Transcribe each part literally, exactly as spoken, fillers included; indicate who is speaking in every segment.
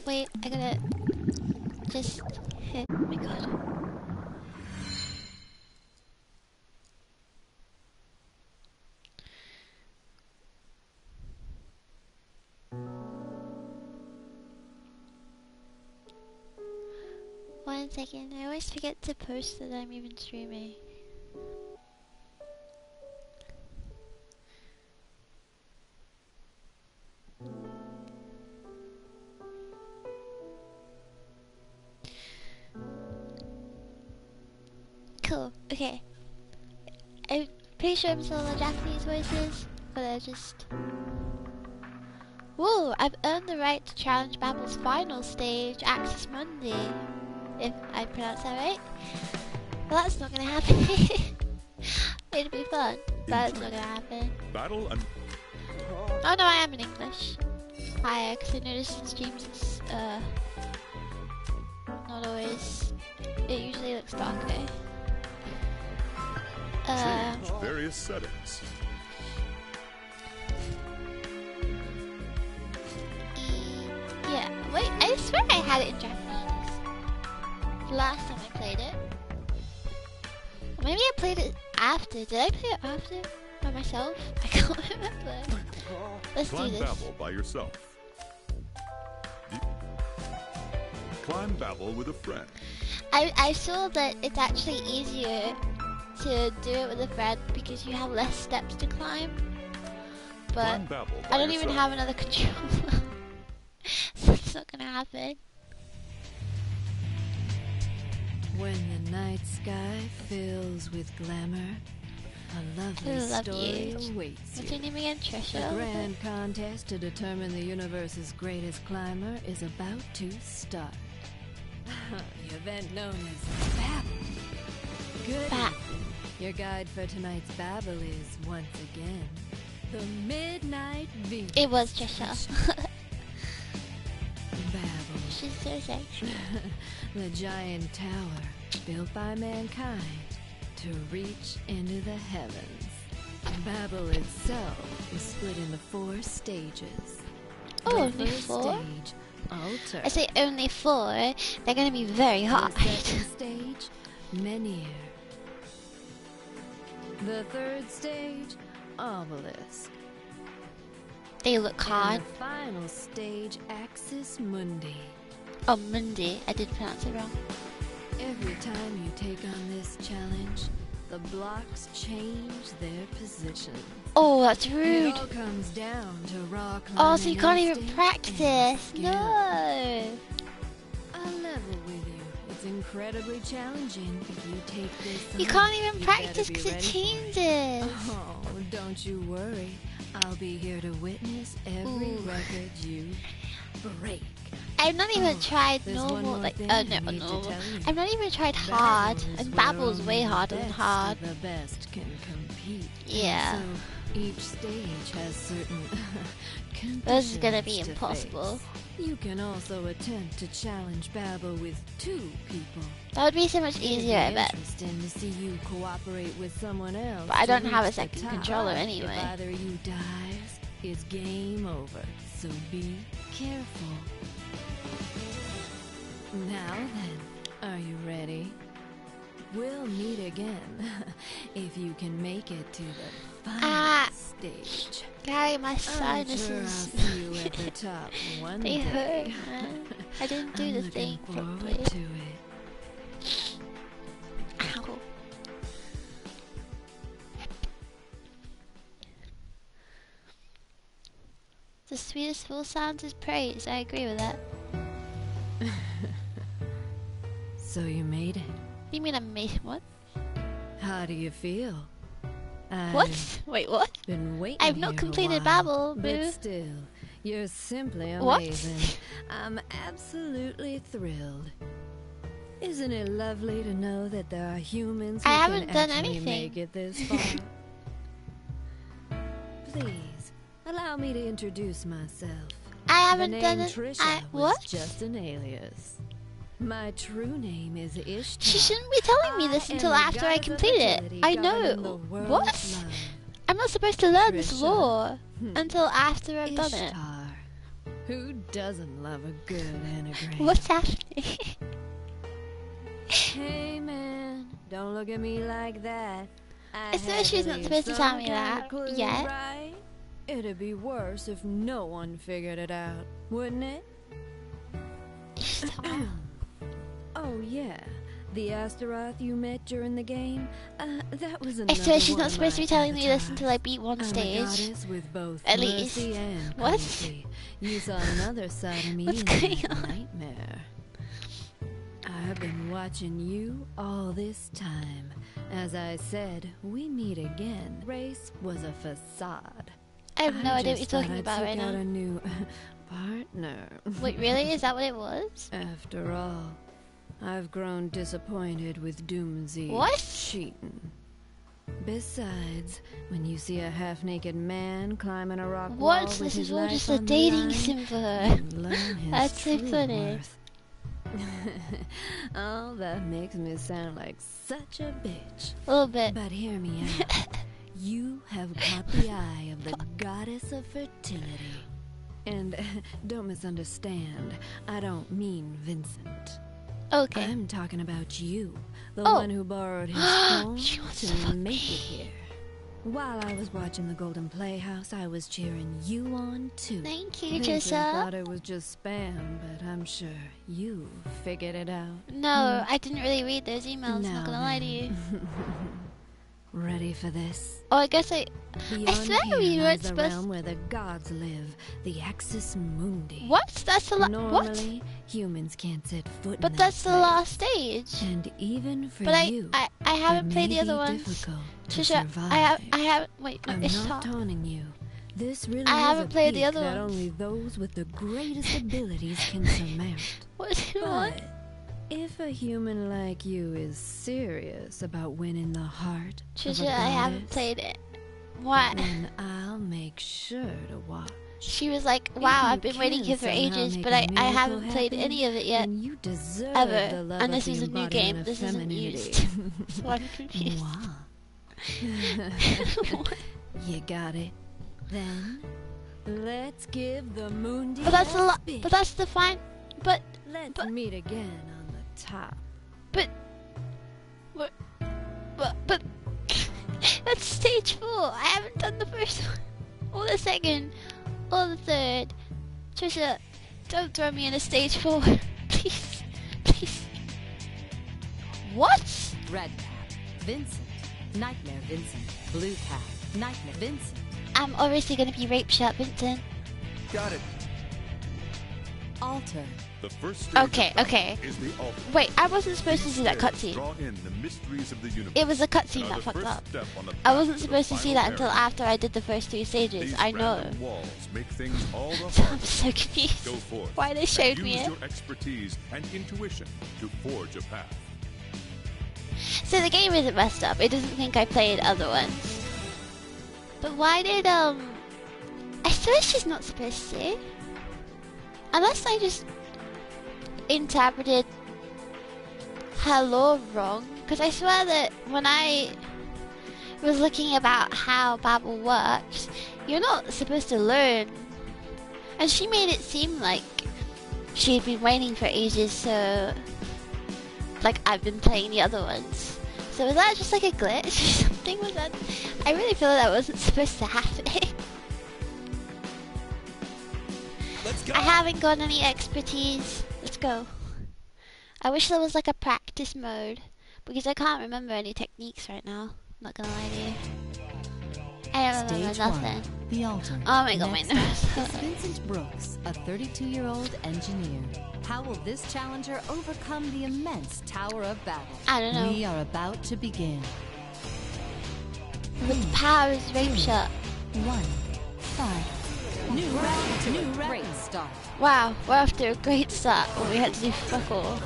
Speaker 1: wait, I gotta just hit. Oh my god. One second, I always forget to post that I'm even streaming. Cool, okay. I'm pretty sure I'm still the Japanese voices, but I just... Whoa, I've earned the right to challenge Babble's final stage, Axis Mundi. If I pronounce that right. Well, that's not gonna happen. It'd be fun, but it's not gonna happen.
Speaker 2: Battle and...
Speaker 1: Oh no, I am in English. Hi, because I noticed in streams it's uh, not always... It usually looks darker. Uh,
Speaker 2: Change various settings.
Speaker 1: Yeah, wait, I swear I had it in Japanese. Last time I played it. Maybe I played it after. Did I play it after? By myself? I can't remember. Let's
Speaker 2: Climb
Speaker 1: do this.
Speaker 2: Babel by yourself. D Climb Babel with a friend.
Speaker 1: I, I saw that it's actually easier to do it with a friend because you have less steps to climb. But
Speaker 2: Climb Babel by
Speaker 1: I don't
Speaker 2: yourself.
Speaker 1: even have another controller. So it's not gonna happen.
Speaker 3: When the night sky fills with glamour, a lovely
Speaker 1: I love
Speaker 3: story
Speaker 1: you.
Speaker 3: awaits
Speaker 1: What's
Speaker 3: you.
Speaker 1: your name again?
Speaker 3: The
Speaker 1: Trisha?
Speaker 3: grand contest to determine the universe's greatest climber is about to start. The event known as Babel. Good.
Speaker 1: Ba-
Speaker 3: Your guide for tonight's Babel is, once again, the Midnight Venus.
Speaker 1: It was Trisha.
Speaker 3: Babel.
Speaker 1: She's so sexy.
Speaker 3: The giant tower built by mankind to reach into the heavens. Babel itself is split into four stages.
Speaker 1: Oh,
Speaker 3: The
Speaker 1: only
Speaker 3: first
Speaker 1: four?
Speaker 3: stage, Altar.
Speaker 1: I say only four. They're gonna be very hard.
Speaker 3: The second stage, Menhir. The third stage, Obelisk.
Speaker 1: They look hard.
Speaker 3: And the final stage, Axis Mundi.
Speaker 1: Oh, Mundi. I did pronounce it wrong.
Speaker 3: Every time you take on this challenge, the blocks change their position.
Speaker 1: Oh, that's
Speaker 3: It
Speaker 1: rude.
Speaker 3: all comes down to raw
Speaker 1: Oh, so you can't
Speaker 3: climbing
Speaker 1: even
Speaker 3: instinct
Speaker 1: practice.
Speaker 3: and skill.
Speaker 1: No.
Speaker 3: I'll level with you. It's incredibly challenging if you take this
Speaker 1: You
Speaker 3: on.
Speaker 1: can't even
Speaker 3: You better
Speaker 1: practice
Speaker 3: be
Speaker 1: because it
Speaker 3: ready for
Speaker 1: changes.
Speaker 3: Oh, don't you worry. I'll be here to witness every
Speaker 1: Ooh.
Speaker 3: record you break.
Speaker 1: I've not even
Speaker 3: Oh,
Speaker 1: tried
Speaker 3: there's one
Speaker 1: normal,
Speaker 3: more
Speaker 1: like,
Speaker 3: thing
Speaker 1: uh,
Speaker 3: I
Speaker 1: no,
Speaker 3: need to
Speaker 1: normal.
Speaker 3: tell you.
Speaker 1: I've not even tried hard,
Speaker 3: Babel is
Speaker 1: and
Speaker 3: where
Speaker 1: Babble's
Speaker 3: only
Speaker 1: way
Speaker 3: the
Speaker 1: harder than
Speaker 3: best
Speaker 1: hard.
Speaker 3: of The best can compete.
Speaker 1: Yeah.
Speaker 3: So each stage has certain conditions.
Speaker 1: This is gonna be
Speaker 3: to
Speaker 1: impossible.
Speaker 3: face. You can also attempt to challenge Babel with two people.
Speaker 1: That would be so much easier, I
Speaker 3: It'd be
Speaker 1: bet.
Speaker 3: interesting to see you cooperate with someone else.
Speaker 1: But I
Speaker 3: to
Speaker 1: don't have a
Speaker 3: reach the
Speaker 1: second
Speaker 3: top.
Speaker 1: controller anyway.
Speaker 3: If either you dies, it's game over. So be careful. Now then, are you ready? We'll meet again if you can make it to the final
Speaker 1: Ah.
Speaker 3: stage.
Speaker 1: Gary, my
Speaker 3: I'm sure I'll
Speaker 1: sinuses.
Speaker 3: see you at the top one
Speaker 1: They
Speaker 3: day.
Speaker 1: hurt, man. I didn't do
Speaker 3: I'm
Speaker 1: the
Speaker 3: looking
Speaker 1: thing
Speaker 3: forward
Speaker 1: properly.
Speaker 3: to it.
Speaker 1: Ow. The sweetest full sounds is praise. I agree with that.
Speaker 3: So you made it.
Speaker 1: You mean I made what?
Speaker 3: How do you feel? I've
Speaker 1: What? Wait, what?
Speaker 3: been waiting
Speaker 1: I've not
Speaker 3: here a
Speaker 1: completed
Speaker 3: while,
Speaker 1: Babel,
Speaker 3: but
Speaker 1: boo.
Speaker 3: still, you're simply
Speaker 1: What?
Speaker 3: amazing. I'm absolutely thrilled. Isn't it lovely to know that there are humans who
Speaker 1: I
Speaker 3: can
Speaker 1: haven't done
Speaker 3: actually
Speaker 1: anything.
Speaker 3: make it this far? Please, allow me to introduce myself.
Speaker 1: I
Speaker 3: The
Speaker 1: haven't
Speaker 3: name
Speaker 1: done it.
Speaker 3: Trisha
Speaker 1: I,
Speaker 3: was
Speaker 1: what?
Speaker 3: just an alias. My true name is Ishtar.
Speaker 1: She shouldn't be telling me this
Speaker 3: I am
Speaker 1: until
Speaker 3: the
Speaker 1: after I
Speaker 3: goddess of
Speaker 1: complete it.
Speaker 3: fertility
Speaker 1: I
Speaker 3: governing the
Speaker 1: know.
Speaker 3: world's
Speaker 1: What?
Speaker 3: love.
Speaker 1: I'm not supposed to learn this
Speaker 3: Trisha.
Speaker 1: law
Speaker 3: Hmm.
Speaker 1: until after I've done it.
Speaker 3: Ishtar, Who doesn't love a good anagram?
Speaker 1: What's happening?
Speaker 3: Hey man, don't look at me like that. I
Speaker 1: I swear
Speaker 3: had
Speaker 1: she's
Speaker 3: to
Speaker 1: not
Speaker 3: leave
Speaker 1: supposed to
Speaker 3: some
Speaker 1: tell me
Speaker 3: kind
Speaker 1: that
Speaker 3: of clue,
Speaker 1: yet.
Speaker 3: Right? It'd be worse if no one figured it out, wouldn't it? Oh yeah, the Astaroth you met during the game. Uh, that was
Speaker 1: I
Speaker 3: another
Speaker 1: swear she's
Speaker 3: one
Speaker 1: not
Speaker 3: of
Speaker 1: supposed to
Speaker 3: my
Speaker 1: be telling me this
Speaker 3: avatars.
Speaker 1: until I beat one
Speaker 3: I'm a
Speaker 1: stage.
Speaker 3: goddess with both
Speaker 1: At
Speaker 3: mercy
Speaker 1: least.
Speaker 3: and
Speaker 1: What?
Speaker 3: cruelty. You saw another side of me
Speaker 1: What's
Speaker 3: in
Speaker 1: going
Speaker 3: that
Speaker 1: on?
Speaker 3: nightmare. I've been watching you all this time. As I said, we meet again. Race was a facade.
Speaker 1: I have no
Speaker 3: I
Speaker 1: idea what you're
Speaker 3: just thought
Speaker 1: talking
Speaker 3: I'd
Speaker 1: about
Speaker 3: seek
Speaker 1: right
Speaker 3: out
Speaker 1: now.
Speaker 3: a new partner.
Speaker 1: Wait, really? Is that what it was?
Speaker 3: After all, I've grown disappointed with Doomsy
Speaker 1: What?
Speaker 3: cheating. Besides, when you see a half-naked man climbing a rock wall
Speaker 1: What?
Speaker 3: with
Speaker 1: This
Speaker 3: his
Speaker 1: is all
Speaker 3: life
Speaker 1: just a
Speaker 3: on the
Speaker 1: dating
Speaker 3: line,
Speaker 1: sim for her.
Speaker 3: you learn his
Speaker 1: That's so
Speaker 3: true
Speaker 1: funny.
Speaker 3: worth. Oh, that makes me sound like such a bitch.
Speaker 1: A little bit.
Speaker 3: But hear me out. You have caught the eye of the goddess of fertility. And don't misunderstand, I don't mean Vincent.
Speaker 1: Okay.
Speaker 3: I'm talking about you, the
Speaker 1: Oh.
Speaker 3: one who borrowed his phone
Speaker 1: She wants to
Speaker 3: to
Speaker 1: fuck
Speaker 3: make
Speaker 1: me.
Speaker 3: it here. While I was watching the Golden Playhouse, I was cheering you on too.
Speaker 1: Thank you,
Speaker 3: Vincent
Speaker 1: Trisha.
Speaker 3: thought it was just spam, but I'm sure you figured it out.
Speaker 1: No, I didn't really read those emails,
Speaker 3: Now
Speaker 1: not gonna lie to
Speaker 3: then.
Speaker 1: you.
Speaker 3: Ready for this?
Speaker 1: Oh, I guess I...
Speaker 3: Beyond
Speaker 1: swear
Speaker 3: here
Speaker 1: we
Speaker 3: lies
Speaker 1: weren't
Speaker 3: the
Speaker 1: supposed-
Speaker 3: realm where the gods live, the Axis Mundi.
Speaker 1: What? That's the la- What?
Speaker 3: Normally, humans can't set foot
Speaker 1: But
Speaker 3: in
Speaker 1: that's
Speaker 3: that
Speaker 1: the
Speaker 3: place.
Speaker 1: last stage.
Speaker 3: And even for
Speaker 1: But I,
Speaker 3: you,
Speaker 1: I, I haven't
Speaker 3: it
Speaker 1: played
Speaker 3: may
Speaker 1: the other
Speaker 3: be
Speaker 1: ones.
Speaker 3: difficult to
Speaker 1: Trisha,
Speaker 3: survive.
Speaker 1: I have, I haven't. Wait, no,
Speaker 3: I'm
Speaker 1: it's
Speaker 3: not
Speaker 1: not.
Speaker 3: taunting you. This really
Speaker 1: I
Speaker 3: is
Speaker 1: haven't
Speaker 3: a
Speaker 1: played the
Speaker 3: peak
Speaker 1: other
Speaker 3: that
Speaker 1: ones.
Speaker 3: only those with the greatest abilities can surmount.
Speaker 1: What do you want?
Speaker 3: But if a human like you is serious about winning the heart of a
Speaker 1: Trisha, I haven't
Speaker 3: goddess,
Speaker 1: played it. What?
Speaker 3: then I'll make sure to watch.
Speaker 1: She was like,
Speaker 3: If
Speaker 1: wow,
Speaker 3: you
Speaker 1: I've been waiting
Speaker 3: can
Speaker 1: here for
Speaker 3: somehow
Speaker 1: ages,
Speaker 3: make
Speaker 1: but
Speaker 3: a
Speaker 1: I, I
Speaker 3: miracle
Speaker 1: haven't played
Speaker 3: happen,
Speaker 1: any of it yet.
Speaker 3: then you deserve
Speaker 1: Ever.
Speaker 3: the love
Speaker 1: And
Speaker 3: of
Speaker 1: this is
Speaker 3: the
Speaker 1: a new
Speaker 3: embodiment
Speaker 1: game.
Speaker 3: of
Speaker 1: This isn't
Speaker 3: femininity.
Speaker 1: used. So I'm confused.
Speaker 3: Wow. You got it. Then let's give the Mundi
Speaker 1: But that's
Speaker 3: a
Speaker 1: the la-
Speaker 3: spin.
Speaker 1: But that's the fine. But
Speaker 3: Let's
Speaker 1: but-
Speaker 3: meet again on the top.
Speaker 1: but but but, but that's stage four. I haven't done the first one, or the second, or the third. Trisha, don't throw me in a stage four, please, please. What?
Speaker 4: Red Cap, Vincent. Nightmare Vincent. Blue Cap, Nightmare Vincent.
Speaker 1: I'm obviously gonna be rape shot, Vincent.
Speaker 2: Got it.
Speaker 4: Alter.
Speaker 2: The first stage
Speaker 1: Okay,
Speaker 2: of battle
Speaker 1: okay.
Speaker 2: is the altar.
Speaker 1: Wait, I wasn't supposed to see that
Speaker 2: Stairs
Speaker 1: cutscene.
Speaker 2: Draw in the mysteries of the universe.
Speaker 1: It was a cutscene
Speaker 2: and are
Speaker 1: that
Speaker 2: the
Speaker 1: fucked
Speaker 2: first
Speaker 1: up.
Speaker 2: step on the
Speaker 1: I
Speaker 2: path
Speaker 1: wasn't
Speaker 2: to the
Speaker 1: supposed to see
Speaker 2: final
Speaker 1: that until
Speaker 2: area.
Speaker 1: after I did the first two stages.
Speaker 2: These
Speaker 1: I know.
Speaker 2: random walls make things all the
Speaker 1: So I'm
Speaker 2: harder.
Speaker 1: so confused.
Speaker 2: Go forth.
Speaker 1: Why they
Speaker 2: and
Speaker 1: showed
Speaker 2: use
Speaker 1: me it.
Speaker 2: your expertise and intuition to forge a path.
Speaker 1: So the game isn't messed up. It doesn't think I played other ones. But why did um? I swear she's not supposed to. Unless I just interpreted her law wrong. Because I swear that when I was looking about how Babel works, you're not supposed to learn. And she made it seem like she'd been waiting for ages, so like I've been playing the other ones. So was that just like a glitch or something? Was that? I really feel that wasn't supposed to happen.
Speaker 5: Let's go.
Speaker 1: I haven't got any expertise. Let's go. I wish there was like a practice mode because I can't remember any techniques right now. Not gonna lie to you. I don't remember
Speaker 4: Stage
Speaker 1: nothing.
Speaker 4: one. The Alter.
Speaker 1: Oh my god, my
Speaker 4: Next
Speaker 1: nerves.
Speaker 4: up is Vincent Brooks, a thirty-two-year-old engineer. How will this challenger overcome the immense Tower of Babel?
Speaker 1: I don't know.
Speaker 4: We are about to begin.
Speaker 1: With the power is rape shot.
Speaker 4: One, five. New record. New record. Great start.
Speaker 1: Wow, we're off to a great start, but we had to do fuck all.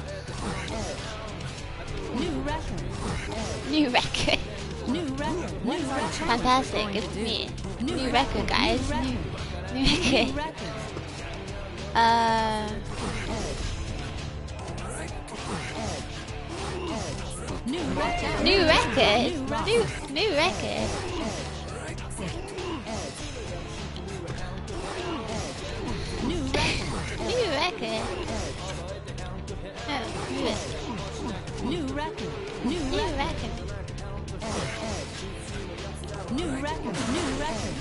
Speaker 4: New record.
Speaker 1: New record.
Speaker 4: New record. New record.
Speaker 1: Fantastic, good for me. New record, guys.
Speaker 4: New
Speaker 1: New,
Speaker 4: record.
Speaker 1: new
Speaker 4: New
Speaker 1: record.
Speaker 4: record.
Speaker 1: Uh,
Speaker 4: New record.
Speaker 1: new record.
Speaker 4: New record.
Speaker 1: New, new record.
Speaker 4: New record.
Speaker 1: New record. Oh, new it.
Speaker 4: New record. New
Speaker 1: New
Speaker 4: record.
Speaker 1: record.
Speaker 4: New record. New record.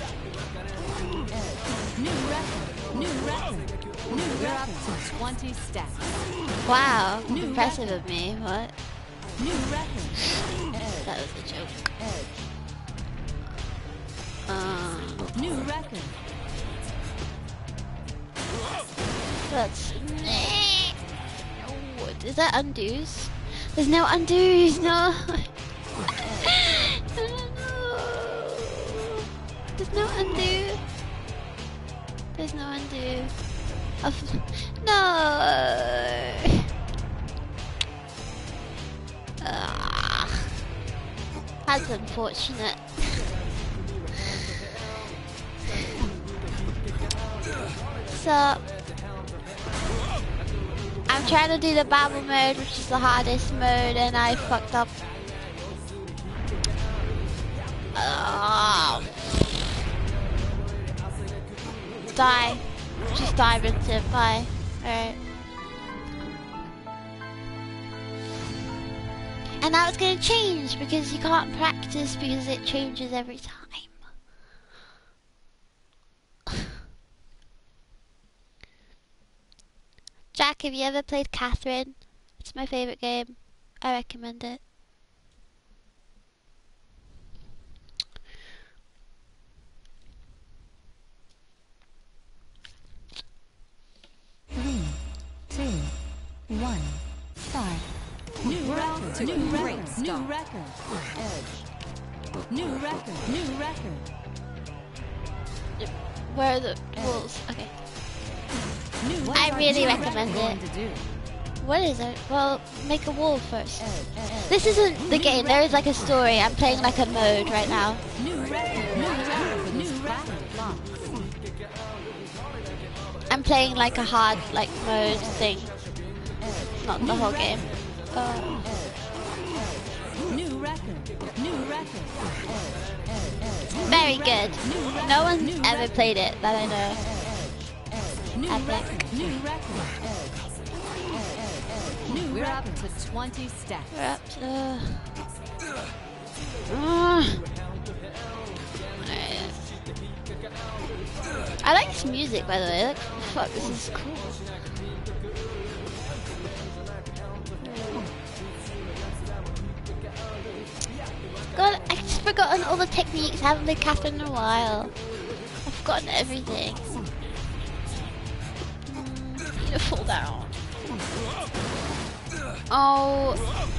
Speaker 4: New record. New record. New You're up to twenty steps.
Speaker 1: Wow,
Speaker 4: New
Speaker 1: impressive of me. What?
Speaker 4: New record.
Speaker 1: That was a joke.
Speaker 4: Edge.
Speaker 1: Um,
Speaker 4: New record.
Speaker 1: that's. No, is that undos? There's no undos, no. There's no undo. There's no undo. Of no. Ah, that's unfortunate. So I'm trying to do the Babel mode, which is the hardest mode, and I fucked up. Oh. Die. Just die, Vincent. Bye. Alright. And now it's gonna change because you can't practice because it changes every time. Jack, have you ever played Catherine? It's my favorite game. I recommend it.
Speaker 4: Three, two, one, five. New record. New record. New record. Edge. New record. New record.
Speaker 1: Where are the rules? Okay.
Speaker 4: New
Speaker 1: I
Speaker 4: record.
Speaker 1: really
Speaker 4: New
Speaker 1: recommend
Speaker 4: record.
Speaker 1: it.
Speaker 4: Going to do.
Speaker 1: What is it? Well, make a wall first.
Speaker 4: Edge. Edge.
Speaker 1: This isn't the game. There is like a story. I'm playing like a mode right now.
Speaker 4: New record. New record. New record.
Speaker 1: I'm playing like a hard like mode thing. Not the whole game. Uh,
Speaker 4: New record. New record.
Speaker 1: very good. No one's ever played it that I know.
Speaker 4: New
Speaker 1: Epic.
Speaker 4: record. New record. New We're up to twenty steps.
Speaker 1: We're up to. Uh, I like this music, by the way. Like, fuck, this is cool. God, I just forgotten all the techniques. I haven't played Catherine in a while. I've forgotten everything. Mm, need to fall down. Oh.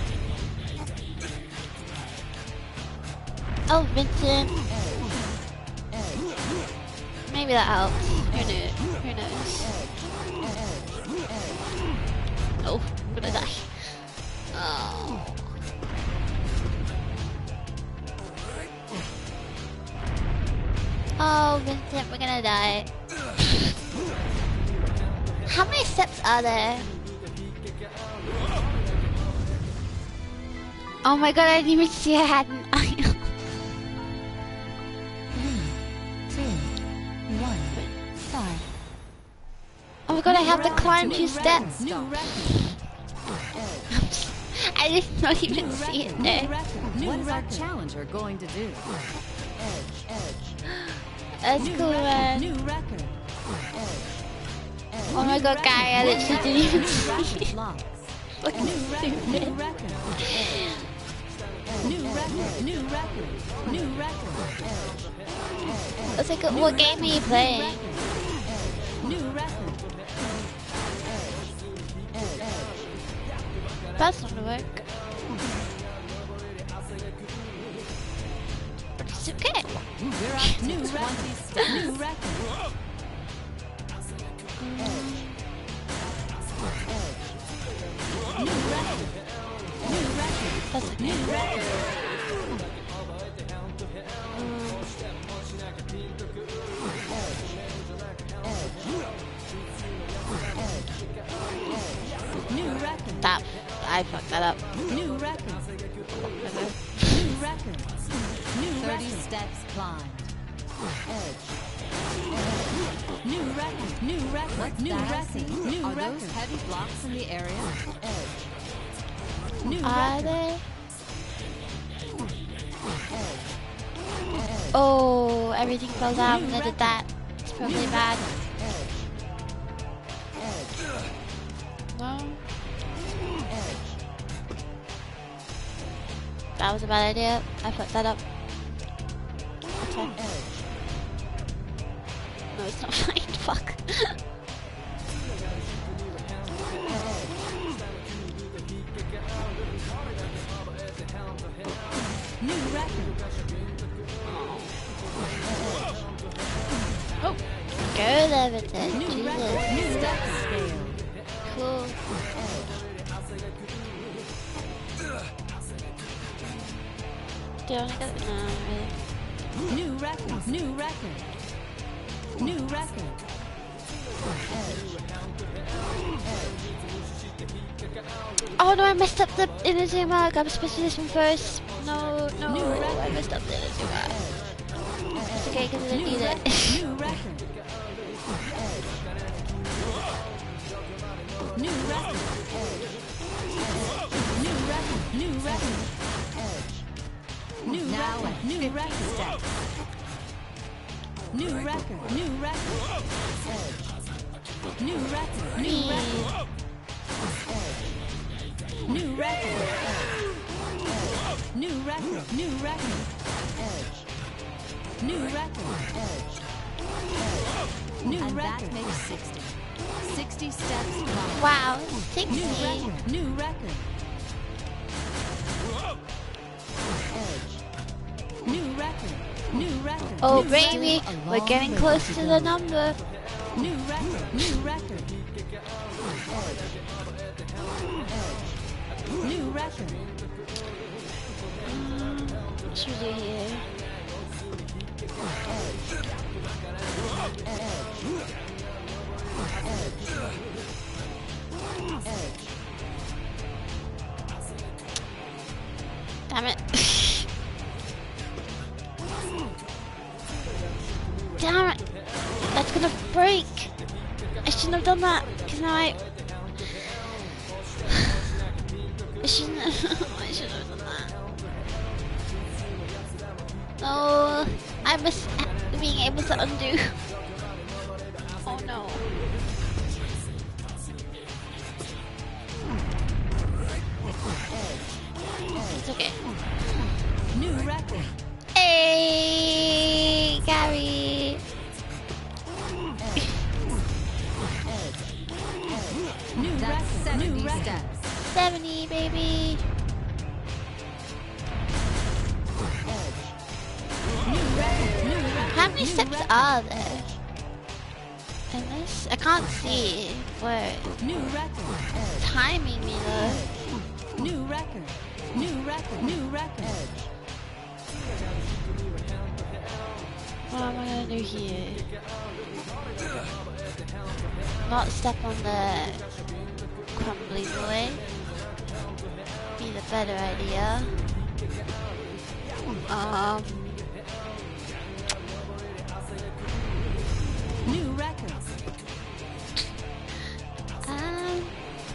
Speaker 1: Oh, Vincent. Maybe that helps. Who knew? Who knows? Oh, I'm gonna die. Oh. Oh, Vincent, we're gonna die. How many steps are there? Oh my god, I didn't even see I had an eye. Oh my god, I have to climb two steps. I did not even see it there.
Speaker 4: What is our challenger going to do?
Speaker 1: That's cool, man.
Speaker 4: New record.
Speaker 1: Oh my god, Gary, I literally didn't even see it. Fucking
Speaker 4: New record. New
Speaker 1: stupid.
Speaker 4: record. New record. New record. New record.
Speaker 1: It's like, what game are you playing?
Speaker 4: New record.
Speaker 1: That's not gonna work. But it's okay.
Speaker 4: We're up to twenty steps. New record. New record. New record.
Speaker 1: That's okay.
Speaker 4: New record. New record.
Speaker 1: That, I fucked that up.
Speaker 4: New record. New record. New
Speaker 3: thirty
Speaker 4: record.
Speaker 3: steps climbed.
Speaker 4: New record. New record.
Speaker 3: What's
Speaker 4: New
Speaker 3: that I
Speaker 4: record.
Speaker 3: see?
Speaker 4: New
Speaker 3: Are
Speaker 4: record.
Speaker 3: those heavy blocks in the area?
Speaker 4: New
Speaker 1: Are
Speaker 4: record.
Speaker 1: they? Oh, everything fell down when I did that. It's probably bad. No. That was a bad idea. I fucked that up. Okay. No, it's not fine. Fuck.
Speaker 4: New record.
Speaker 1: Oh, go Leviton.
Speaker 4: New record.
Speaker 1: Jesus.
Speaker 4: New record.
Speaker 3: Scale.
Speaker 1: Cool. Do you want to get? No, not really.
Speaker 4: New record. New record. New record.
Speaker 1: Oh no, I messed up the energy mark. I'm supposed to do this one first. No, no,
Speaker 4: New record.
Speaker 1: I messed up the energy mark. It's okay because I didn't
Speaker 4: New
Speaker 1: need
Speaker 4: record.
Speaker 1: it.
Speaker 4: New record. New record. New record. New record. New
Speaker 3: Now
Speaker 4: record.
Speaker 3: at
Speaker 4: New
Speaker 3: fifty
Speaker 4: record.
Speaker 3: steps.
Speaker 4: New record. New record. New record. New
Speaker 1: Me.
Speaker 4: record. New record. New record. New record. New record. New
Speaker 3: And that
Speaker 4: record.
Speaker 3: makes sixty. sixty steps long.
Speaker 1: Wow,
Speaker 4: New
Speaker 1: sixty.
Speaker 4: record. New record. New record. New record.
Speaker 1: Oh
Speaker 4: New
Speaker 1: baby,
Speaker 3: Still a
Speaker 1: we're
Speaker 3: long
Speaker 1: getting
Speaker 3: way
Speaker 1: close
Speaker 3: to
Speaker 1: to
Speaker 3: go.
Speaker 1: the number.
Speaker 4: New record. New record. New record.
Speaker 1: What should we do here? Damn it. Damn it. That's gonna break. I shouldn't have done that. Because now I... I shouldn't have... I shouldn't have done that. No. I miss being able to undo. Oh no. It's okay.
Speaker 4: New record.
Speaker 1: Hey, Gary.
Speaker 4: New
Speaker 3: That's
Speaker 4: record.
Speaker 3: seventy
Speaker 4: New record.
Speaker 3: steps.
Speaker 1: seventy, baby.
Speaker 4: New record. New record.
Speaker 1: How many
Speaker 4: New
Speaker 1: steps
Speaker 4: record.
Speaker 1: are there? In this? I can't see. What?
Speaker 4: New record.
Speaker 1: Timing me though.
Speaker 4: New record. New record. New record.
Speaker 1: What am I gonna do here? Not step on the crumbly boy. Be the better idea. Um.
Speaker 4: New record.
Speaker 1: Um.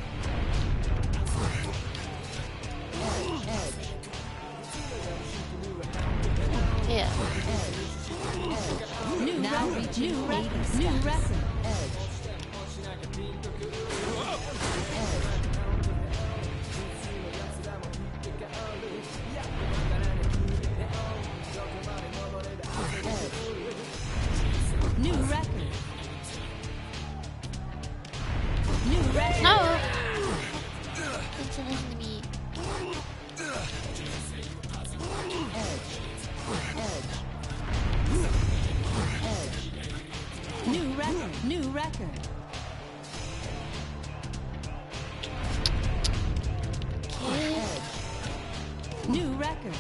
Speaker 1: Yeah.
Speaker 4: New
Speaker 3: Now
Speaker 4: record.
Speaker 3: reaching
Speaker 4: New record.
Speaker 3: eighty
Speaker 4: New
Speaker 3: steps.
Speaker 4: record. New record. New record.
Speaker 1: No. Listen, listen to me.
Speaker 4: New record. New record.
Speaker 1: Okay.
Speaker 4: New record.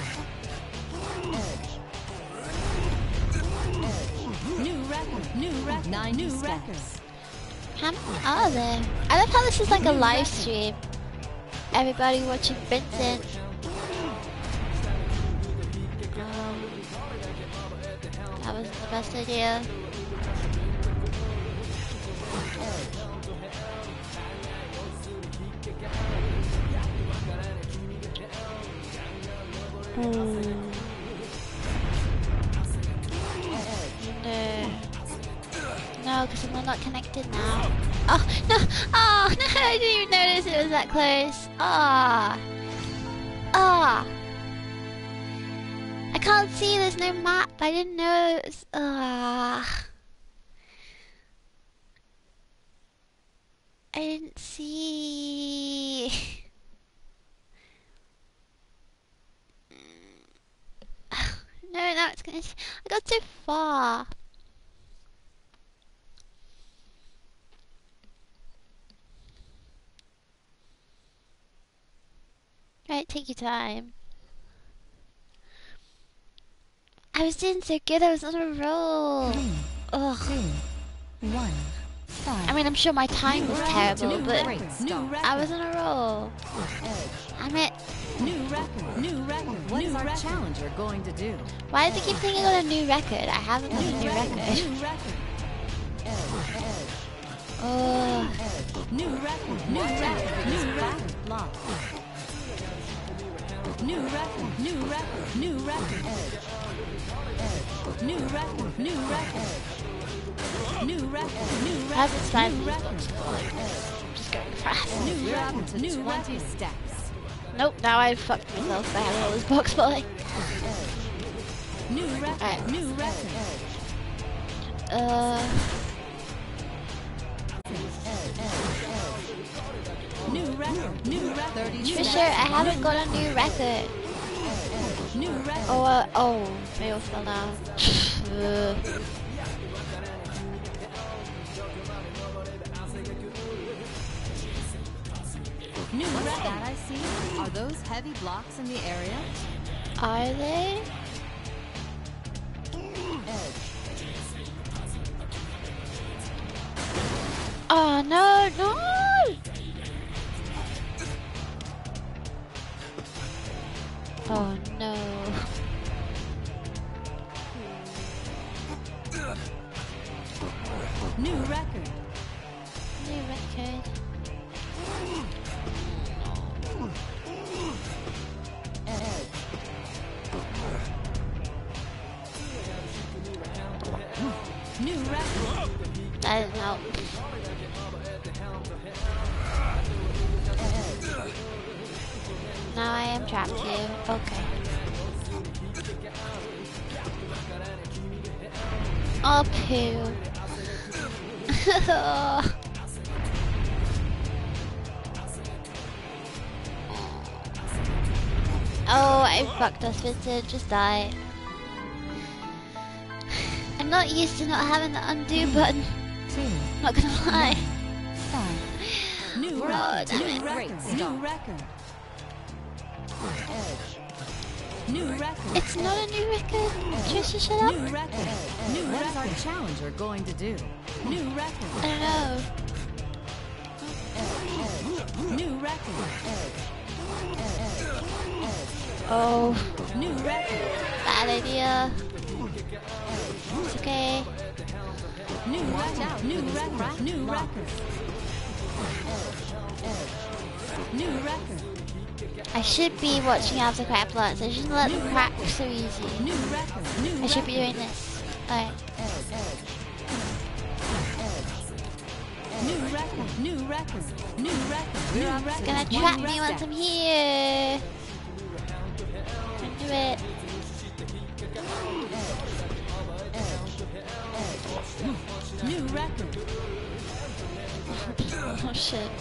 Speaker 4: New record. New record.
Speaker 3: ninety
Speaker 4: New
Speaker 3: steps.
Speaker 4: record.
Speaker 1: How many are there? I love how this is like a live stream. Everybody watching Vincent. Um, that best idea. Hmm. No. No, because I'm not connected now. Oh, no! Oh, no! I didn't even notice it was that close. Ah. Ah. I can't see, there's no map. I didn't know it was. Ah. I didn't see. No, now it's gonna. I got too far. Right, take your time. I was doing so good, I was on a roll.
Speaker 4: Three,
Speaker 1: Ugh.
Speaker 4: two, one, start.
Speaker 1: I mean, I'm sure my time was terrible, but
Speaker 4: New record.
Speaker 1: I was on a roll. Damn it.
Speaker 4: New record. New record.
Speaker 3: What
Speaker 4: new
Speaker 3: is our
Speaker 4: record.
Speaker 3: challenger going to do?
Speaker 1: Why does it keep saying I got a new record? I haven't got a new record.
Speaker 4: New record.
Speaker 1: Oh.
Speaker 4: New record. New record. New record.
Speaker 3: Block.
Speaker 4: New record. New record. New record. New record. New record. New record. New record.
Speaker 1: Haven't slide
Speaker 4: New
Speaker 1: these
Speaker 4: record.
Speaker 1: blocks falling. I'm just going fast.
Speaker 4: New
Speaker 3: We're up
Speaker 4: record.
Speaker 3: to
Speaker 4: New
Speaker 3: twenty
Speaker 4: record.
Speaker 3: steps.
Speaker 1: Nope, now I fucked myself by having all this box falling.
Speaker 4: New record.
Speaker 1: Alright.
Speaker 4: New record.
Speaker 1: Uh.
Speaker 4: New record. New record.
Speaker 1: For sure, I haven't got a new record.
Speaker 4: New record.
Speaker 1: Oh, uh, oh, maybe I'll fall down. Uh,
Speaker 4: New
Speaker 3: What's
Speaker 4: record.
Speaker 3: that I see? Are those heavy blocks in the area?
Speaker 1: are they? Oh no, no! Oh no.
Speaker 4: New record.
Speaker 1: New record.
Speaker 4: New record.
Speaker 1: That didn't help. Now I am trapped here. Okay. Oh, poo. Oh, I fucked us, Vincent. Just die. I'm not used to not having the undo button.
Speaker 4: Two.
Speaker 1: Not gonna lie.
Speaker 4: Start. New
Speaker 1: Oh,
Speaker 4: record.
Speaker 1: damn
Speaker 4: New
Speaker 1: it.
Speaker 3: Great
Speaker 4: record.
Speaker 3: start.
Speaker 4: New record. New record.
Speaker 1: It's not a new record. Trisha, shut up.
Speaker 4: New record. New
Speaker 3: What is our
Speaker 4: record.
Speaker 3: challenger going to do?
Speaker 4: New record.
Speaker 1: I don't know.
Speaker 4: New record.
Speaker 1: Oh,
Speaker 4: New record.
Speaker 1: bad idea. It's okay.
Speaker 4: New
Speaker 3: Watch
Speaker 4: record.
Speaker 3: out
Speaker 4: New
Speaker 3: for these
Speaker 4: record.
Speaker 3: cracked
Speaker 4: New
Speaker 3: blocks.
Speaker 4: record. New record.
Speaker 1: I should be watching out for crap lots. I shouldn't let them crack so easy.
Speaker 4: New record. New
Speaker 1: I should be
Speaker 4: record.
Speaker 1: doing this. Alright.
Speaker 4: New record. New record. New record.
Speaker 3: We're
Speaker 4: New
Speaker 3: up to
Speaker 4: record.
Speaker 1: Gonna
Speaker 3: One
Speaker 1: trap
Speaker 3: more
Speaker 1: me once
Speaker 3: step.
Speaker 1: I'm here. Don't do it.
Speaker 4: New record.
Speaker 1: Oh shit.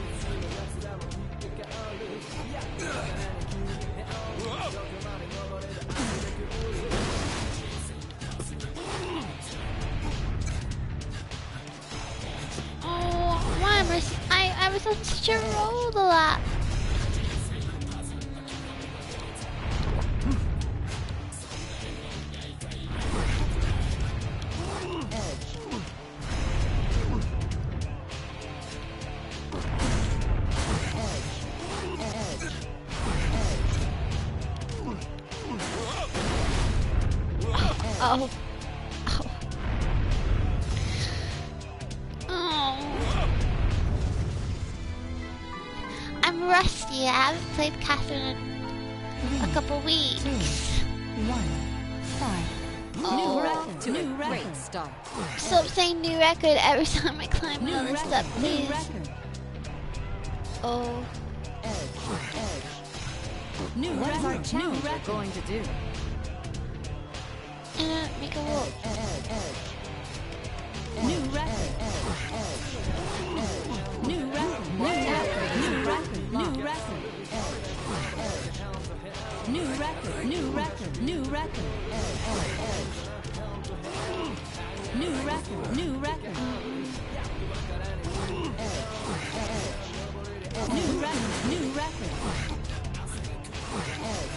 Speaker 1: Oh, why am I? s- I I was on such a roll the lap. Oh. Oh. haven't played Catherine in a couple weeks.
Speaker 4: One. Start.
Speaker 1: Oh.
Speaker 3: New record to a great start.
Speaker 1: Stop saying new record every time I climb
Speaker 4: New
Speaker 1: another
Speaker 4: record.
Speaker 1: step,
Speaker 4: New
Speaker 1: please.
Speaker 4: record.
Speaker 1: Oh.
Speaker 4: Edge. Edge. New
Speaker 3: What is our
Speaker 4: record. New
Speaker 3: challenger
Speaker 4: record.
Speaker 3: going to do?
Speaker 1: And make a walk.
Speaker 4: Edge. Edge. New record. Edge. Edge. New record. New record. New record. New record. Edge. Edge. New record. New record. New record. Edge. Edge. New record. New record. Edge. Edge. New record. New record. Edge.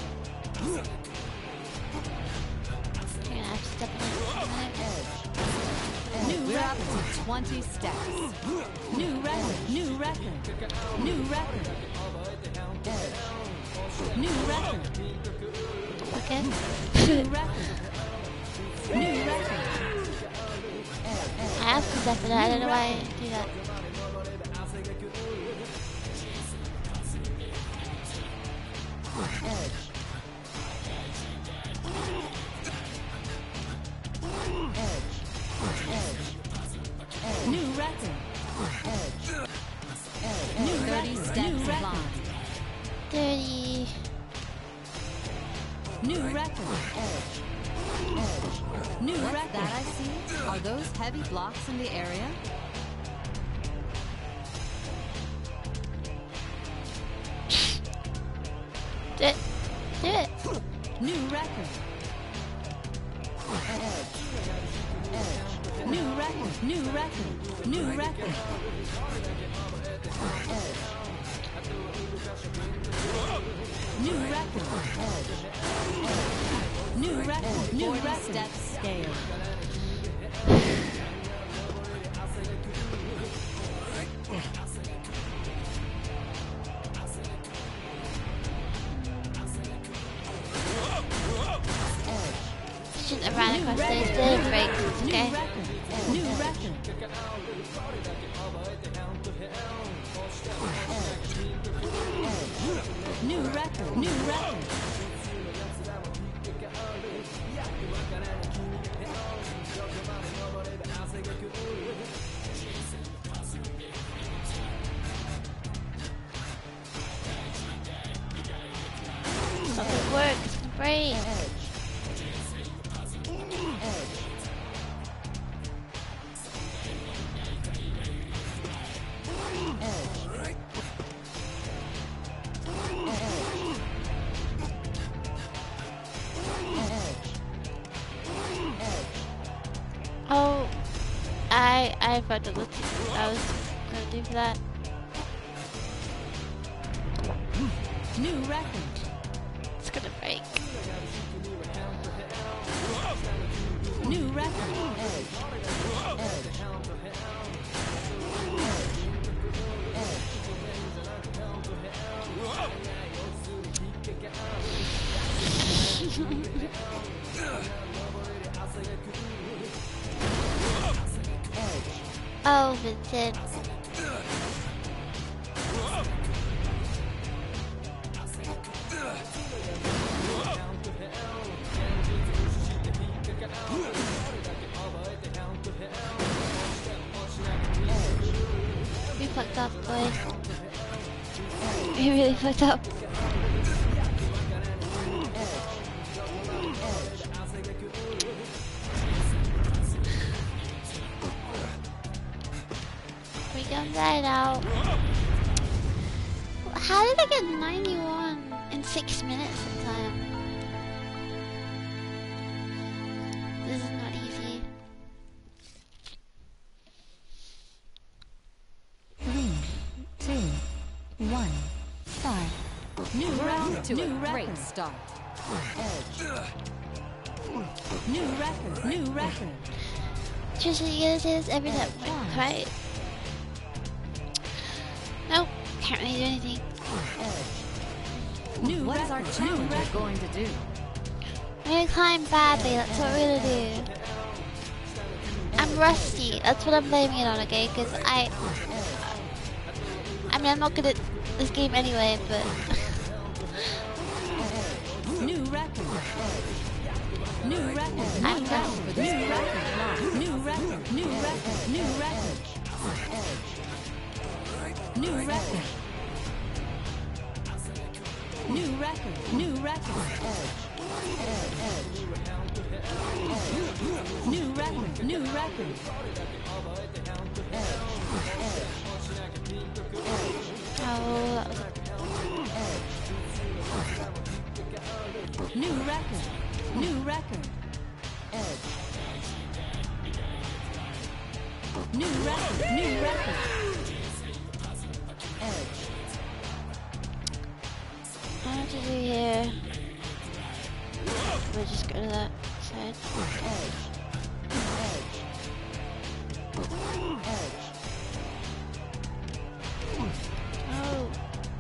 Speaker 1: You're gonna have to step in a minute.
Speaker 4: Edge.
Speaker 3: New We're up to twenty steps.
Speaker 4: New record. New record. New record. Edge. New record.
Speaker 1: Okay.
Speaker 4: New record. New record.
Speaker 1: I have to step in it. I don't know why I do that.
Speaker 4: Edge. Edge. Edge. New record. Edge. Edge. New
Speaker 3: thirty
Speaker 4: record.
Speaker 3: steps
Speaker 4: New record.
Speaker 3: climb.
Speaker 1: thirty.
Speaker 4: New record. Edge. Edge. New
Speaker 3: What's
Speaker 4: record.
Speaker 3: that I see? Are those heavy blocks in the area?
Speaker 1: Do it. Do it.
Speaker 4: New record. Edge. Edge. New record. New record. New record. Edge. New record. Edge. New record. New
Speaker 3: forty
Speaker 4: record.
Speaker 3: steps scale.
Speaker 1: Shouldn't have ran across those third breaks. It's
Speaker 4: New
Speaker 1: okay.
Speaker 4: record. New record. Edge. New record. New record.
Speaker 1: Something works. Great.
Speaker 4: Edge. Edge. Edge.
Speaker 1: Oh, I I forgot to look at what I was gonna do for that.
Speaker 4: New record.
Speaker 1: It's gonna break.
Speaker 4: New record. Edge. Edge.
Speaker 1: Oh, Vincent. We fucked up, boy. We really fucked up. We got that out. How did I get ninety-one in six minutes in time? This is not easy.
Speaker 4: Three, two, one, start. New
Speaker 3: We're
Speaker 4: record.
Speaker 3: off to
Speaker 4: New
Speaker 3: a
Speaker 4: record.
Speaker 3: great start.
Speaker 4: Edge. New record. New record.
Speaker 1: Trisha, you gotta say this every time, right? Nope, can't really do anything.
Speaker 4: Edge. New
Speaker 3: What is
Speaker 4: record.
Speaker 3: our
Speaker 4: New
Speaker 3: challenger
Speaker 4: record.
Speaker 3: going to do?
Speaker 1: We're gonna climb badly, that's what we're gonna do. I'm rusty, that's what I'm blaming it on, okay? Because I... I mean, I'm not good at this game anyway, but
Speaker 4: New record. New record.
Speaker 1: I'm
Speaker 4: New
Speaker 1: down
Speaker 4: record.
Speaker 1: for this.
Speaker 4: New record. New record. New record. New record. New record. New record. New record. New record. New record.
Speaker 1: oh,
Speaker 4: New record. New record. New record. New record.
Speaker 1: what to do here? We'll just go to that side. Oh.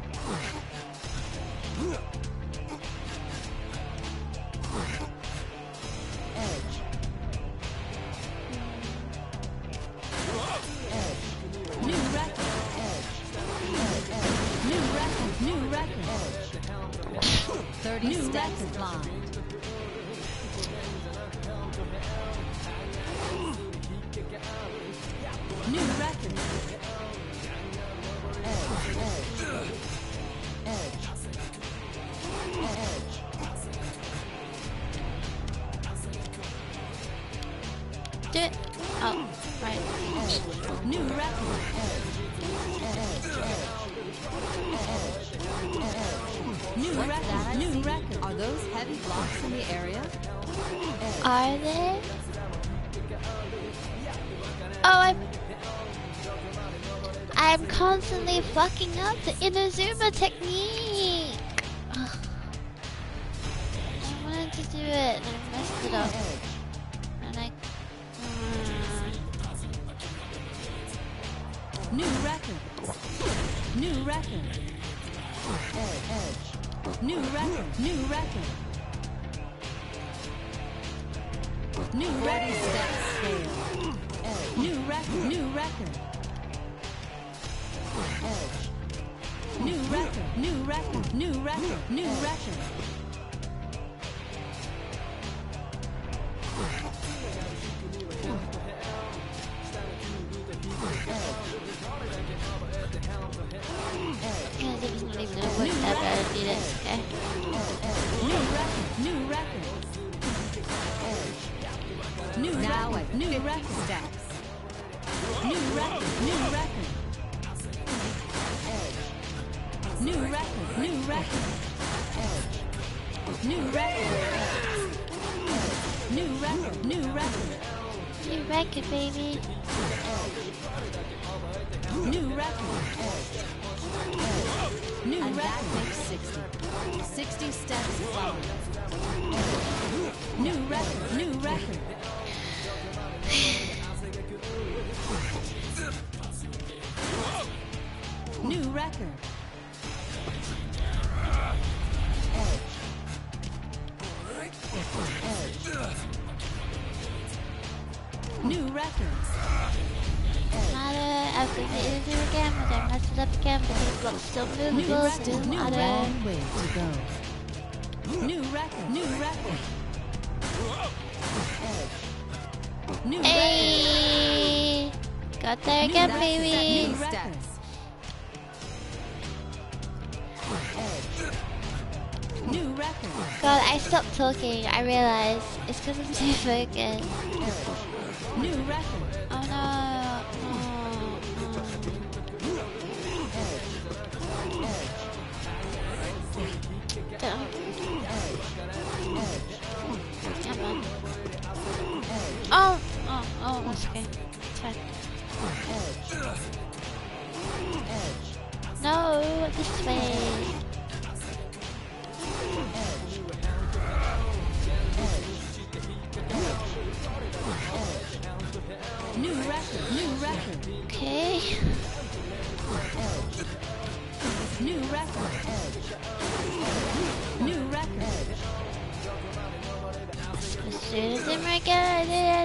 Speaker 4: New record. New record. New record. Thirty new steps blind. New record.
Speaker 1: Do it. Oh, right.
Speaker 4: New record. New record. New record. Are those heavy blocks in the area?
Speaker 1: Are they? Oh, I'm. I'm constantly fucking up the Inazuma technique. Ugh. I wanted to do it and I messed it up. And I. Mm.
Speaker 4: New record. New record. New record. New record. New ready step scale. New record. New record. New record. New record. New record. New record.
Speaker 1: Because it was not even a whatever I did it. Okay.
Speaker 4: New record. New record. New now record. New record steps. New record. New record. New record. New record. New record. New record. New record.
Speaker 1: New record, baby.
Speaker 4: New record. New and record. That makes sixty. sixty steps forward. New record. New record. New record. New records.
Speaker 1: Matter, I'm going to do it again, but I messed it up again, but the block's still movable, still
Speaker 4: New
Speaker 1: matter.
Speaker 4: long way to go. New record. New record. New record.
Speaker 1: Hey! Got there again,
Speaker 4: New
Speaker 1: baby!
Speaker 4: New records. New record.
Speaker 1: God, I stopped talking, I realized. It's because I'm too focused.
Speaker 4: New record.
Speaker 1: Oh no. Oh, oh. Don't. Come on. Oh! Oh, oh, that's okay. It's fine. No, this way.
Speaker 4: New record. New record.
Speaker 1: Okay.
Speaker 4: New record. New record.
Speaker 1: As soon as I'm again.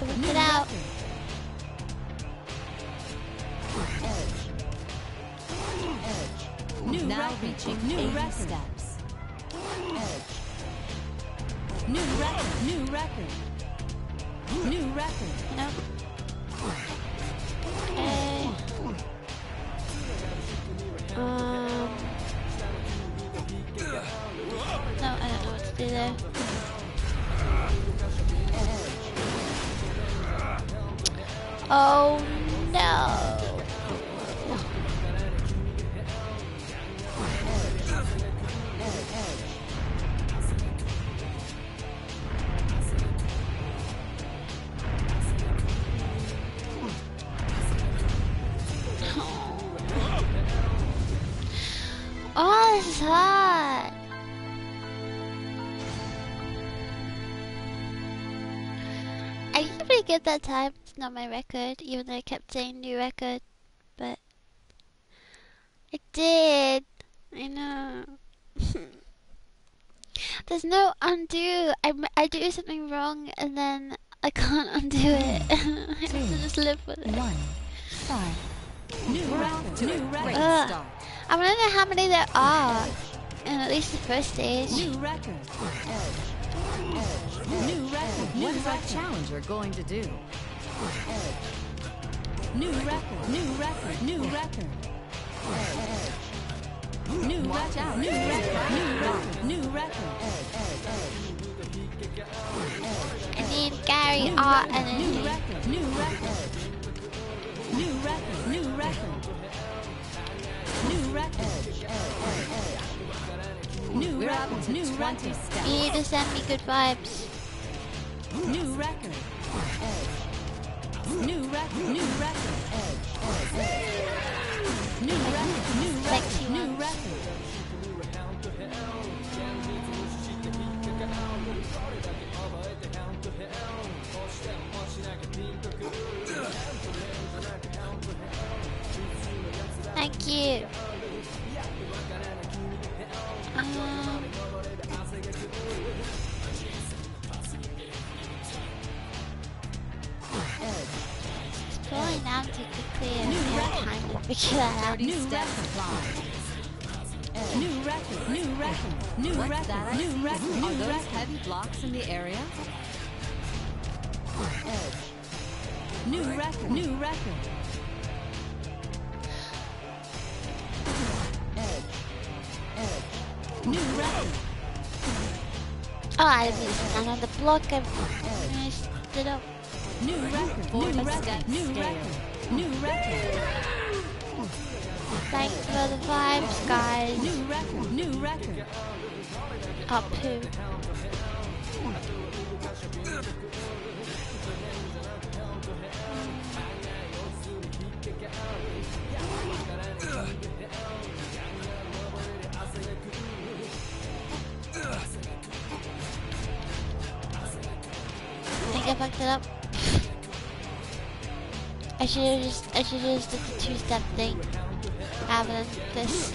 Speaker 1: Work it out.
Speaker 4: New
Speaker 3: Now
Speaker 4: record.
Speaker 3: reaching
Speaker 4: New
Speaker 3: eighty
Speaker 4: record.
Speaker 3: steps.
Speaker 4: New record. New record. New record.
Speaker 1: Nope. Okay. Um. No, I don't know what to do there. Oh no. Oh, this is hard. I did pretty good that time. It's not my record, even though I kept saying new record. But I did. I know. There's no undo. I, m- I do something wrong and then I can't undo it. I have to just live with it.
Speaker 4: One. Five. New record. New record.
Speaker 1: Ugh.
Speaker 3: Start.
Speaker 1: I want to know how many there are in at least the first stage.
Speaker 4: New record. New record. New
Speaker 3: What's our
Speaker 4: record.
Speaker 3: challenger going to do?
Speaker 4: New record. New record. New record. New
Speaker 3: Watch
Speaker 4: record.
Speaker 3: out.
Speaker 4: New record. New record. New record.
Speaker 1: I need Gary
Speaker 4: New
Speaker 1: R
Speaker 4: record. New
Speaker 1: energy.
Speaker 4: record. New record. New record. New record. New record. New
Speaker 3: We're up
Speaker 4: record.
Speaker 3: to
Speaker 4: New
Speaker 3: twenty
Speaker 4: record.
Speaker 3: steps.
Speaker 1: You need to send me good vibes.
Speaker 4: New record. New record. New record. New record. New
Speaker 1: Sexy
Speaker 4: record. New
Speaker 1: ones.
Speaker 4: record.
Speaker 1: Thank you. Um, it's going down too quickly and I have time to figure that out.
Speaker 3: thirty
Speaker 4: New
Speaker 3: steps
Speaker 4: record.
Speaker 3: applied.
Speaker 4: New record. New record. New
Speaker 3: What's
Speaker 4: record.
Speaker 3: that I
Speaker 4: New
Speaker 3: see?
Speaker 4: record.
Speaker 3: Are
Speaker 4: New
Speaker 3: those
Speaker 4: record.
Speaker 3: heavy blocks in the area?
Speaker 4: New record. New record. New record.
Speaker 1: Oh, I didn't need to stand on the block. I, I stood up.
Speaker 4: New record.
Speaker 3: Forty
Speaker 4: New record.
Speaker 3: steps
Speaker 4: New
Speaker 3: scale.
Speaker 4: record. New record.
Speaker 1: Thanks for the vibes, guys.
Speaker 4: New record. New record.
Speaker 1: Up who? I think I fucked it up. I should have just I should have just did the two step thing. Rather than this.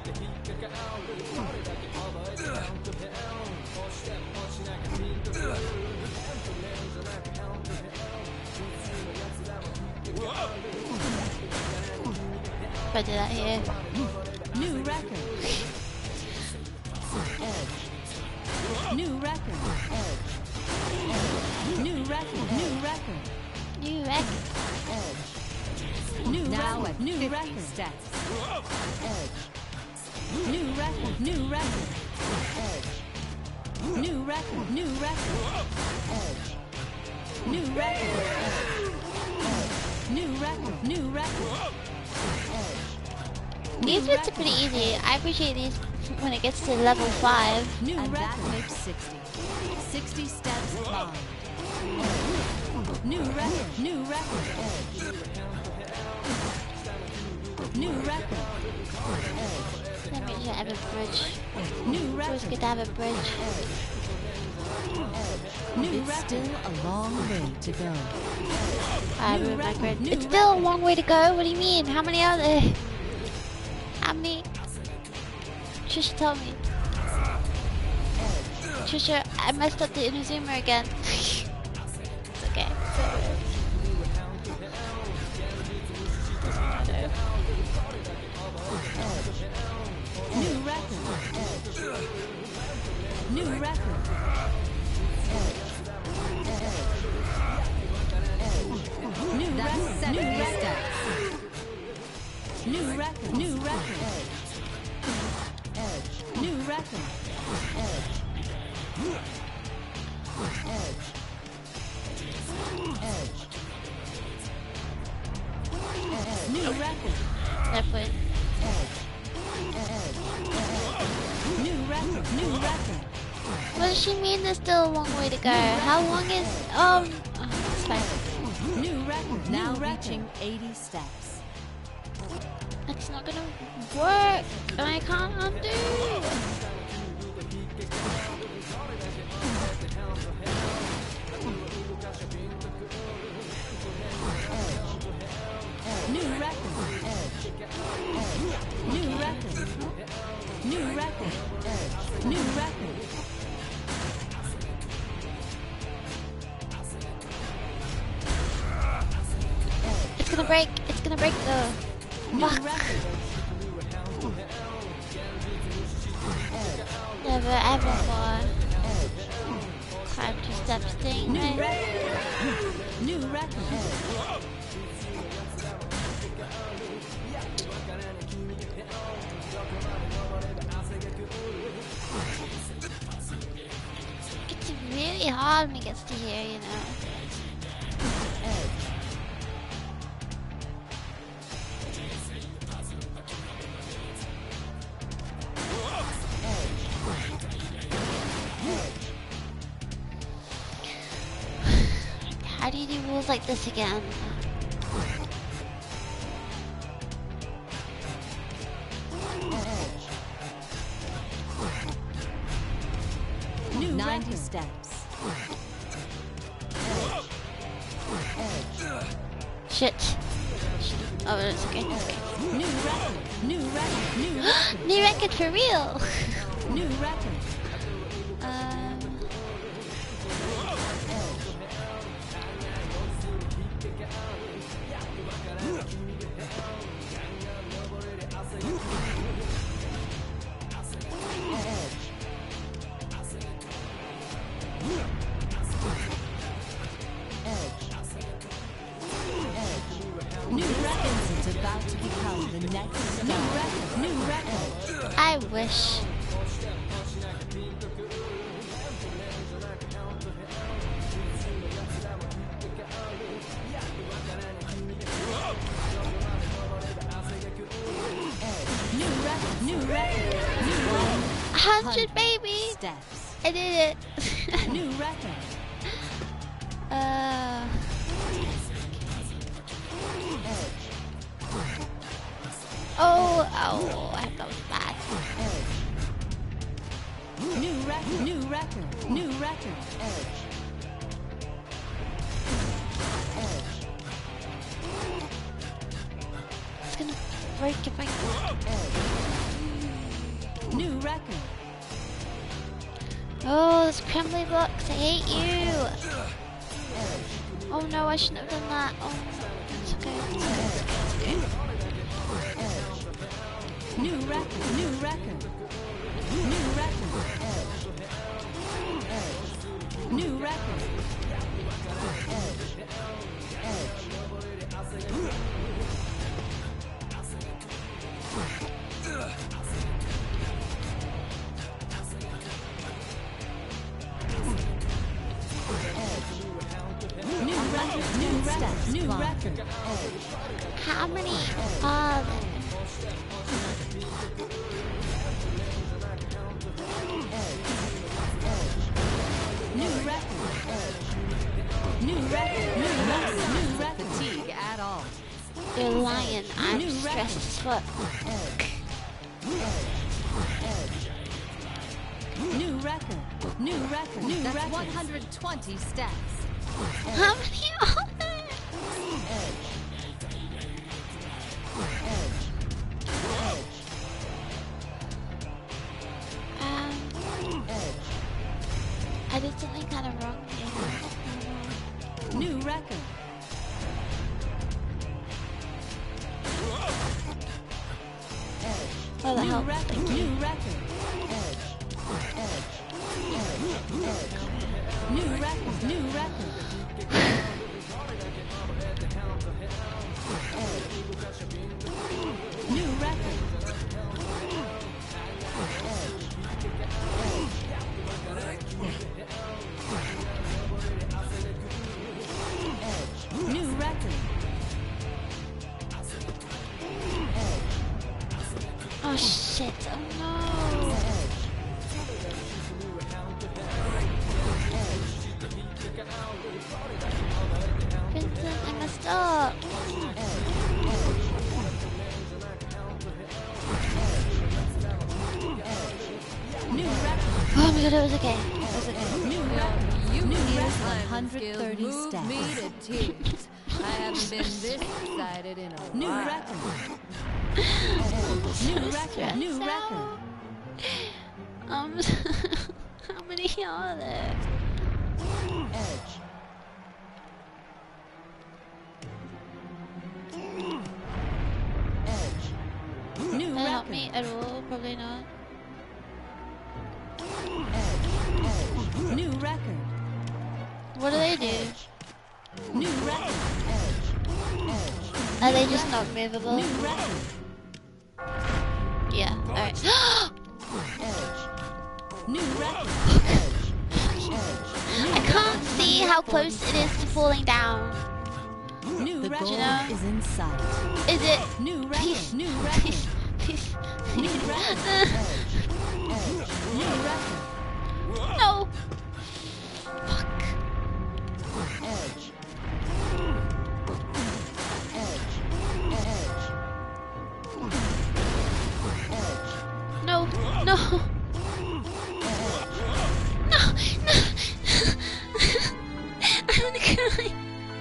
Speaker 1: If I do that here.
Speaker 4: New record. New record. New record. New record.
Speaker 1: New record.
Speaker 4: New
Speaker 3: Now
Speaker 4: record.
Speaker 3: at
Speaker 4: New
Speaker 3: fifty
Speaker 4: record.
Speaker 3: steps.
Speaker 4: New record. New record. New record. New record. New record. New record. New record.
Speaker 1: These bits are pretty easy. I appreciate these when it gets to level five.
Speaker 4: New
Speaker 3: And that
Speaker 4: record.
Speaker 3: makes sixty. sixty steps applied.
Speaker 4: New record. New record. New record.
Speaker 1: Let me just have a bridge.
Speaker 4: New
Speaker 1: It's always
Speaker 4: record.
Speaker 1: good to have a bridge.
Speaker 4: New
Speaker 3: It's
Speaker 4: record.
Speaker 3: still a long way to go.
Speaker 1: I
Speaker 4: New
Speaker 1: ruined my
Speaker 4: record,
Speaker 1: grid.
Speaker 4: new
Speaker 1: It's still a
Speaker 4: record.
Speaker 1: long way to go. What do you mean? How many are there? How many? Trisha told me. Trisha, I messed up the Inazuma again. It's okay. It's alright.
Speaker 4: New record. New record. New record. New record. New record. New record. New record.
Speaker 1: That point.
Speaker 4: New record. New record.
Speaker 1: What does she mean there's still a long way to go? How long is... Um... Oh, it's fine.
Speaker 4: New record. Now reaching eighty steps.
Speaker 1: It's not gonna work. And I can't undo.
Speaker 4: New record. New record. New record. New record.
Speaker 1: It's gonna break. It's gonna break the...
Speaker 4: New
Speaker 1: Fuck.
Speaker 4: record.
Speaker 1: Never ever more. Climb two steps thing,
Speaker 4: New
Speaker 1: right?
Speaker 4: record. New record.
Speaker 1: It's really hard when it gets to here, you know. How do you do rules like this again?
Speaker 4: New ninety steps.
Speaker 1: Shit. Oh, it's okay. It's okay.
Speaker 4: New record. New record. New record.
Speaker 1: New record for real.
Speaker 4: New record.
Speaker 1: um,
Speaker 4: New record is about to become the next star. New record. New record.
Speaker 1: I wish.
Speaker 4: New record. New record. New record.
Speaker 1: Hundred baby.
Speaker 4: Steps.
Speaker 1: I did it.
Speaker 4: New record.
Speaker 1: uh. Oh, oh, I felt bad.
Speaker 4: New record. New record. New record.
Speaker 1: It's gonna break if I.
Speaker 4: New record.
Speaker 1: Oh, those crumbly blocks, I hate you. Oh no, I shouldn't have done that. Oh, it's okay, it's okay, it's okay, it's okay.
Speaker 4: New record. New record. New record. New record. New record. New record. New record.
Speaker 1: How many are there?
Speaker 4: New record. New record. New record. New record. Fatigue at all.
Speaker 1: You're lying. I'm
Speaker 4: New
Speaker 1: stressed as fuck.
Speaker 4: New record. New record. New
Speaker 3: That's
Speaker 4: record.
Speaker 3: one hundred twenty steps.
Speaker 1: How many are there? Um, I did something kind of wrong here.
Speaker 4: New record.
Speaker 1: Oh, the
Speaker 4: New
Speaker 1: hell.
Speaker 4: record. New record. record. New record. New record. New record.
Speaker 1: Oh shit, oh no. Vincent, I messed up.
Speaker 4: New record.
Speaker 1: Oh my god, it was okay. It was okay.
Speaker 4: New record.
Speaker 3: You
Speaker 4: New
Speaker 3: New
Speaker 4: record.
Speaker 3: one
Speaker 4: one
Speaker 3: hundred
Speaker 4: thirty
Speaker 3: me
Speaker 4: steps.
Speaker 3: to tears. I haven't been this excited in a
Speaker 4: New
Speaker 3: while.
Speaker 4: record.
Speaker 1: So
Speaker 4: New record.
Speaker 1: stressed
Speaker 4: New
Speaker 1: out.
Speaker 4: record.
Speaker 1: Um, how many are there?
Speaker 4: Edge. Edge. New
Speaker 1: They're not
Speaker 4: record.
Speaker 1: me at all, probably not.
Speaker 4: Edge. Edge. New record.
Speaker 1: What do they do?
Speaker 4: New record. Edge. Edge.
Speaker 1: Are they just not movable?
Speaker 4: New record.
Speaker 1: Yeah, alright.
Speaker 4: Edge. New record.
Speaker 1: I can't see how close it is to falling down.
Speaker 4: New
Speaker 1: The
Speaker 4: record
Speaker 1: goal know?
Speaker 4: is in sight.
Speaker 1: Is it?
Speaker 4: New
Speaker 1: Please,
Speaker 4: record. New record.
Speaker 1: please, please.
Speaker 4: New record. Edge. Edge. New record.
Speaker 1: No! Fuck.
Speaker 4: Edge. Edge. Edge. Edge.
Speaker 1: No, no. No, no. I'm gonna cry.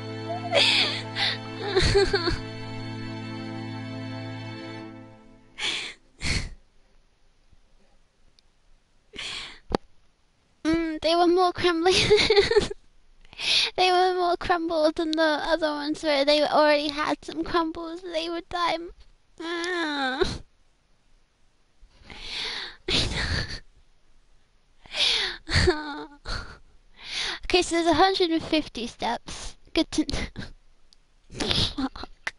Speaker 1: mm, they were more crumbly. They were more crumbled than the other ones where they already had some crumbles. They would die. Ah. Okay, so there's one hundred fifty steps. Good to know. Fuck.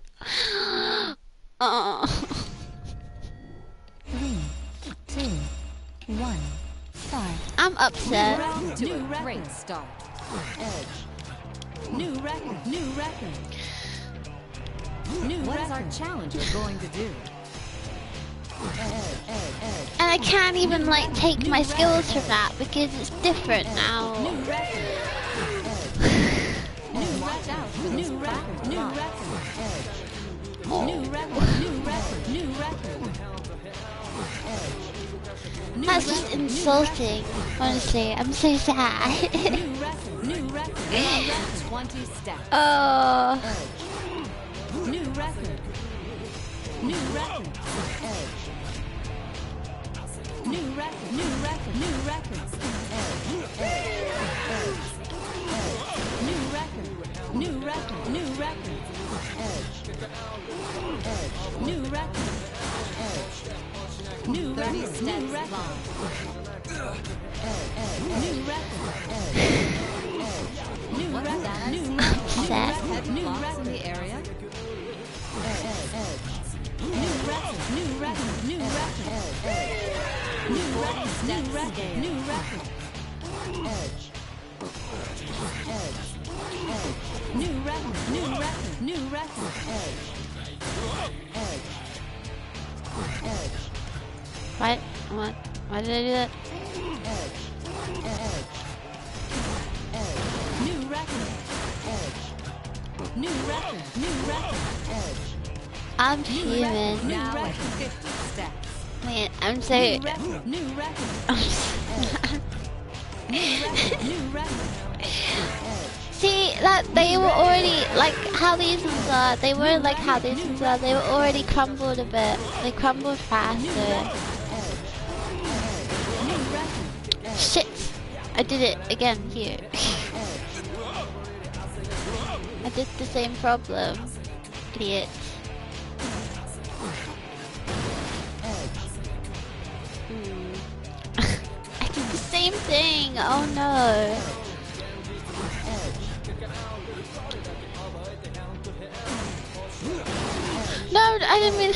Speaker 1: Oh.
Speaker 4: Three, two, one, start.
Speaker 1: I'm upset.
Speaker 3: Off to
Speaker 4: New
Speaker 3: a
Speaker 4: record.
Speaker 3: great start.
Speaker 4: Edge. New record. New record. New
Speaker 3: What is
Speaker 4: record.
Speaker 3: our challenger going to do?
Speaker 4: Edge. Edge. Edge.
Speaker 1: And I can't even like take my skills from that because it's different
Speaker 4: New
Speaker 1: now.
Speaker 4: record. New
Speaker 3: Watch out for
Speaker 4: New
Speaker 3: those
Speaker 4: record.
Speaker 3: fat
Speaker 4: New
Speaker 3: lines.
Speaker 4: record. Edge. New record. New record. New record. Edge. New
Speaker 1: That's just
Speaker 4: record.
Speaker 1: insulting. Honestly, I'm so sad.
Speaker 4: New record. New record. New record.
Speaker 3: twenty steps.
Speaker 1: Oh.
Speaker 4: Edge. New record. New record. Edge. New record. New record. New record. Edge. Edge. Edge. New record. New record. New record. Edge. Edge. New record. Edge. New
Speaker 3: thirty
Speaker 4: record.
Speaker 3: steps
Speaker 4: New record.
Speaker 3: long.
Speaker 4: Edge. New record. Edge. Edge. New
Speaker 3: What's
Speaker 4: record.
Speaker 3: that?
Speaker 4: New record.
Speaker 1: Set.
Speaker 3: Heavy
Speaker 4: New
Speaker 3: blocks in
Speaker 4: record.
Speaker 3: the area.
Speaker 4: New record, new record, new record, edge. New record, new record, new record, edge. Edge. Edge. New record, new record, new record, edge. Edge. Edge.
Speaker 1: What? What? Why did I do that?
Speaker 4: Edge. Edge. Edge. New record, edge. New record, new record, edge.
Speaker 1: I'm
Speaker 4: New
Speaker 1: human.
Speaker 4: record, new
Speaker 3: Now at
Speaker 4: record,
Speaker 3: fifty steps.
Speaker 1: Man, I'm so.
Speaker 4: new record, new record,
Speaker 1: I'm so
Speaker 4: new record, new record, edge.
Speaker 1: See that they were already like how these ones are. They weren't like how these ones are. They were already crumbled a bit. They crumbled
Speaker 4: New
Speaker 1: faster.
Speaker 4: record, edge. Edge. New record, edge.
Speaker 1: Shit! I did it again here. I did the same problem. Idiot. Hmm. I did the same thing. Oh no. I didn't mean.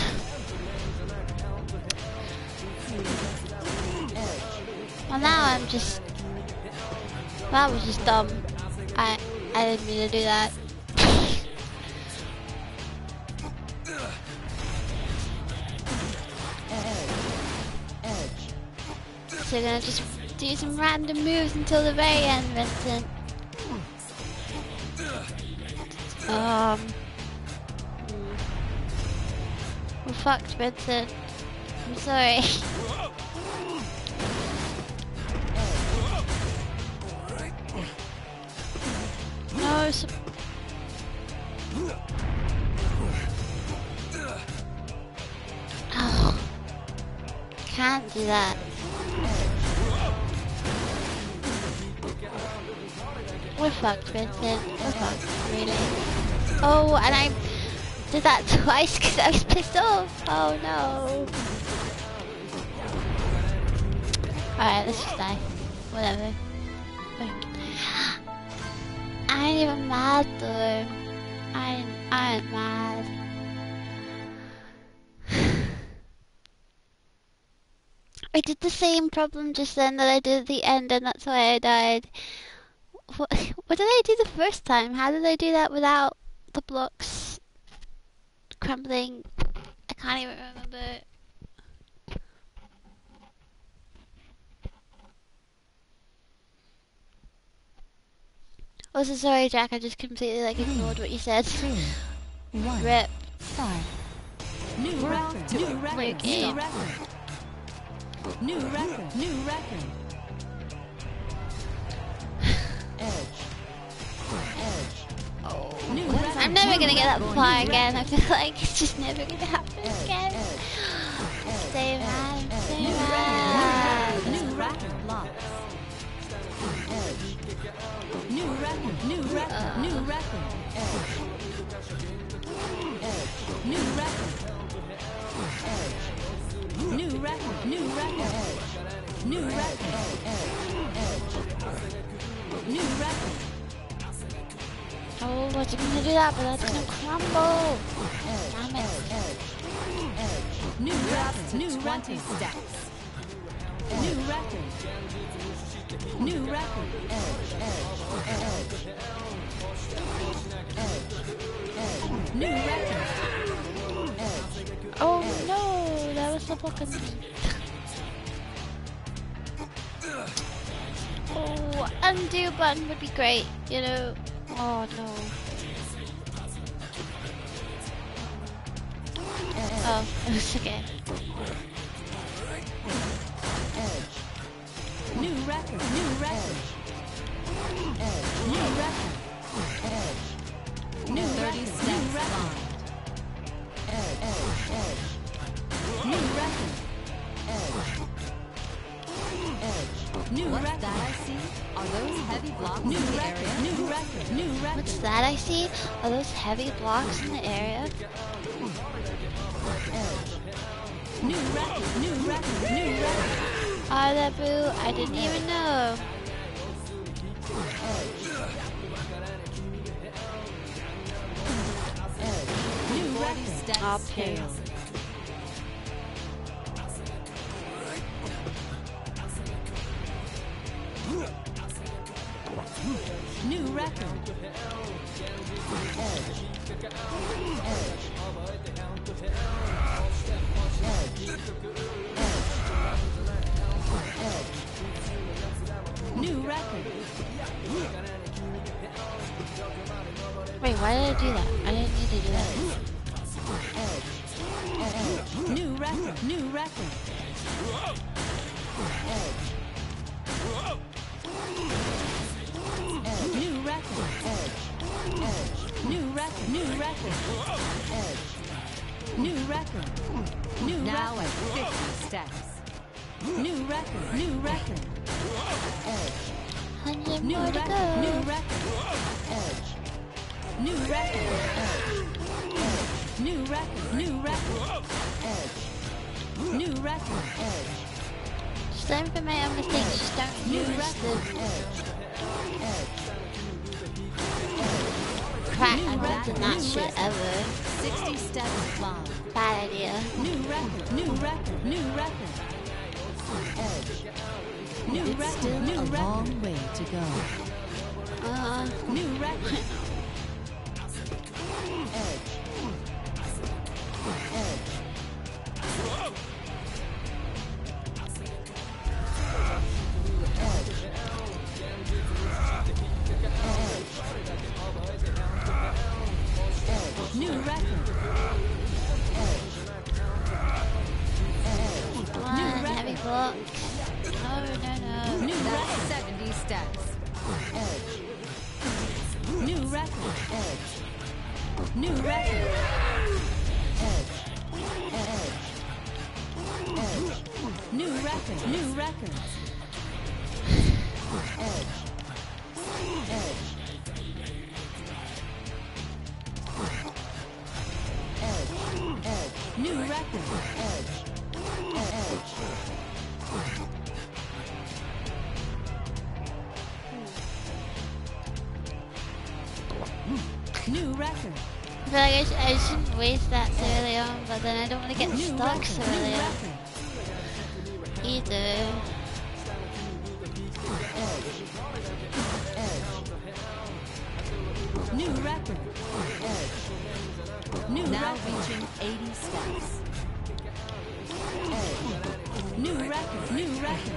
Speaker 1: Well, now I'm just. That was just dumb. I I didn't mean to do that. So you're gonna just do some random moves until the very end, Vincent. Um. hmm. We're fucked, Vincent. I'm sorry. No, so oh, can't do that. We're fucked, Vincent. We're fucked, really. Oh, and I did that twice because I was pissed off. Oh no. Alright, let's just die. Whatever. I ain't even mad though. I ain't, I ain't mad. I did the same problem just then that I did at the end, and that's why I died. What, what did I do the first time? How did I do that without the blocks crumbling? I can't even remember. Also, sorry, Jack. I just completely like ignored what you said.
Speaker 4: Two, one,
Speaker 1: Rip.
Speaker 4: start. New record, new record,
Speaker 1: New game.
Speaker 4: new record. New record, new record. Edge. Edge.
Speaker 1: Oh.
Speaker 4: New record.
Speaker 1: I'm never gonna get that
Speaker 4: new
Speaker 1: far
Speaker 4: record.
Speaker 1: again. I feel like it's just never gonna happen again. Stay mad. Stay
Speaker 4: New
Speaker 1: mad.
Speaker 4: record, new record. Locks. Edge. New record, new record,
Speaker 1: Uh.
Speaker 4: new record. Edge. Edge. New record. Edge. New record, new record. Edge. New record. Edge. New record.
Speaker 1: Oh, what's it gonna do that? But that's gonna crumble. Damn it.
Speaker 4: New record, new record. Steps. New record. New record. New record.
Speaker 1: Oh no, that was the block on me. Oh, undo button would be great, you know. Oh no. Oh, it was okay.
Speaker 4: New record, new record. New record. New thirty steps on. New record. New
Speaker 3: What's
Speaker 4: record.
Speaker 3: that I see? Are those heavy blocks
Speaker 4: New
Speaker 3: in the
Speaker 4: record,
Speaker 3: area?
Speaker 4: new record, new record.
Speaker 1: What's that I see? Are those heavy blocks in the area?
Speaker 4: New record, new record, new record.
Speaker 1: Are there, boo? I didn't even know.
Speaker 4: New
Speaker 3: forty
Speaker 4: record.
Speaker 3: steps
Speaker 1: I'll
Speaker 3: failed.
Speaker 4: New record. New record.
Speaker 1: Wait, why did I do that? I didn't need to do that.
Speaker 4: New record, new record. New record. New record, new record. New record. New
Speaker 3: Now
Speaker 4: record.
Speaker 3: at fifty steps.
Speaker 4: New record, new record.
Speaker 1: Hundred
Speaker 4: New
Speaker 1: more to
Speaker 4: record, new
Speaker 1: go.
Speaker 4: record. New record. New record, new record. New record.
Speaker 1: Just learn from my own mistakes. Just don't
Speaker 4: New
Speaker 1: use
Speaker 4: record.
Speaker 1: the crack
Speaker 4: New
Speaker 1: modes in
Speaker 4: record.
Speaker 1: that
Speaker 4: New
Speaker 1: shit
Speaker 4: record.
Speaker 1: ever.
Speaker 4: sixty steps climb.
Speaker 1: Bad idea.
Speaker 4: New record. New record. New record. Edge. New
Speaker 3: It's
Speaker 4: record.
Speaker 3: still
Speaker 4: New
Speaker 3: a
Speaker 4: record.
Speaker 3: long way to go.
Speaker 1: Uh,
Speaker 4: New record. Edge. Edge. New record.
Speaker 1: come on, heavy block. No, no, no.
Speaker 4: New
Speaker 3: That's
Speaker 4: record.
Speaker 3: seventy steps.
Speaker 4: Edge. New record. Edge. New record. Edge. Edge. Edge. New record. New record. Edge. Edge. Edge. Edge. New record. Edge. Edge. New record.
Speaker 1: I feel like I, sh I shouldn't waste that so early on, but then I don't want to get
Speaker 4: New
Speaker 1: stuck
Speaker 4: record.
Speaker 1: so
Speaker 4: New
Speaker 1: early on
Speaker 4: record.
Speaker 1: either.
Speaker 4: New record. Edge. New
Speaker 3: Now
Speaker 4: record.
Speaker 3: reaching eighty steps.
Speaker 4: Edge. New record. New record.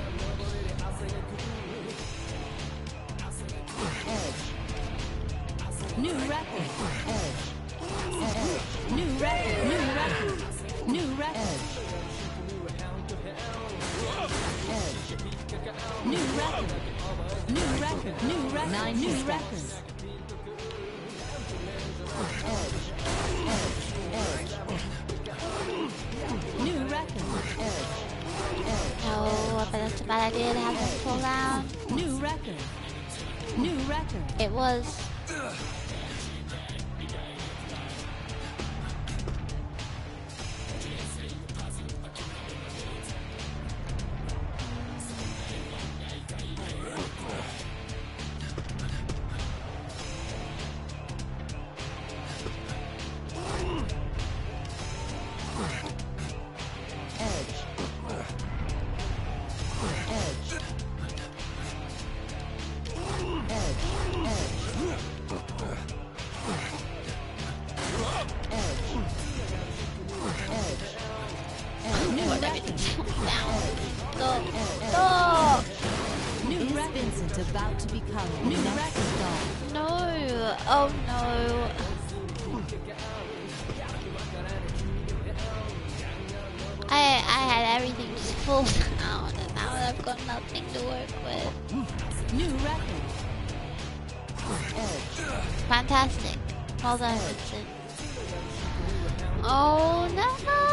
Speaker 4: Edge. New record. Edge. Edge. New record. New record. New record. Edge. New record. New record. New record.
Speaker 3: ninety
Speaker 4: New
Speaker 3: steps.
Speaker 4: record. Edge. Edge. Edge. New record. Edge. Edge.
Speaker 1: No, but that's a bad idea to have them fall down.
Speaker 4: New record. New record.
Speaker 1: It was.
Speaker 4: Edge. Edge. Edge. New
Speaker 1: What,
Speaker 4: record.
Speaker 1: everything's falling down. Stop. Stop.
Speaker 4: New
Speaker 3: Is
Speaker 4: record.
Speaker 3: Vincent about to become the
Speaker 4: New
Speaker 3: next
Speaker 4: record.
Speaker 3: star?
Speaker 1: No. Oh no. I I had everything just fall down, and now I've got nothing to work with.
Speaker 4: New record. Edge.
Speaker 1: Fantastic. Well done, Vincent. Oh no!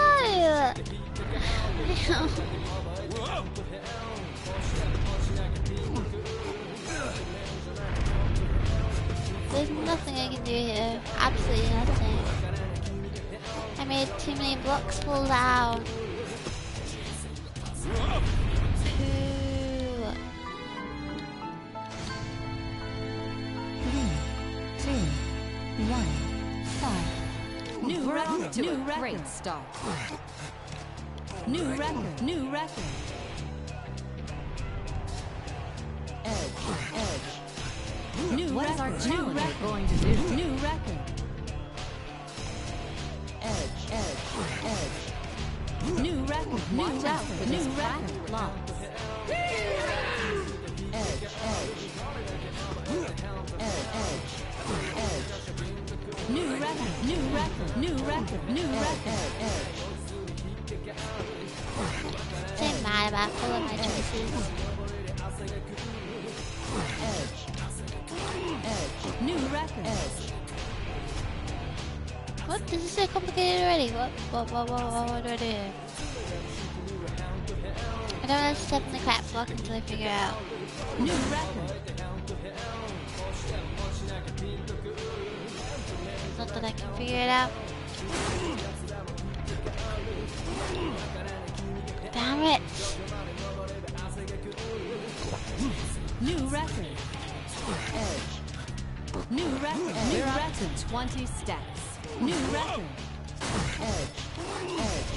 Speaker 1: There's nothing I can do here. Absolutely nothing. I made too many blocks fall down. Pooh.
Speaker 4: Two. One. Five. New
Speaker 3: We're
Speaker 4: record.
Speaker 3: off to
Speaker 4: New
Speaker 3: a
Speaker 4: record.
Speaker 3: great start.
Speaker 4: New record. New record. Edge. Edge. New
Speaker 3: What is
Speaker 4: record.
Speaker 3: our
Speaker 4: New
Speaker 3: challenger
Speaker 4: record.
Speaker 3: going to do?
Speaker 4: New record. Edge. Edge. Edge. New record. New
Speaker 3: Watch out
Speaker 4: record.
Speaker 3: for
Speaker 4: New
Speaker 3: those
Speaker 4: record.
Speaker 3: cracked blocks.
Speaker 4: Edge. Edge. Edge. Edge. Edge. New record. New record. New record. New record. Edge.
Speaker 1: So mad about all of my choices.
Speaker 4: Edge. Edge. New record. Edge.
Speaker 1: What? This is so complicated already. What? What? What? What? What, what do I do here? I don't want to step in the crap block until I figure out.
Speaker 4: New record.
Speaker 1: Not that I can figure it out. Damn it!
Speaker 4: New record. Edge. New record. New
Speaker 3: We're up
Speaker 4: record.
Speaker 3: to twenty steps.
Speaker 4: New record.
Speaker 5: Edge. Edge.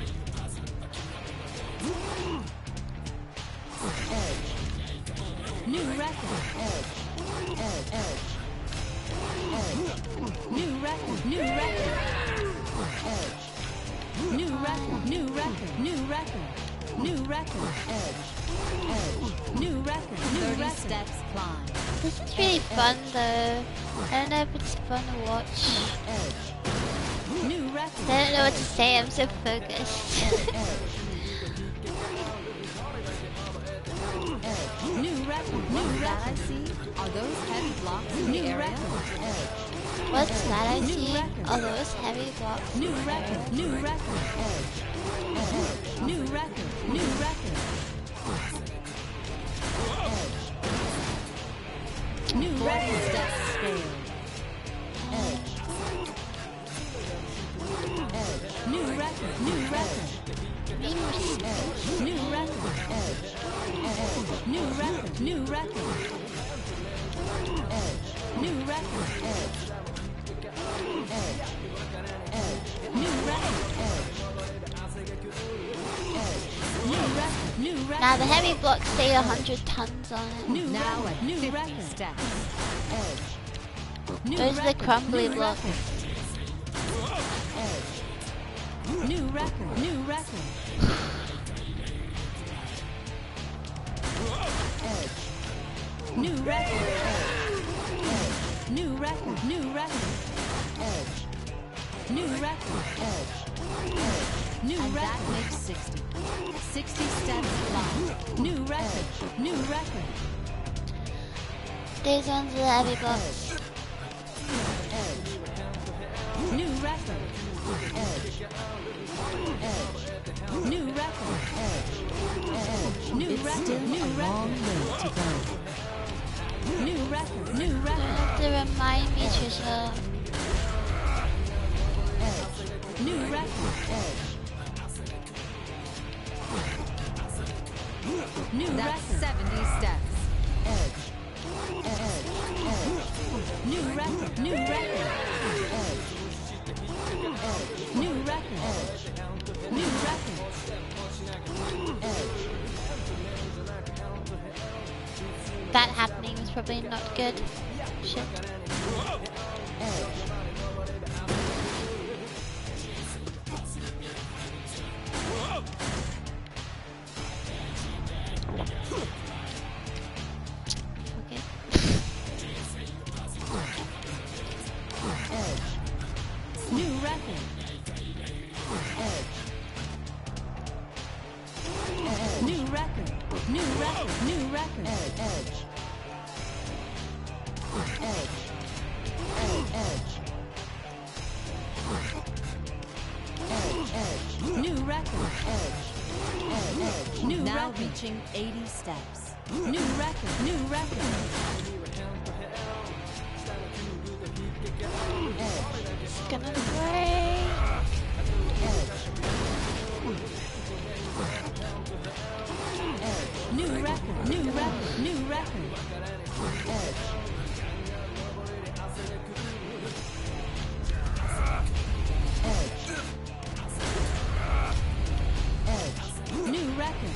Speaker 5: Edge.
Speaker 4: New record.
Speaker 5: Edge. Edge. Edge.
Speaker 4: New record. New record.
Speaker 5: Edge.
Speaker 4: New record. New record. New record. New record.
Speaker 5: Edge. Edge.
Speaker 4: New record. New
Speaker 3: thirty
Speaker 4: record.
Speaker 3: steps climb.
Speaker 1: This is really fun though. I don't know if it's fun to watch.
Speaker 5: Edge.
Speaker 4: New record.
Speaker 1: I don't know what to say, I'm so focused.
Speaker 4: New record. New
Speaker 3: That I
Speaker 4: record.
Speaker 3: see are those heavy blocks in the
Speaker 4: New
Speaker 3: area.
Speaker 4: record.
Speaker 1: What's that I
Speaker 4: New
Speaker 1: see?
Speaker 4: record.
Speaker 1: Oh, those heavy blocks.
Speaker 4: New record. New record. New record. New record. New
Speaker 3: forty
Speaker 4: record.
Speaker 3: steps scale.
Speaker 4: New record. New record. New record. New record. New record. New record. New record. New record. New record.
Speaker 1: Now the heavy blocks say a hundred tons on it.
Speaker 4: New
Speaker 3: Now
Speaker 4: record.
Speaker 3: at
Speaker 4: New
Speaker 3: fifty
Speaker 4: record.
Speaker 3: steps.
Speaker 4: New
Speaker 1: Those are the
Speaker 4: record.
Speaker 1: crumbly
Speaker 4: New
Speaker 1: blocks.
Speaker 4: record. New record. New record. New record. New record. New record. New record. New
Speaker 3: And that
Speaker 4: record.
Speaker 3: makes sixty. sixty steps climb.
Speaker 4: New record. New record.
Speaker 1: These ones are the heavy blocks.
Speaker 4: New record. New record. New
Speaker 3: It's
Speaker 4: record.
Speaker 3: still
Speaker 4: New
Speaker 3: a long
Speaker 4: record.
Speaker 3: way to go.
Speaker 4: New record. New
Speaker 1: You
Speaker 4: record.
Speaker 1: have to remind me, Trisha.
Speaker 4: New record. New
Speaker 3: That's
Speaker 4: record.
Speaker 3: seventy steps.
Speaker 4: New record. New record. New record. New record.
Speaker 1: That happening was probably not good. Shit. Okay.
Speaker 4: New record. New record. New record. New record. New record. New
Speaker 3: Now
Speaker 4: record.
Speaker 3: reaching eighty steps.
Speaker 4: New record. New record.
Speaker 1: It's gonna break.
Speaker 4: New record. New record. New record. New record.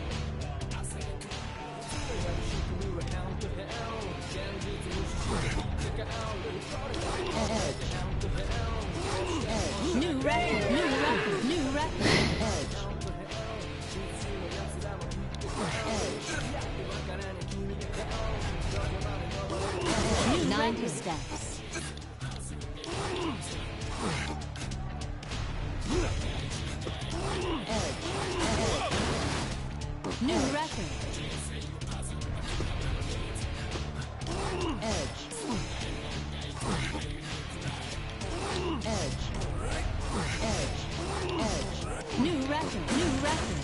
Speaker 4: New record. New record. New record.
Speaker 3: ninety steps.
Speaker 4: New record. New record. New record.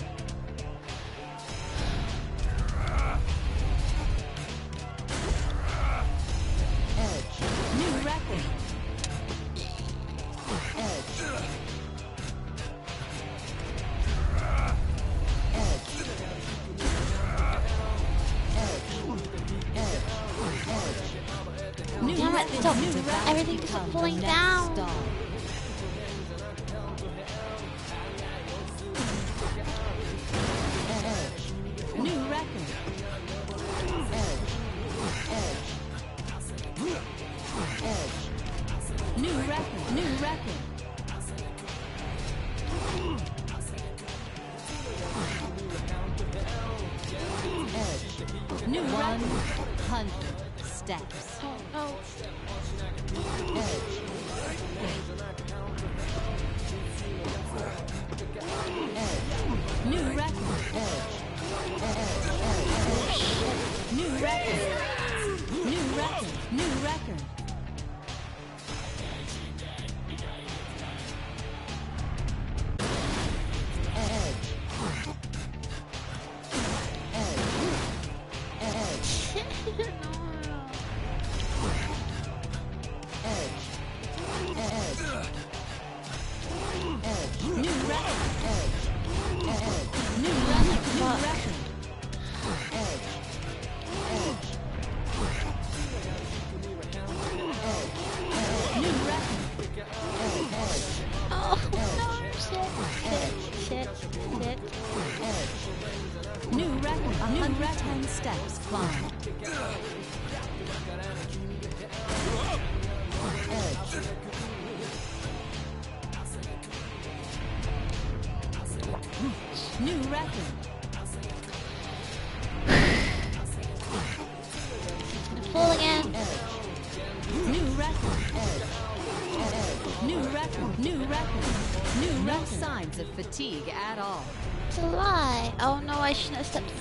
Speaker 4: New
Speaker 1: it stop? Everything just falling down.
Speaker 4: Stall. New record. New record. New record. New one hundred steps.
Speaker 1: Oh no.
Speaker 4: New record. New record. New record. New record. New record. New record. New record. New record.
Speaker 1: Oh no. Shit. Shit. Shit. Shit.
Speaker 4: New record. one hundred ten steps climb. New record.
Speaker 1: Fall again.
Speaker 4: New record. New record. New record. New no record. Signs of fatigue at all.
Speaker 1: It's a lie. Oh no, I shouldn't have stepped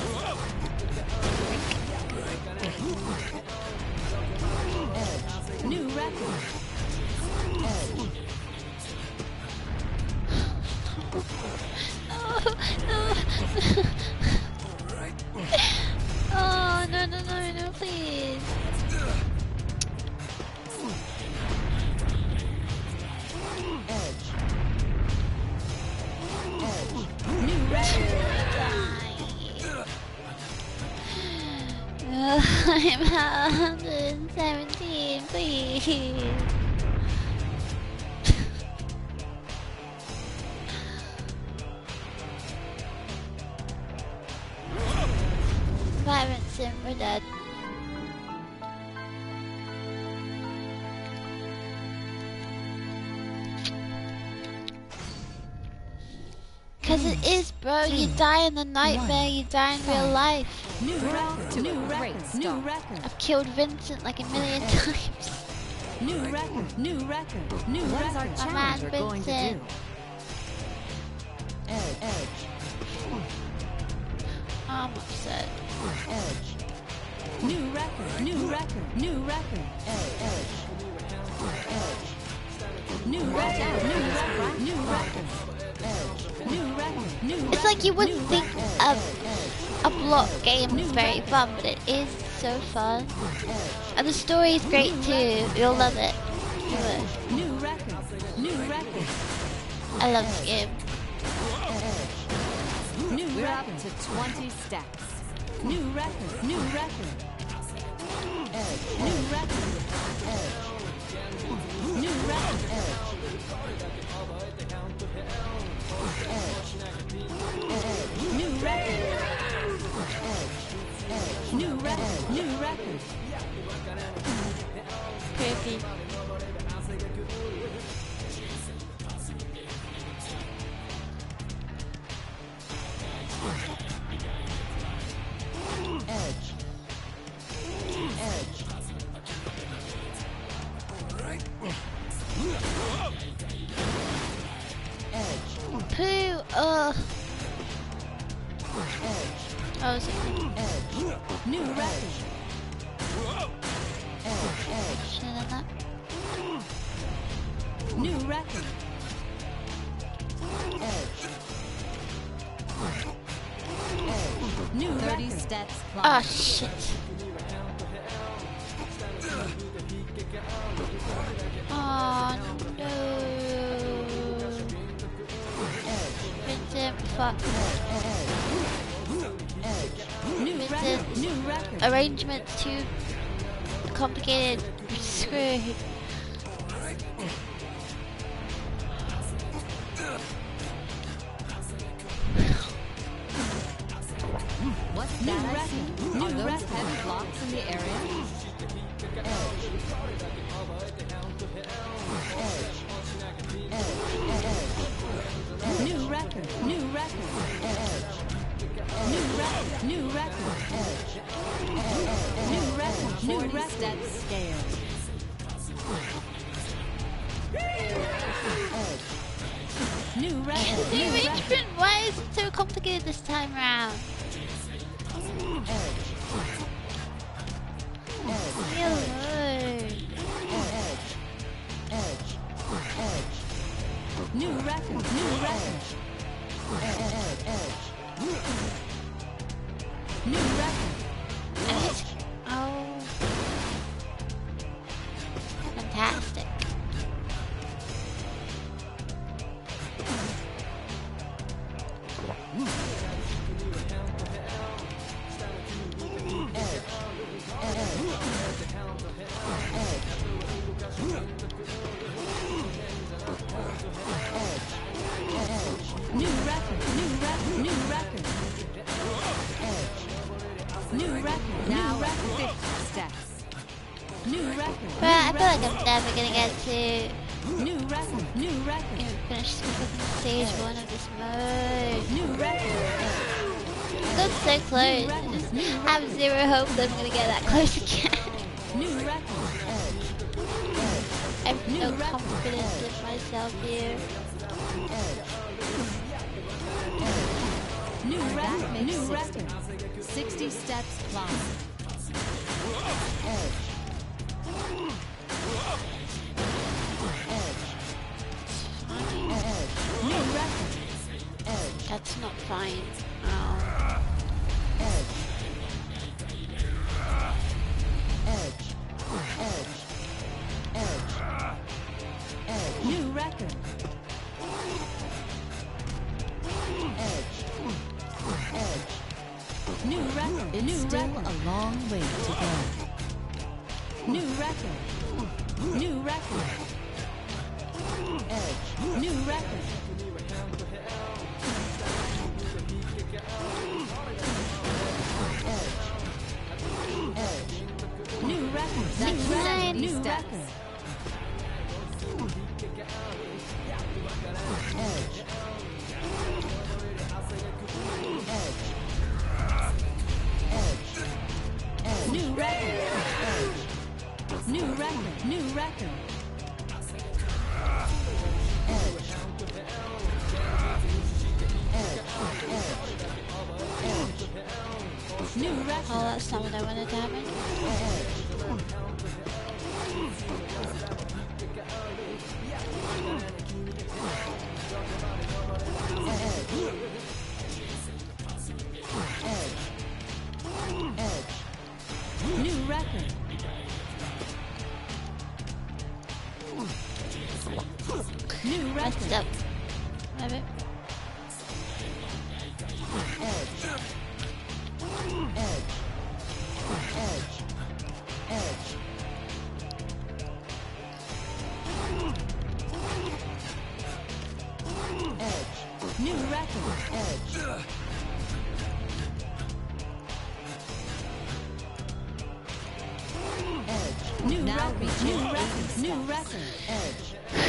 Speaker 1: complete.
Speaker 4: New record.
Speaker 1: Oh no no no no please.
Speaker 4: New record.
Speaker 1: Uh, I'm at one hundred seventeen, please. Violent sim, we're dead. Cause it is, bro. You die in the nightmare, you die in real life.
Speaker 4: New record. New record. New record.
Speaker 1: I've killed Vincent like a million times.
Speaker 4: New record. New record. New
Speaker 3: What is
Speaker 4: record.
Speaker 3: our
Speaker 1: My
Speaker 3: challenger
Speaker 1: man
Speaker 3: going to do?
Speaker 1: Vincent.
Speaker 5: Edge. Edge.
Speaker 1: I'm upset.
Speaker 5: Edge.
Speaker 4: New record. New record. New record.
Speaker 5: Edge. Edge.
Speaker 4: New record. New record. New record. New record. New record.
Speaker 1: It's like you wouldn't think a, a block game is very
Speaker 4: record.
Speaker 1: fun, but it is so fun. And the story is great too. You'll love it. You will.
Speaker 4: New record. New record.
Speaker 1: I love this game.
Speaker 4: New
Speaker 3: We're up
Speaker 4: record.
Speaker 3: to twenty steps.
Speaker 4: New record. New record. New record. New record. New record. New record. New record.
Speaker 1: Creepy.
Speaker 5: Edge. Edge. Edge.
Speaker 1: Poo. Ugh.
Speaker 5: Edge.
Speaker 1: Oh, is it?
Speaker 5: Edge.
Speaker 4: New record.
Speaker 5: Edge. Edge.
Speaker 1: Should have done that.
Speaker 4: New record.
Speaker 5: Edge.
Speaker 4: New
Speaker 3: thirty
Speaker 4: record.
Speaker 3: steps
Speaker 1: Oh
Speaker 3: climb.
Speaker 1: shit. Oh no. Vincent, fuck.
Speaker 4: New record.
Speaker 1: Vincent.
Speaker 4: New record.
Speaker 1: Arrangement's too complicated. screwed.
Speaker 3: What's
Speaker 4: New
Speaker 3: that I
Speaker 4: record.
Speaker 3: see?
Speaker 4: New
Speaker 3: Are those
Speaker 4: record.
Speaker 3: heavy blocks in the area?
Speaker 4: New record. New record. New record. New record. New record. New
Speaker 3: forty
Speaker 4: record.
Speaker 3: steps scale.
Speaker 4: New record.
Speaker 1: The
Speaker 4: New record.
Speaker 1: arrangement, why is it so complicated this time around? Leave me alone.
Speaker 4: New record. New record. New record.
Speaker 1: Edge. Oh. Fantastic.
Speaker 4: New record. New record. New record. New record.
Speaker 3: Now
Speaker 4: New
Speaker 3: at
Speaker 4: record.
Speaker 3: fifty steps.
Speaker 4: New record.
Speaker 1: But I feel like I'm never gonna get to
Speaker 4: New record. New
Speaker 1: you
Speaker 4: record.
Speaker 1: know, finish fucking stage one of this mode.
Speaker 4: New record.
Speaker 1: I got so close. I just have zero hope that I'm gonna get that close again.
Speaker 4: New record.
Speaker 1: I have no confidence in myself here.
Speaker 4: New
Speaker 3: That
Speaker 4: record.
Speaker 3: makes
Speaker 4: New
Speaker 3: sixty.
Speaker 4: record.
Speaker 3: sixty steps climb.
Speaker 4: New record.
Speaker 1: That's not fine. Oh.
Speaker 4: New record. New record.
Speaker 3: It's
Speaker 4: New
Speaker 3: still
Speaker 4: record.
Speaker 3: a long way to go.
Speaker 4: New record. New record. New record. New record.
Speaker 3: That's
Speaker 4: New record.
Speaker 1: seventy
Speaker 4: New
Speaker 3: steps.
Speaker 4: record. New record. New record. New record. New record.
Speaker 1: Oh, that's not what I wanted to happen.
Speaker 4: New record. New
Speaker 1: Messed
Speaker 4: record.
Speaker 1: up. Maybe.
Speaker 4: New record. New
Speaker 3: Now
Speaker 4: record.
Speaker 3: reaching
Speaker 4: New
Speaker 3: eighty
Speaker 4: record.
Speaker 3: steps.
Speaker 4: New record.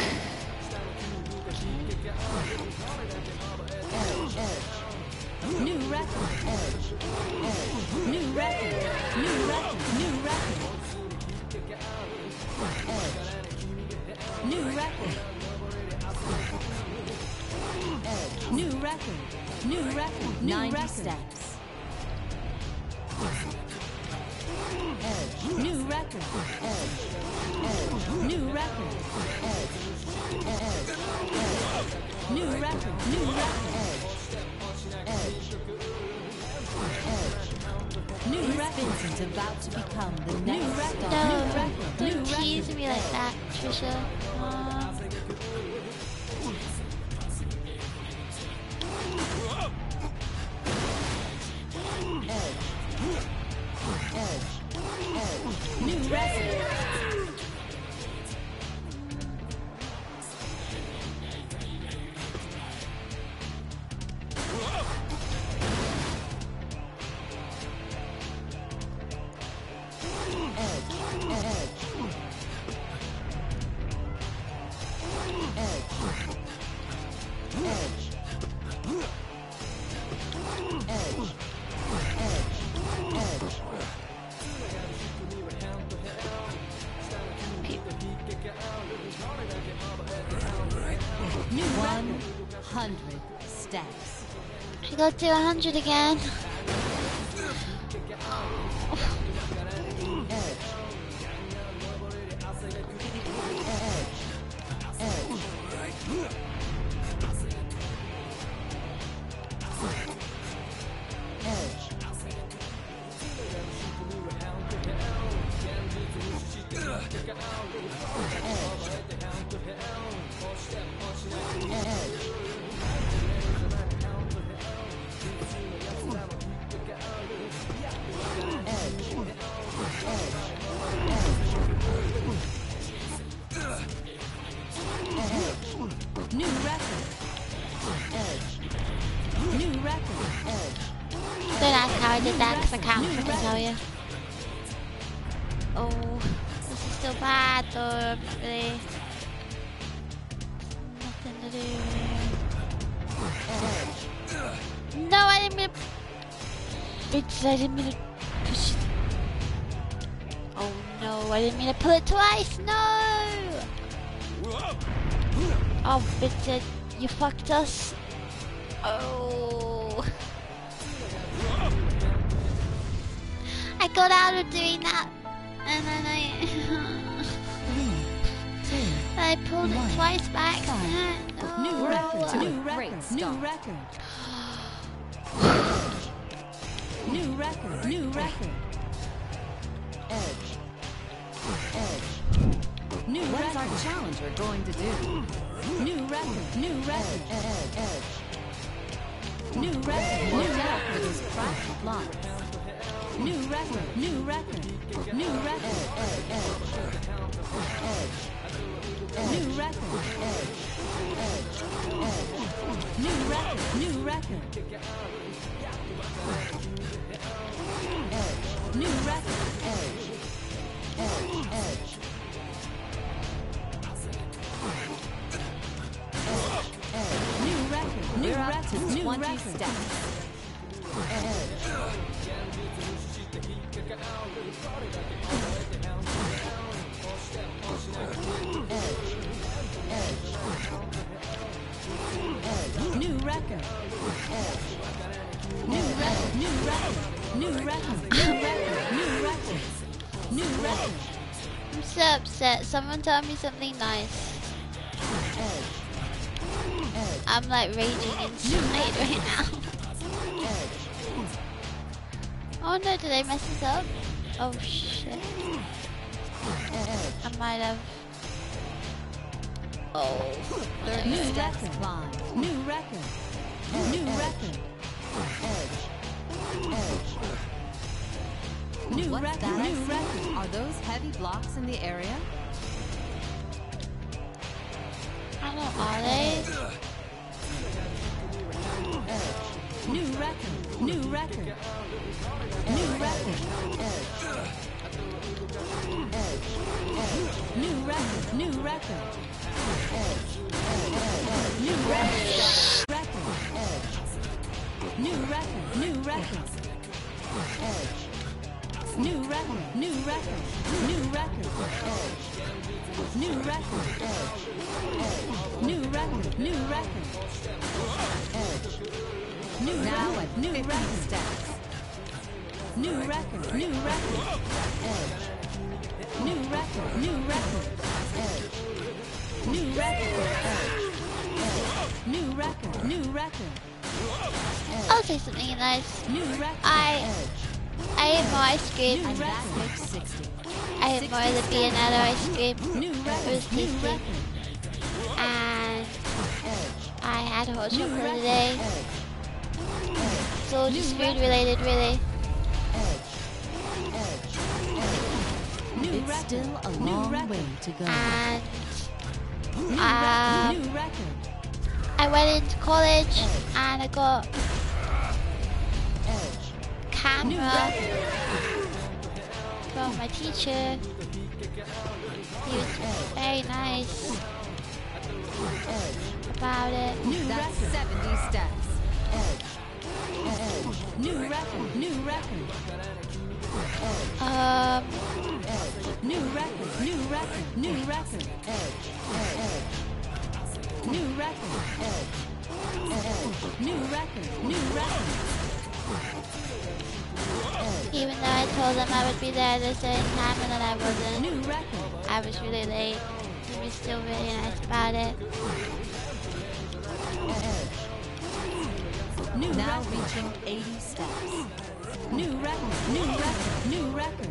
Speaker 4: New record. New record. New record. New record. New record. New record. New record. New
Speaker 3: ninety
Speaker 4: record.
Speaker 3: steps.
Speaker 4: New record. New record. New record. New record. New record.
Speaker 3: Vincent's about to become the
Speaker 4: New
Speaker 3: next
Speaker 4: record.
Speaker 3: star.
Speaker 1: No,
Speaker 4: New record. New
Speaker 1: don't tease
Speaker 4: record.
Speaker 1: me like that, Trisha. Um,
Speaker 4: New record. New one hundred steps.
Speaker 1: I got to one hundred again.
Speaker 4: New record. New record.
Speaker 1: Don't ask how I did that because I can't freaking tell you. Oh, this is still bad though. I'm not really. Nothing to do. No, I didn't mean to. Bitch, I didn't mean to push it. Oh no, I didn't mean to pull it twice. No! Oh, bitch, you fucked us. Oh. I got out of doing that. And then I... I pulled it twice back. No.
Speaker 4: New record. New record. New record. New record. New record.
Speaker 5: Edge. Edge.
Speaker 4: New
Speaker 3: What is
Speaker 4: record.
Speaker 3: our challenger going to do?
Speaker 4: New record. New record.
Speaker 5: Edge. Edge.
Speaker 4: New record.
Speaker 3: Watch
Speaker 4: New
Speaker 3: out for
Speaker 4: record.
Speaker 3: those cracked blocks.
Speaker 4: New record. New record. New record. New record. New record. New record. New record. New record. New
Speaker 3: We're up
Speaker 4: record.
Speaker 3: to
Speaker 4: New
Speaker 3: twenty
Speaker 4: record.
Speaker 3: steps.
Speaker 4: New record. New record. New record. New record. New record. New record. New record.
Speaker 1: I'm so upset. Someone tell me something nice. I'm like raging inside right now. Oh no, did I mess this up? Oh shit. I might have. Oh.
Speaker 4: New
Speaker 3: Steps
Speaker 4: record.
Speaker 3: climbed.
Speaker 4: New record. New record. New
Speaker 3: What's
Speaker 4: record.
Speaker 3: that I
Speaker 4: New
Speaker 3: see?
Speaker 4: record.
Speaker 3: Are those heavy blocks in the area?
Speaker 1: I don't know, are they?
Speaker 4: New record. New record. New record. New record. New record. New record. Record. New record. New record. New record. New record. New record. New record. New record. New record. New
Speaker 3: Now
Speaker 4: record.
Speaker 3: at
Speaker 4: New
Speaker 3: fifty
Speaker 4: record.
Speaker 3: steps.
Speaker 4: New record. New record. New record. New record. New record. New record. New record.
Speaker 1: I'll say something nice.
Speaker 4: New record.
Speaker 1: I I ate more ice cream.
Speaker 4: New
Speaker 3: And that
Speaker 4: record.
Speaker 3: makes sixty.
Speaker 1: I ate more of the Viennetta ice cream.
Speaker 4: New
Speaker 1: It was
Speaker 4: record. New
Speaker 1: tasty.
Speaker 4: record.
Speaker 1: And I had hot
Speaker 4: New
Speaker 1: chocolate
Speaker 4: record.
Speaker 1: today. So just
Speaker 4: New
Speaker 1: food
Speaker 4: record.
Speaker 1: related really.
Speaker 4: New
Speaker 3: It's
Speaker 4: record.
Speaker 3: still a
Speaker 4: New
Speaker 3: long
Speaker 4: record.
Speaker 3: way to go.
Speaker 1: And
Speaker 4: New
Speaker 1: Um,
Speaker 4: record. New record.
Speaker 1: I went into college and I got
Speaker 4: New
Speaker 1: camera
Speaker 4: record.
Speaker 1: from my teacher He was very nice about it.
Speaker 4: New
Speaker 3: That's
Speaker 4: record.
Speaker 3: seventy steps.
Speaker 4: New record. New record.
Speaker 1: Um,
Speaker 4: New record. New record. New record. New record. New record. New record.
Speaker 1: even though I told them I would be there at a certain time and then I wasn't,
Speaker 4: New record.
Speaker 1: I was really late. He was still really nice about it.
Speaker 4: New
Speaker 3: Now
Speaker 4: record.
Speaker 3: reaching eighty steps.
Speaker 4: New record. New record. New record.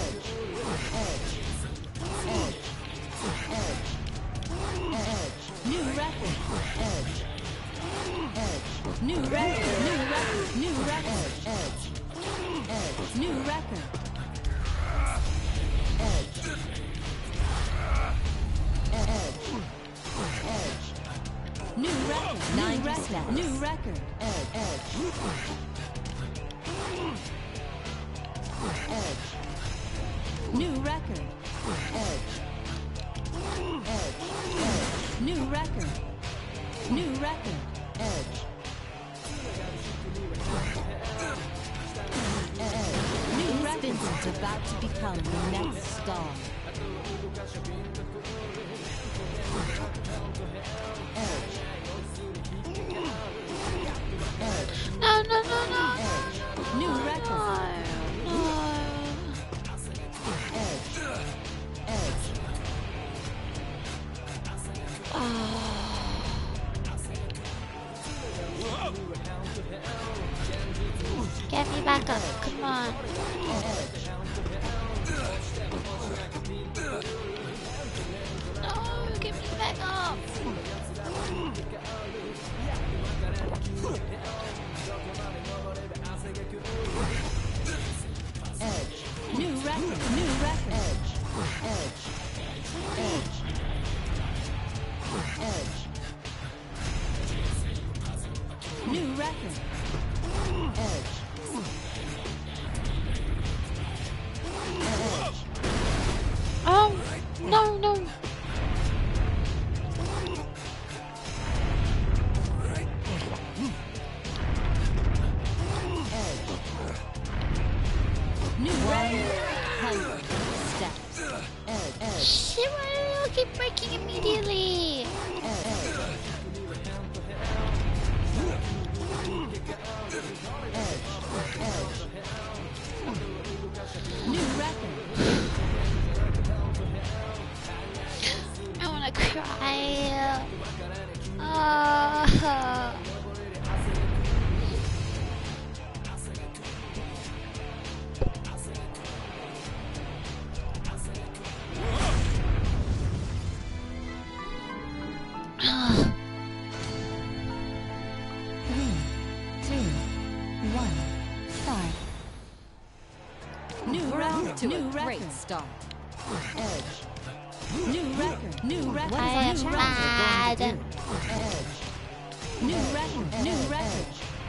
Speaker 4: New record. New record. New record. New record. New record. New record. New
Speaker 3: ninety
Speaker 4: record.
Speaker 3: steps.
Speaker 4: New record. New record. New record. New record. New record.
Speaker 3: Vincent about to become the next star.
Speaker 1: No, no, no, no,
Speaker 4: New record.
Speaker 1: no, no. Get me back up, come on. No, get me back up.
Speaker 4: New record. New record. New record.
Speaker 1: Oh, no, no.
Speaker 4: New record.
Speaker 3: Hundred steps.
Speaker 1: Shit, why do they all keep breaking immediately?
Speaker 4: New record.
Speaker 1: I wanna cry. Oh.
Speaker 3: Three, two, one, start.
Speaker 4: New
Speaker 3: We're off
Speaker 4: record.
Speaker 3: to
Speaker 4: New
Speaker 3: a
Speaker 4: record.
Speaker 3: great start.
Speaker 4: New record. New record.
Speaker 3: What
Speaker 1: I
Speaker 3: is
Speaker 1: am
Speaker 3: our challenger going to
Speaker 1: mad.
Speaker 3: do?
Speaker 4: New record. New record.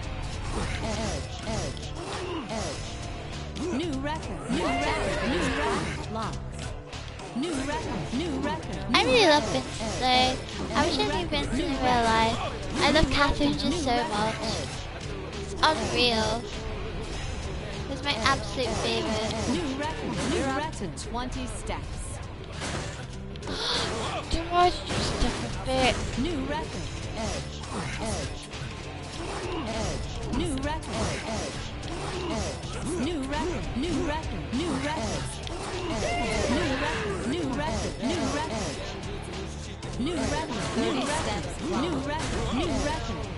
Speaker 4: New record. New record. New record.
Speaker 3: Locks.
Speaker 4: New record. New record.
Speaker 1: I really love Vincent though. I wish I knew Vincent in real life. I love Catherine just so much. It's unreal. It's my absolute favorite.
Speaker 4: New record. New
Speaker 3: You're up
Speaker 4: record.
Speaker 3: to twenty steps.
Speaker 1: Then why did you stop a bit?
Speaker 4: New record. New record. New record. New record. New record. New record. New record. New record. New record. New
Speaker 3: thirty
Speaker 4: record.
Speaker 3: steps.
Speaker 4: New record. New record.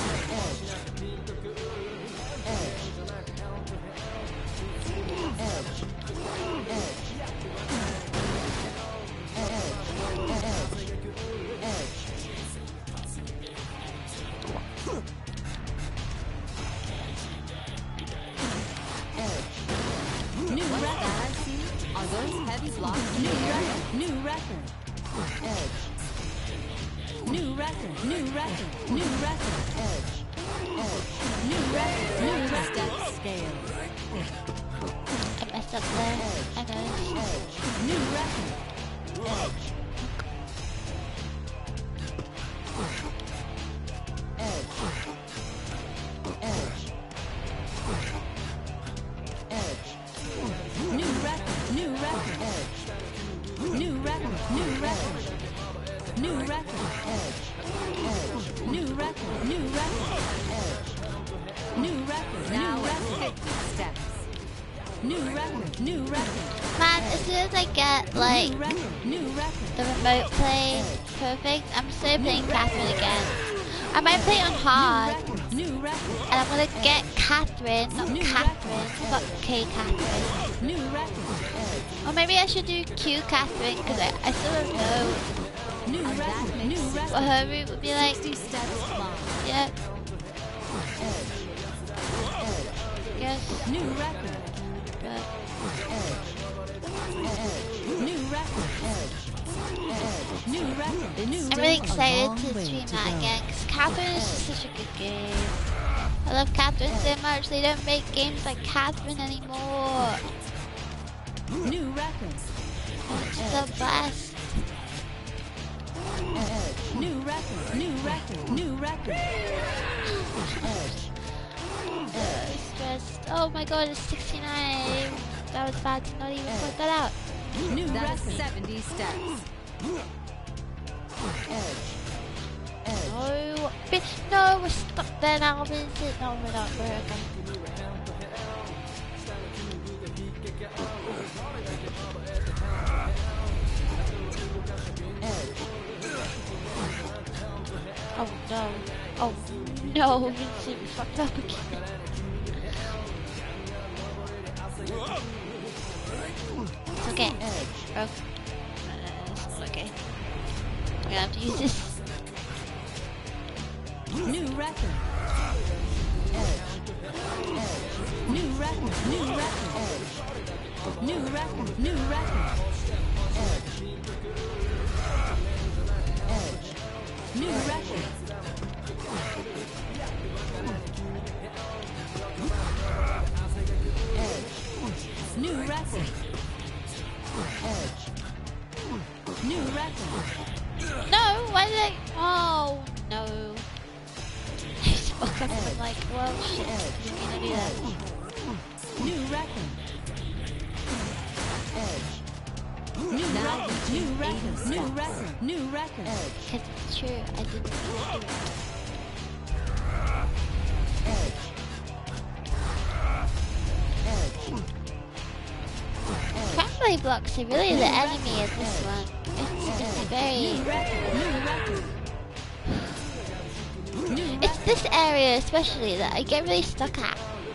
Speaker 4: New
Speaker 3: What's
Speaker 4: record.
Speaker 3: that I see? Are those heavy blocks?
Speaker 4: New record. New record. New record. New record. New record. New record. New record.
Speaker 3: Step scale.
Speaker 1: I messed up there. I know.
Speaker 4: New record. New record, new record. New record, new record. New record. New record, new record. New record, now record. Steps. New record, new record.
Speaker 1: Man, as soon as I get like
Speaker 4: New record, new record.
Speaker 1: the remote play perfect, I'm still playing Catherine again. I might play on hard,
Speaker 4: New record,
Speaker 1: and I'm gonna get Catherine, not
Speaker 4: New
Speaker 1: Catherine, fuck K Catherine.
Speaker 4: new record.
Speaker 1: Or maybe I should do Q Catherine, because I, I still don't know
Speaker 4: New record, new
Speaker 1: what
Speaker 4: record.
Speaker 1: her route would be like.
Speaker 4: sixty steps long.
Speaker 1: Yeah. Yes,
Speaker 4: New record,
Speaker 1: but
Speaker 4: new record. New record, new
Speaker 1: I'm really
Speaker 4: record.
Speaker 1: excited to stream that again, because Catherine is just such a good game. I love Catherine so much, they don't make games like Catherine anymore.
Speaker 4: New record,
Speaker 1: It's the best.
Speaker 4: new record, new record, new record.
Speaker 1: Uh, stressed. Oh my god, it's sixty-nine. That was bad to not even put that out.
Speaker 4: New
Speaker 3: That is
Speaker 4: record.
Speaker 3: seventy steps.
Speaker 1: No, bi- no, we're stuck there now. Is it? No, we're not. We're okay. Oh no. Oh no, Vincent fucked up again. It's okay. Oh. Uh, it's not okay. I'm gonna have to use this.
Speaker 4: New record. New record, new record. New record, new record. New record. New record. New record.
Speaker 1: No, why did I? Oh no. I spoke up and I'm like, well shit, you didn't mean to do that.
Speaker 4: New record. New record. New record. New record. New record.
Speaker 1: Because it's true, I didn't mean to do it. Crumbly blocks are really the enemy of this one. It's, it's very...
Speaker 4: New record. New record. New
Speaker 1: It's this area especially that I get really stuck at.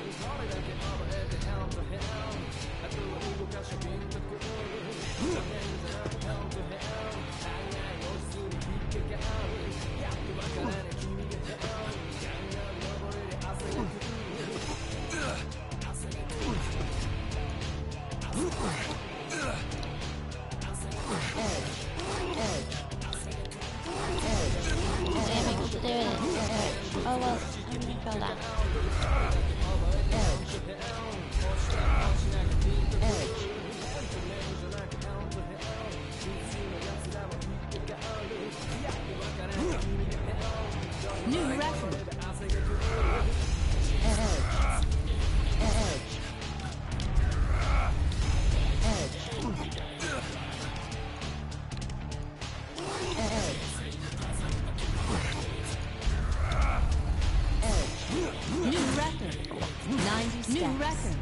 Speaker 1: Damn, I to do it. Oh well, I'm gonna fall down.
Speaker 4: New record. New record.
Speaker 3: ninety steps.
Speaker 4: New record.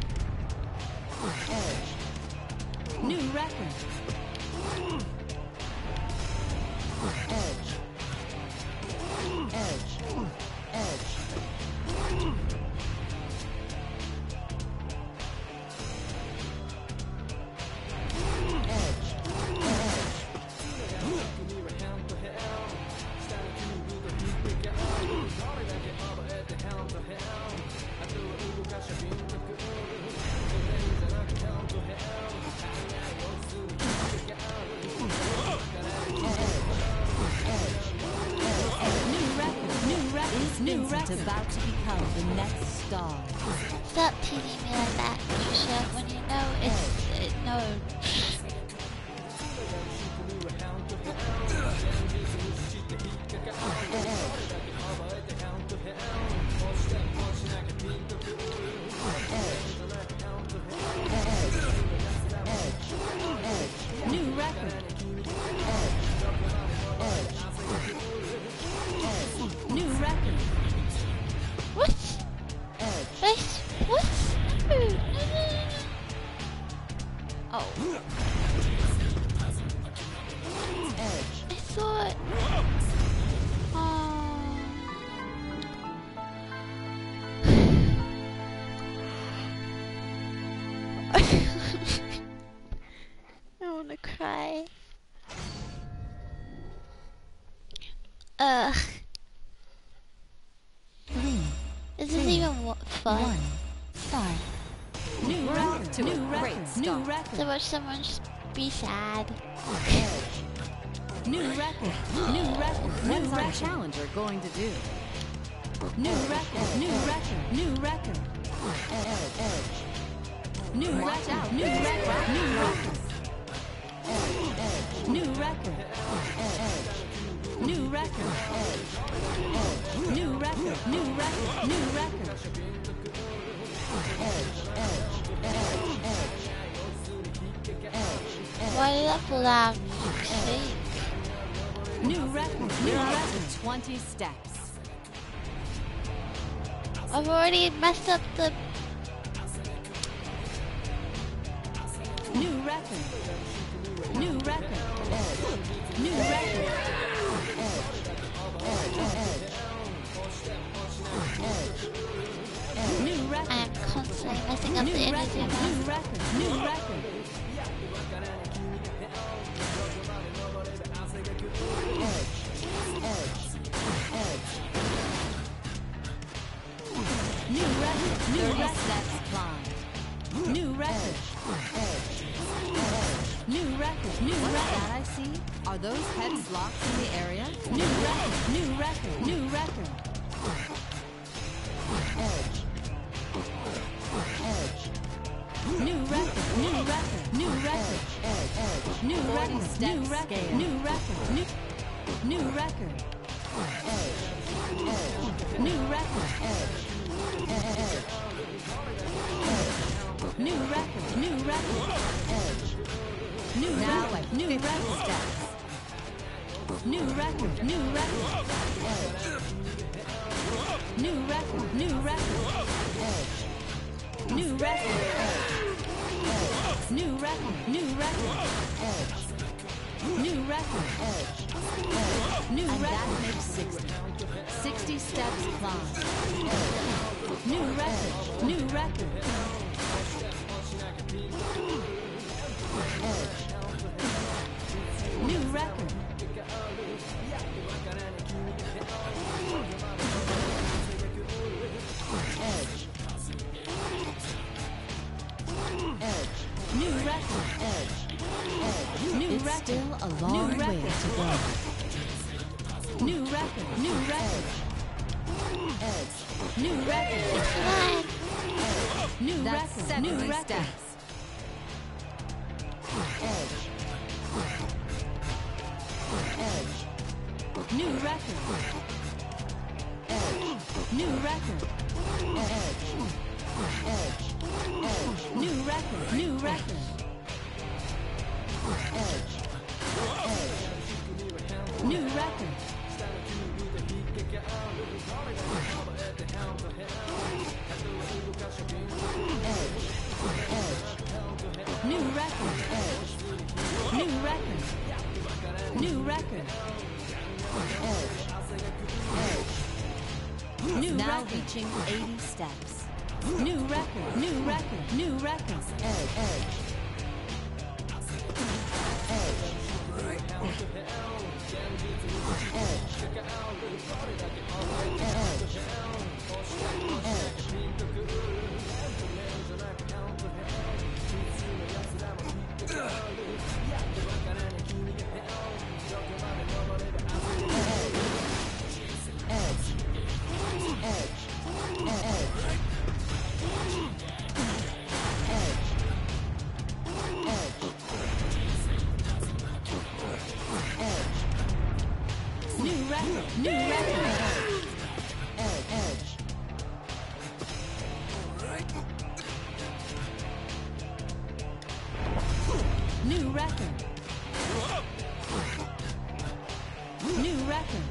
Speaker 4: New record. New
Speaker 3: Vincent
Speaker 4: record.
Speaker 3: about to become the next star.
Speaker 1: Stop teasing me like that, Patricia, when you know it's... It, no. Oh.
Speaker 5: Edge.
Speaker 1: I thought. Oh. I wanna cry. Ugh.
Speaker 5: Three.
Speaker 1: Is this
Speaker 5: Two,
Speaker 1: even wa- fun?
Speaker 5: One. Start.
Speaker 4: New record. New record. New
Speaker 1: To
Speaker 4: record.
Speaker 1: watch someone just be sad.
Speaker 5: Edge.
Speaker 4: New record. New record.
Speaker 3: What
Speaker 4: New
Speaker 3: is our
Speaker 4: record.
Speaker 3: challenger going to do?
Speaker 4: New record. New record. New record.
Speaker 5: Edge. Edge.
Speaker 4: New record. New record. New record.
Speaker 5: Edge.
Speaker 4: New record.
Speaker 5: Edge.
Speaker 4: New record. New record. New record. New record.
Speaker 5: Edge. Edge. Edge.
Speaker 1: Why did that fall down? See?
Speaker 4: New record. New
Speaker 3: You're up
Speaker 4: record.
Speaker 3: to twenty steps.
Speaker 1: I've already messed up the.
Speaker 4: New record. New record. New record. New
Speaker 1: I
Speaker 4: record.
Speaker 1: am constantly messing up
Speaker 4: New
Speaker 1: the
Speaker 4: record.
Speaker 1: energy
Speaker 4: New
Speaker 1: now.
Speaker 4: record. New record. New record. New
Speaker 3: thirty
Speaker 4: record.
Speaker 3: steps climbed.
Speaker 4: New record. New record. New
Speaker 3: What's
Speaker 4: record.
Speaker 3: that I see? Are those heavy blocks in the area?
Speaker 4: New record. New record. New record. New record. New record. New record. New
Speaker 3: forty
Speaker 4: record.
Speaker 3: step
Speaker 4: New record.
Speaker 3: scale.
Speaker 4: New record. New New record. New record. New record. New record. New
Speaker 3: Now
Speaker 4: record.
Speaker 3: at
Speaker 4: New
Speaker 3: fifty
Speaker 4: record.
Speaker 3: steps.
Speaker 4: New record. New record. New record. New record. New record. New record. New record. New record. New
Speaker 3: And that
Speaker 4: record.
Speaker 3: makes sixty. sixty steps climbed.
Speaker 4: New record. New record. New record. New record. New
Speaker 3: It's
Speaker 4: record.
Speaker 3: still a long
Speaker 4: New
Speaker 3: way
Speaker 4: record.
Speaker 3: to go.
Speaker 4: New record. New record. New record.
Speaker 1: Come on.
Speaker 4: New
Speaker 3: That's
Speaker 4: record. New
Speaker 3: seventy
Speaker 4: record.
Speaker 3: steps.
Speaker 4: New record. New record. New record. New record. New record. New record. New record. New record. New
Speaker 3: Now
Speaker 4: record.
Speaker 3: reaching eighty steps.
Speaker 4: New record. New record. New record. New record. New record. New record. New record.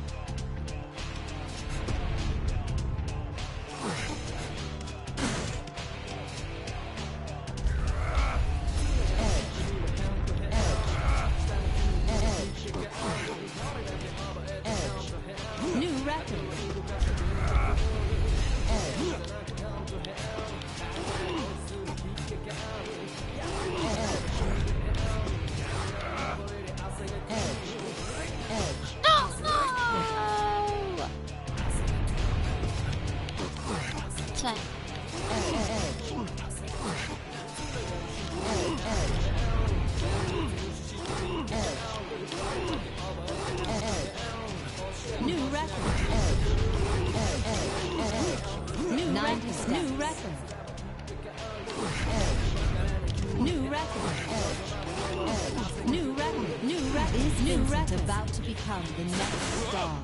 Speaker 4: Vincent about to become the next star.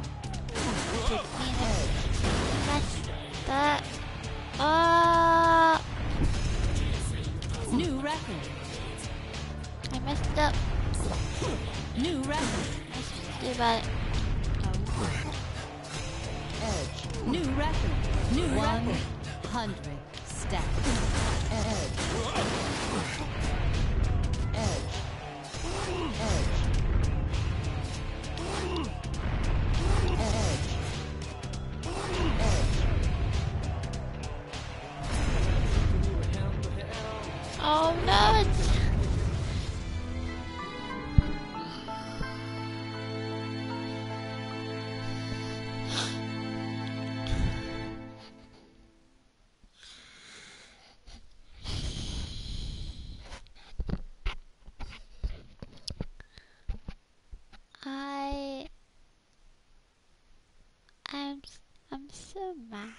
Speaker 1: Messed up. Oh,
Speaker 4: New record.
Speaker 1: I messed up.
Speaker 4: New record.
Speaker 1: Let's just do about it.
Speaker 4: New record. New one hundred steps.
Speaker 1: Oh no, it's... I... I'm... I'm so mad.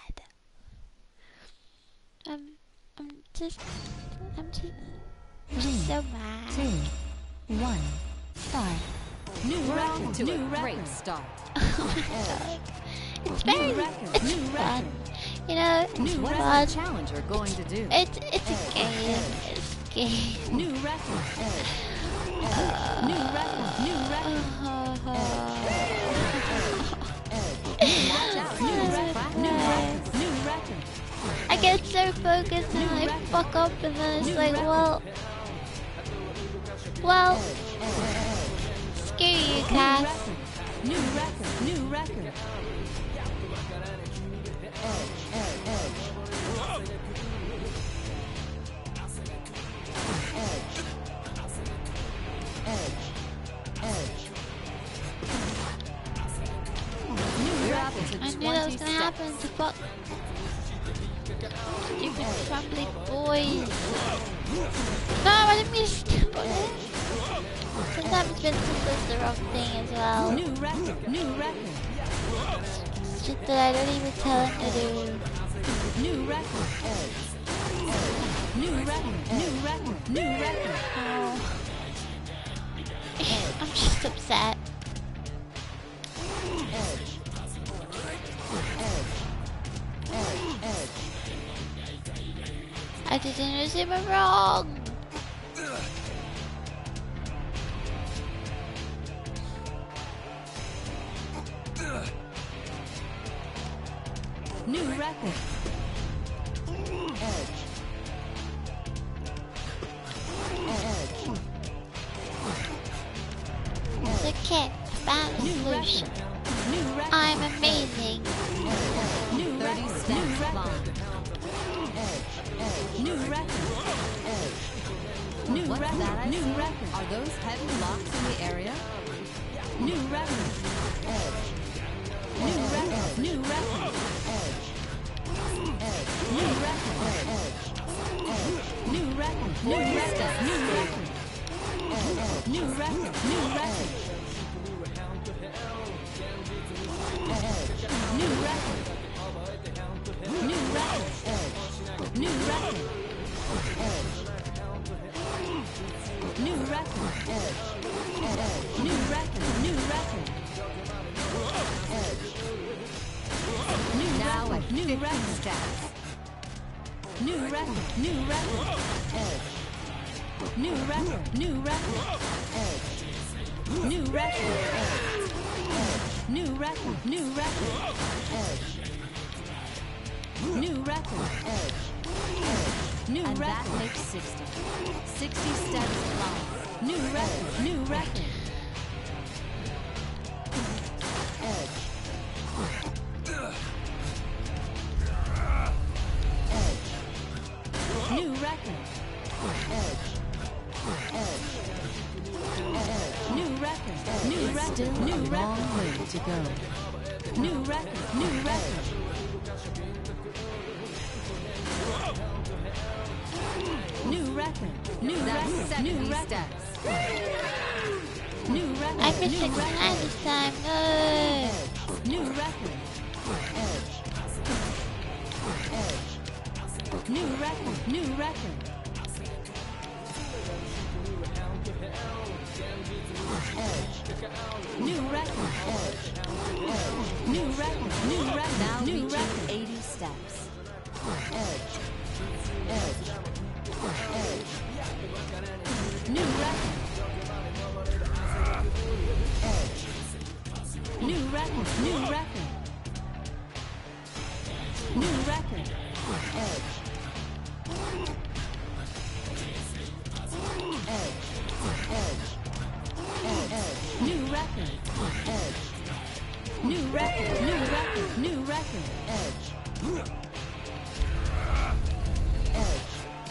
Speaker 1: I'm... I'm just... I'm just... I'm just so mad.
Speaker 5: Two, one, start.
Speaker 4: New
Speaker 3: We're
Speaker 4: record.
Speaker 3: off to
Speaker 4: New
Speaker 3: a
Speaker 4: record.
Speaker 3: great start.
Speaker 1: Oh my god. It's very...
Speaker 4: New record.
Speaker 1: It's
Speaker 4: New
Speaker 1: fun.
Speaker 4: record.
Speaker 1: You know, it's
Speaker 4: New
Speaker 3: What is
Speaker 1: fun.
Speaker 3: our challenger going to do?
Speaker 1: It's, it's a game. It's a game.
Speaker 4: New record. New record. New record.
Speaker 3: Watch out.
Speaker 4: New
Speaker 3: New
Speaker 4: record. New record. New record.
Speaker 1: I get so focused and I fuck up and then it's
Speaker 4: New
Speaker 1: like,
Speaker 4: record.
Speaker 1: well... Well... Screw you,
Speaker 4: New
Speaker 1: Cass.
Speaker 4: record. New record. New record.
Speaker 3: We're up to
Speaker 1: I knew that was
Speaker 3: twenty
Speaker 1: gonna
Speaker 3: steps.
Speaker 1: happen to fuck... Stupid crumbly boys. No, I didn't mean to step on it. Sometimes Vincent does the wrong thing as well.
Speaker 4: New record. New record.
Speaker 1: Shit that I don't even tell him to do.
Speaker 4: New record. New record. New record. New record.
Speaker 1: Oh. I'm just upset. I didn't anything wrong.
Speaker 4: New record.
Speaker 1: It's okay. I found a
Speaker 4: New
Speaker 1: solution.
Speaker 4: record. New record.
Speaker 1: I'm amazing.
Speaker 4: New
Speaker 3: thirty
Speaker 4: record. New
Speaker 3: steps
Speaker 4: record.
Speaker 3: long.
Speaker 4: New record. New
Speaker 3: What's
Speaker 4: record.
Speaker 3: that I
Speaker 4: New
Speaker 3: see?
Speaker 4: record.
Speaker 3: Are those heavy blocks in the area?
Speaker 4: New record. New record. New record. New record. New record. New record. New record. New record. New record. New record. New record. New record. New record. New record. New record. New
Speaker 3: Now
Speaker 4: record.
Speaker 3: at
Speaker 4: New
Speaker 3: fifty
Speaker 4: record.
Speaker 3: steps.
Speaker 4: New record. New record. New record. New record. New record. New record. New record. New record. New
Speaker 3: And that
Speaker 4: record.
Speaker 3: makes sixty. sixty steps long.
Speaker 4: New record. New record. New record. New record. New record.
Speaker 3: Still
Speaker 4: New
Speaker 3: a long
Speaker 4: record.
Speaker 3: way to go.
Speaker 4: New record. New record. New record. New
Speaker 3: That's
Speaker 4: record. New
Speaker 3: seventy
Speaker 4: record.
Speaker 3: steps.
Speaker 4: New record.
Speaker 1: I missed
Speaker 4: New
Speaker 1: six
Speaker 4: record.
Speaker 1: nine this time. No.
Speaker 4: New record. New record. New record. New record. New record. New record. Now new record. eighty steps. New record. New record. New record. New record. New record. New record. New record. New record. Edge. Edge.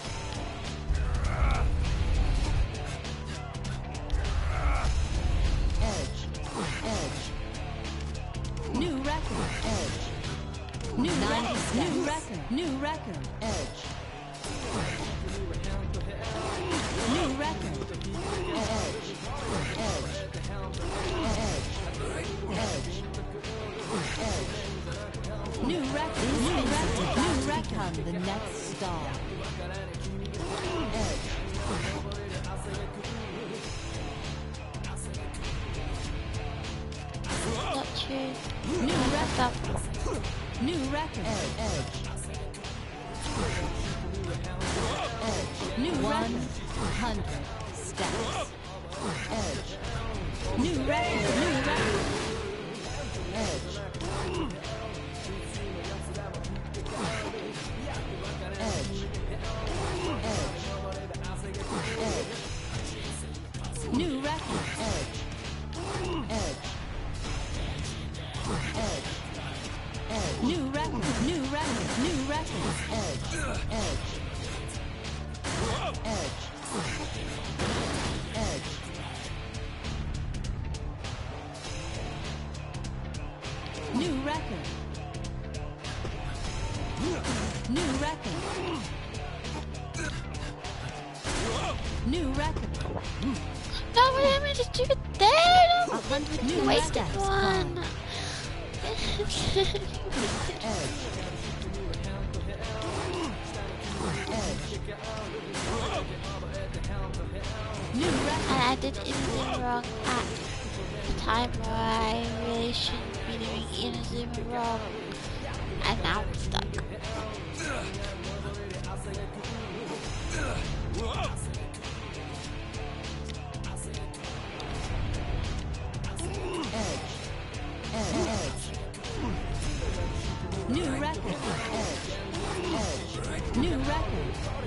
Speaker 4: Edge. Edge. New record. Edge. New record. New record. New record. Edge. New record. Edge. Edge. Edge. Edge. Edge. New record. New record. New record. The next star. Edge.
Speaker 1: Not true.
Speaker 4: New record.
Speaker 1: Stop.
Speaker 4: New record. Edge. Edge. New one hundred steps. Edge. New record. New record. Edge. Edge. Edge. Edge. New record. Edge. Edge. Edge. Edge. New record. New record. New record. Edge. Edge. Edge. Edge. New record. New record. New record.
Speaker 1: No, what am I to do there?
Speaker 4: A hundred new
Speaker 1: Wasted
Speaker 4: steps.
Speaker 1: one.
Speaker 4: Edge. New record.
Speaker 1: And I did Inazuma wrong at the time where I really shouldn't be doing Inazuma wrong. And now I'm stuck.
Speaker 4: Edge. Edge. New record. Edge. Edge. New record.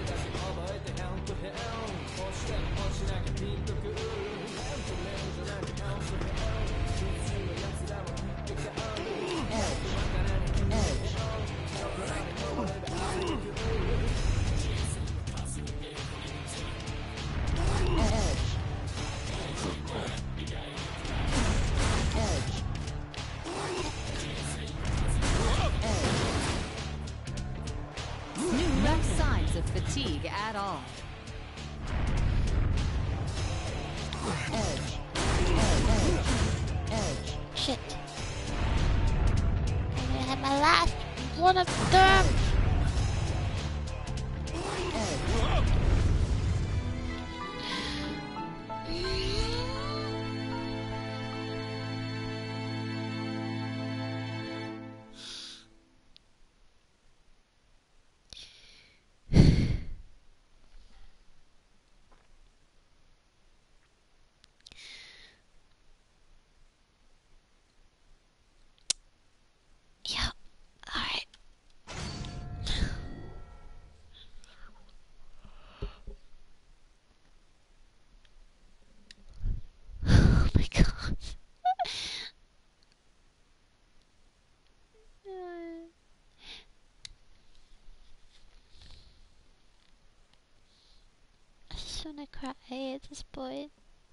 Speaker 4: Of fatigue at all. Edge. Edge. Edge.
Speaker 1: Shit. I'm gonna have my last one of them.
Speaker 4: Edge.
Speaker 1: Yeah. Alright. Oh my god. I just wanna cry at this point.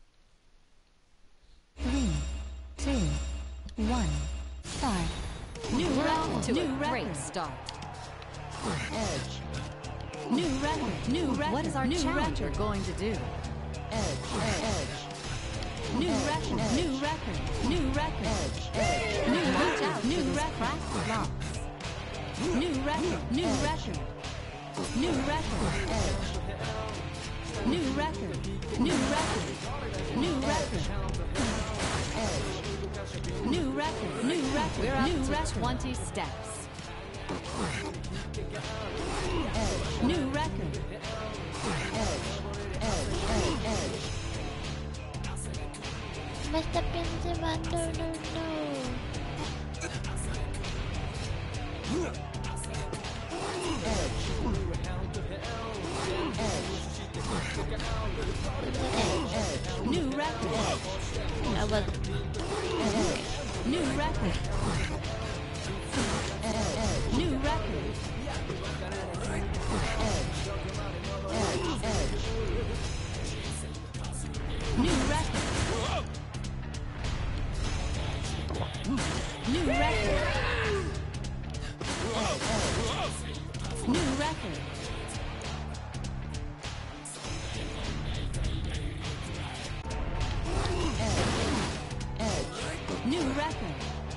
Speaker 5: Three, two, one, start.
Speaker 4: New record.
Speaker 3: To
Speaker 4: New
Speaker 3: a
Speaker 4: record.
Speaker 3: great start.
Speaker 4: Edge. New record. New record.
Speaker 3: What is our
Speaker 4: New
Speaker 3: challenger
Speaker 4: record.
Speaker 3: going to do?
Speaker 4: Edge. Edge. New record. New record. New record. Edge. New
Speaker 3: Watch
Speaker 4: record.
Speaker 3: out
Speaker 4: New
Speaker 3: for those
Speaker 4: record.
Speaker 3: cracked blocks.
Speaker 4: New record. New record. New record. Edge. New record. New record. New record. New record. New record. We're up new to record. twenty steps. Edge. New record. Edge. Edge. Edge. Edge.
Speaker 1: Messed up in the man. No, no, no.
Speaker 4: Edge. Edge. Edge. New record.
Speaker 1: I was.
Speaker 4: Edge. New record. Edge. New record. Edge. Edge. Edge. New record. New record. Edge. New record. New record.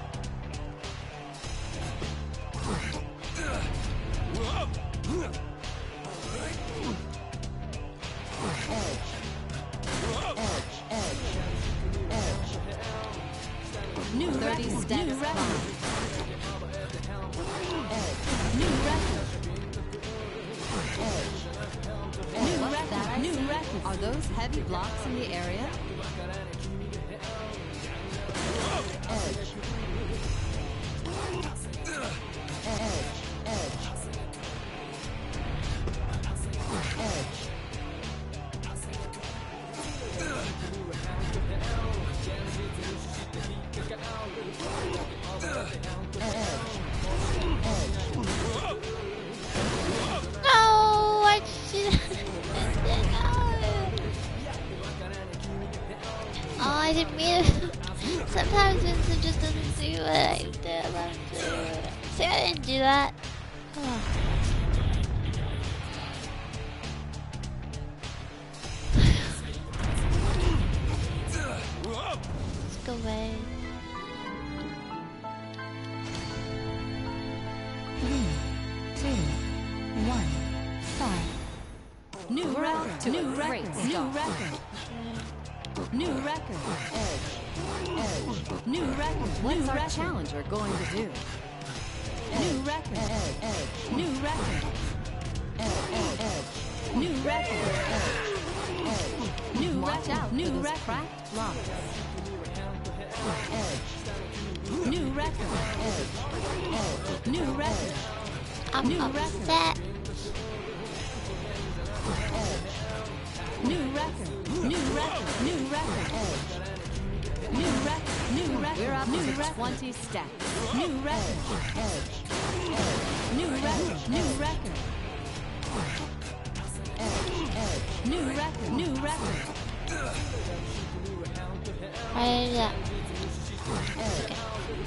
Speaker 4: New thirty steps. New record. New record. New record. New record. Are those heavy blocks in the area? Edge. Edge. Edge. Edge.
Speaker 1: No, I should. Oh, I didn't mean it. Sometimes Vincent just doesn't do what I tell him to. See, I didn't do that. Oh. Let's go away.
Speaker 5: Three, two, one, start.
Speaker 4: New record. New record. New record. New record. Edge. Edge. New record. What's our challenger going to do? New record. Edge. New record. Edge. Edge. New record. Edge. New watch out. New record. Cracked blocks. Edge. New record. Edge. Edge. New record.
Speaker 1: I'm
Speaker 4: New
Speaker 1: upset.
Speaker 4: New record. New record. New record. Edge. New record. New record. We're up to twenty steps. New record. Edge. New record. New record. Edge. Edge. New record. New record.
Speaker 1: Right, yeah.
Speaker 4: Edge.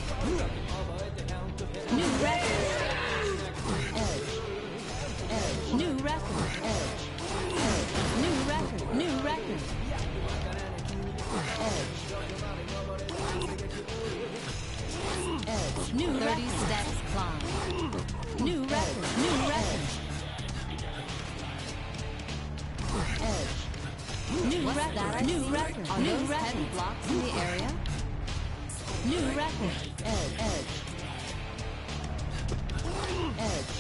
Speaker 4: New record. Edge. Edge. New record. Edge. New record. New record. Edge. Edge. New thirty record. Steps climb. New record. New record. Edge. New What's record. That new record. Are new those record. Heavy blocks in the area? New record. Edge. Edge. Edge.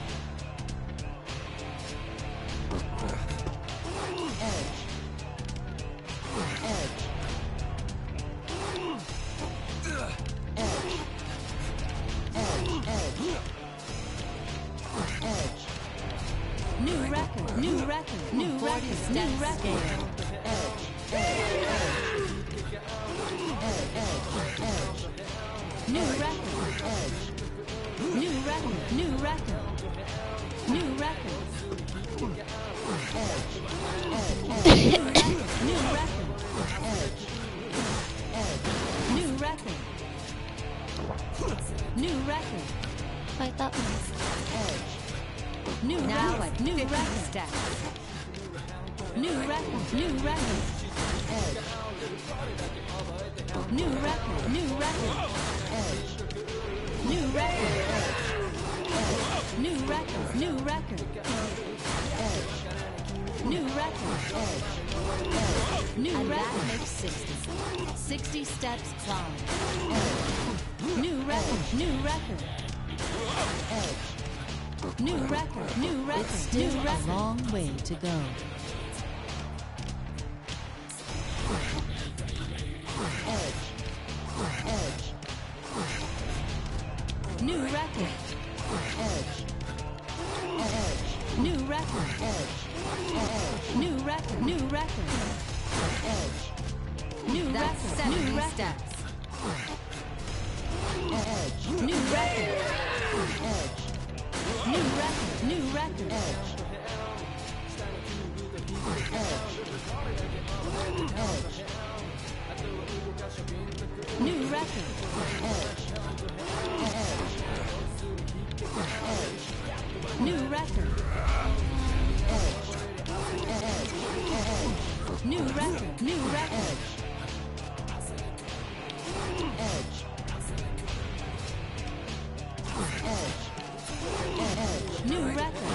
Speaker 4: New record, new record, new record, new record. Edge, edge, edge. Edge, edge, edge. New record, edge. New record, new record. New record. Edge, edge, edge. New record, edge. Edge. New record. New record.
Speaker 1: Like that one.
Speaker 4: Edge. New now record, new record. Step. New record, new record. Edge. New record, new record. Edge. New record, edge. Edge. New record, new record. Edge. New record, edge. Edge. New
Speaker 5: and
Speaker 4: record.
Speaker 5: that makes sixty. sixty steps climb.
Speaker 4: New record. New record. New record. New record.
Speaker 5: It's still
Speaker 4: New
Speaker 5: a
Speaker 4: record.
Speaker 5: long way to go.
Speaker 4: New record. New record. New record. New record. New
Speaker 5: That's
Speaker 4: record.
Speaker 5: seventy
Speaker 4: New record.
Speaker 5: steps.
Speaker 4: New record. New record. New record. New record. New record. New record. New record. New record.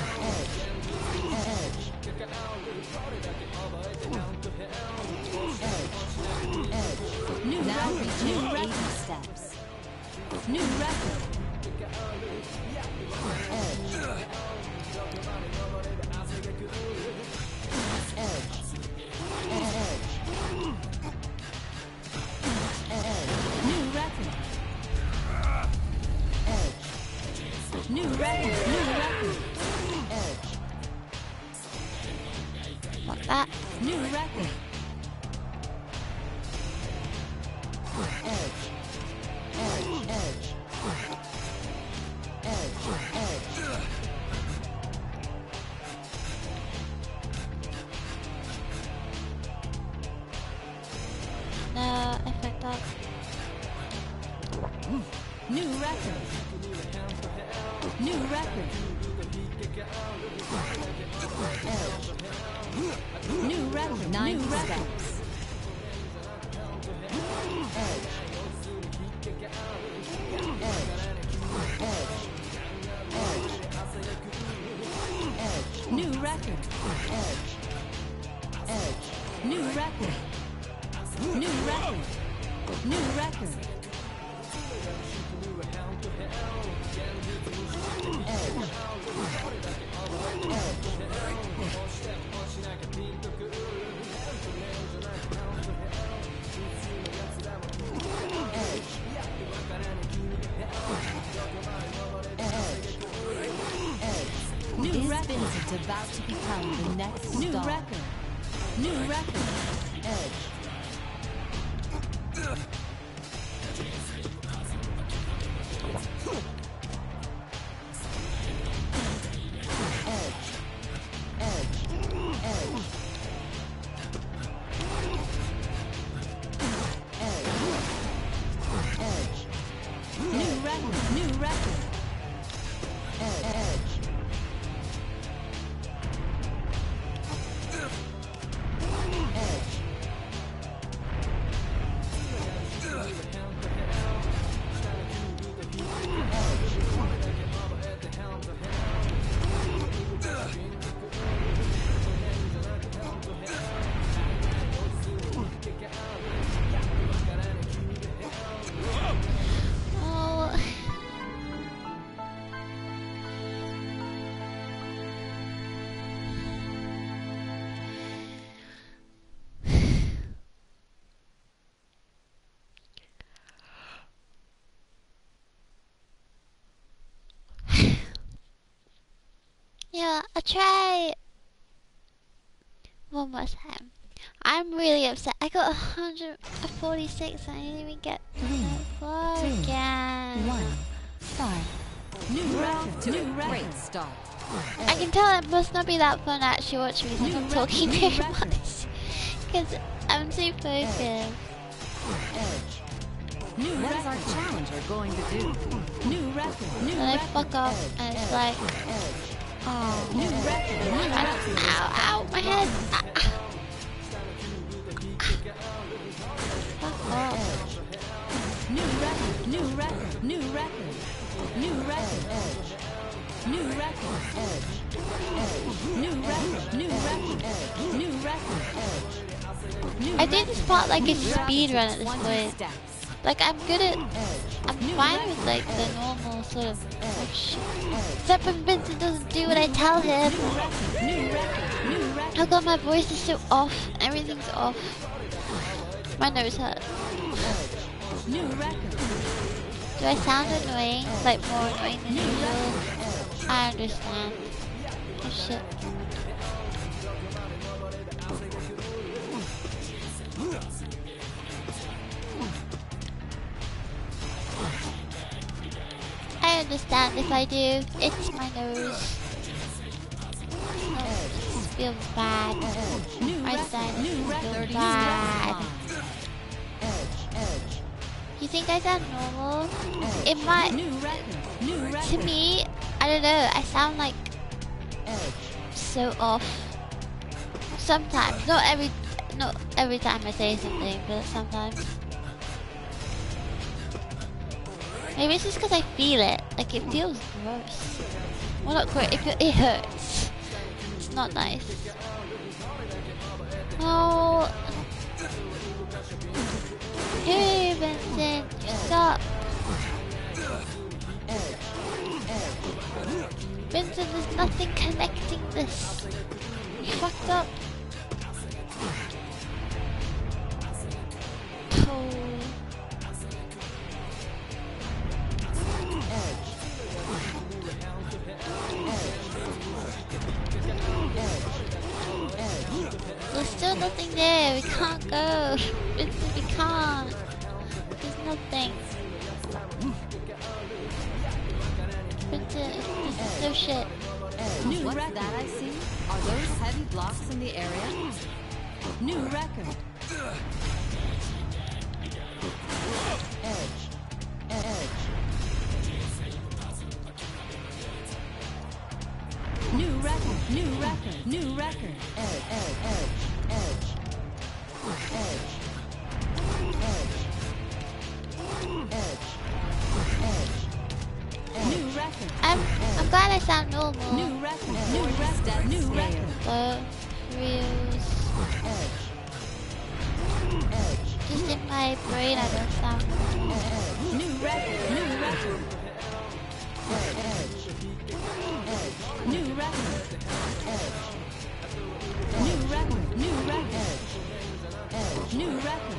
Speaker 4: New
Speaker 5: Now
Speaker 4: record.
Speaker 5: reaching
Speaker 4: New
Speaker 5: eighty
Speaker 4: record.
Speaker 5: steps.
Speaker 4: New record. New record. New record. New record.
Speaker 1: Like that.
Speaker 4: New record.
Speaker 1: No, I fucked up.
Speaker 4: New record. New record. New record.
Speaker 5: Nine
Speaker 4: New record.
Speaker 5: steps.
Speaker 4: New record. New record. New record. New record. New
Speaker 5: This
Speaker 4: record.
Speaker 5: Vincent about to become the next
Speaker 4: New
Speaker 5: star.
Speaker 4: record. New record. New record. New record.
Speaker 1: Oh. Yeah, I'll try one more time. I'm really upset. I got one hundred forty-six and I didn't even get
Speaker 5: Three,
Speaker 1: four
Speaker 5: two,
Speaker 1: again.
Speaker 5: One. Start.
Speaker 4: New record. New record.
Speaker 5: Great start.
Speaker 1: I can tell it must not be that fun to actually watch me because
Speaker 4: New
Speaker 1: I'm
Speaker 4: record,
Speaker 1: talking
Speaker 4: new
Speaker 1: very
Speaker 4: record.
Speaker 1: much. Because I'm too focused.
Speaker 4: New
Speaker 5: What is our
Speaker 4: record.
Speaker 5: challenger going to do?
Speaker 4: New record. New
Speaker 1: And I
Speaker 4: record.
Speaker 1: fuck off and it's like, oh,
Speaker 4: New record. New
Speaker 1: ow,
Speaker 4: record.
Speaker 1: ow, ow, my head. Ah, ah. Fuck off.
Speaker 4: New record. New record. New record. New record. New record. New record. New record. New record. New
Speaker 1: I do this part like a speed run at this
Speaker 5: twenty
Speaker 1: point.
Speaker 5: steps.
Speaker 1: Like I'm good at, I'm fine with like the normal sort of, oh shit. Except when Vincent doesn't do what I tell him.
Speaker 5: New record. New record.
Speaker 1: How come my voice is so off? Everything's off. My nose hurts.
Speaker 5: New record.
Speaker 1: Do I sound annoying? Like more annoying than usual? I understand. Oh shit. I understand if I do. It's my nose. Oh, this feels bad. My sinus feels bad. You think I sound normal? It might.
Speaker 5: New record. New record.
Speaker 1: To me, I don't know. I sound like so off. Sometimes, not every, not every time I say something, but sometimes. Maybe it's just because I feel it. Like it feels gross. Well, not gross. It, fe- it hurts. It's not nice. Oh. Hey, Vincent, you suck. Vincent, there's nothing connecting this. You fucked up. Oh. There's still nothing there. We can't go. Vincent, we can't. There's nothing. Vincent, this is so shit.
Speaker 5: New What's record. That I see? Are those heavy blocks in the area? New record. Edge. Edge. New record. New record. New record. Edge. Edge. Edge. Edge. Edge. Edge. Edge. New record.
Speaker 1: I'm I'm glad I sound normal.
Speaker 5: New record. New record. New record.
Speaker 1: But reels. Just in my brain, I don't sound normal.
Speaker 5: New record. New record. New record. New record. New record. New record.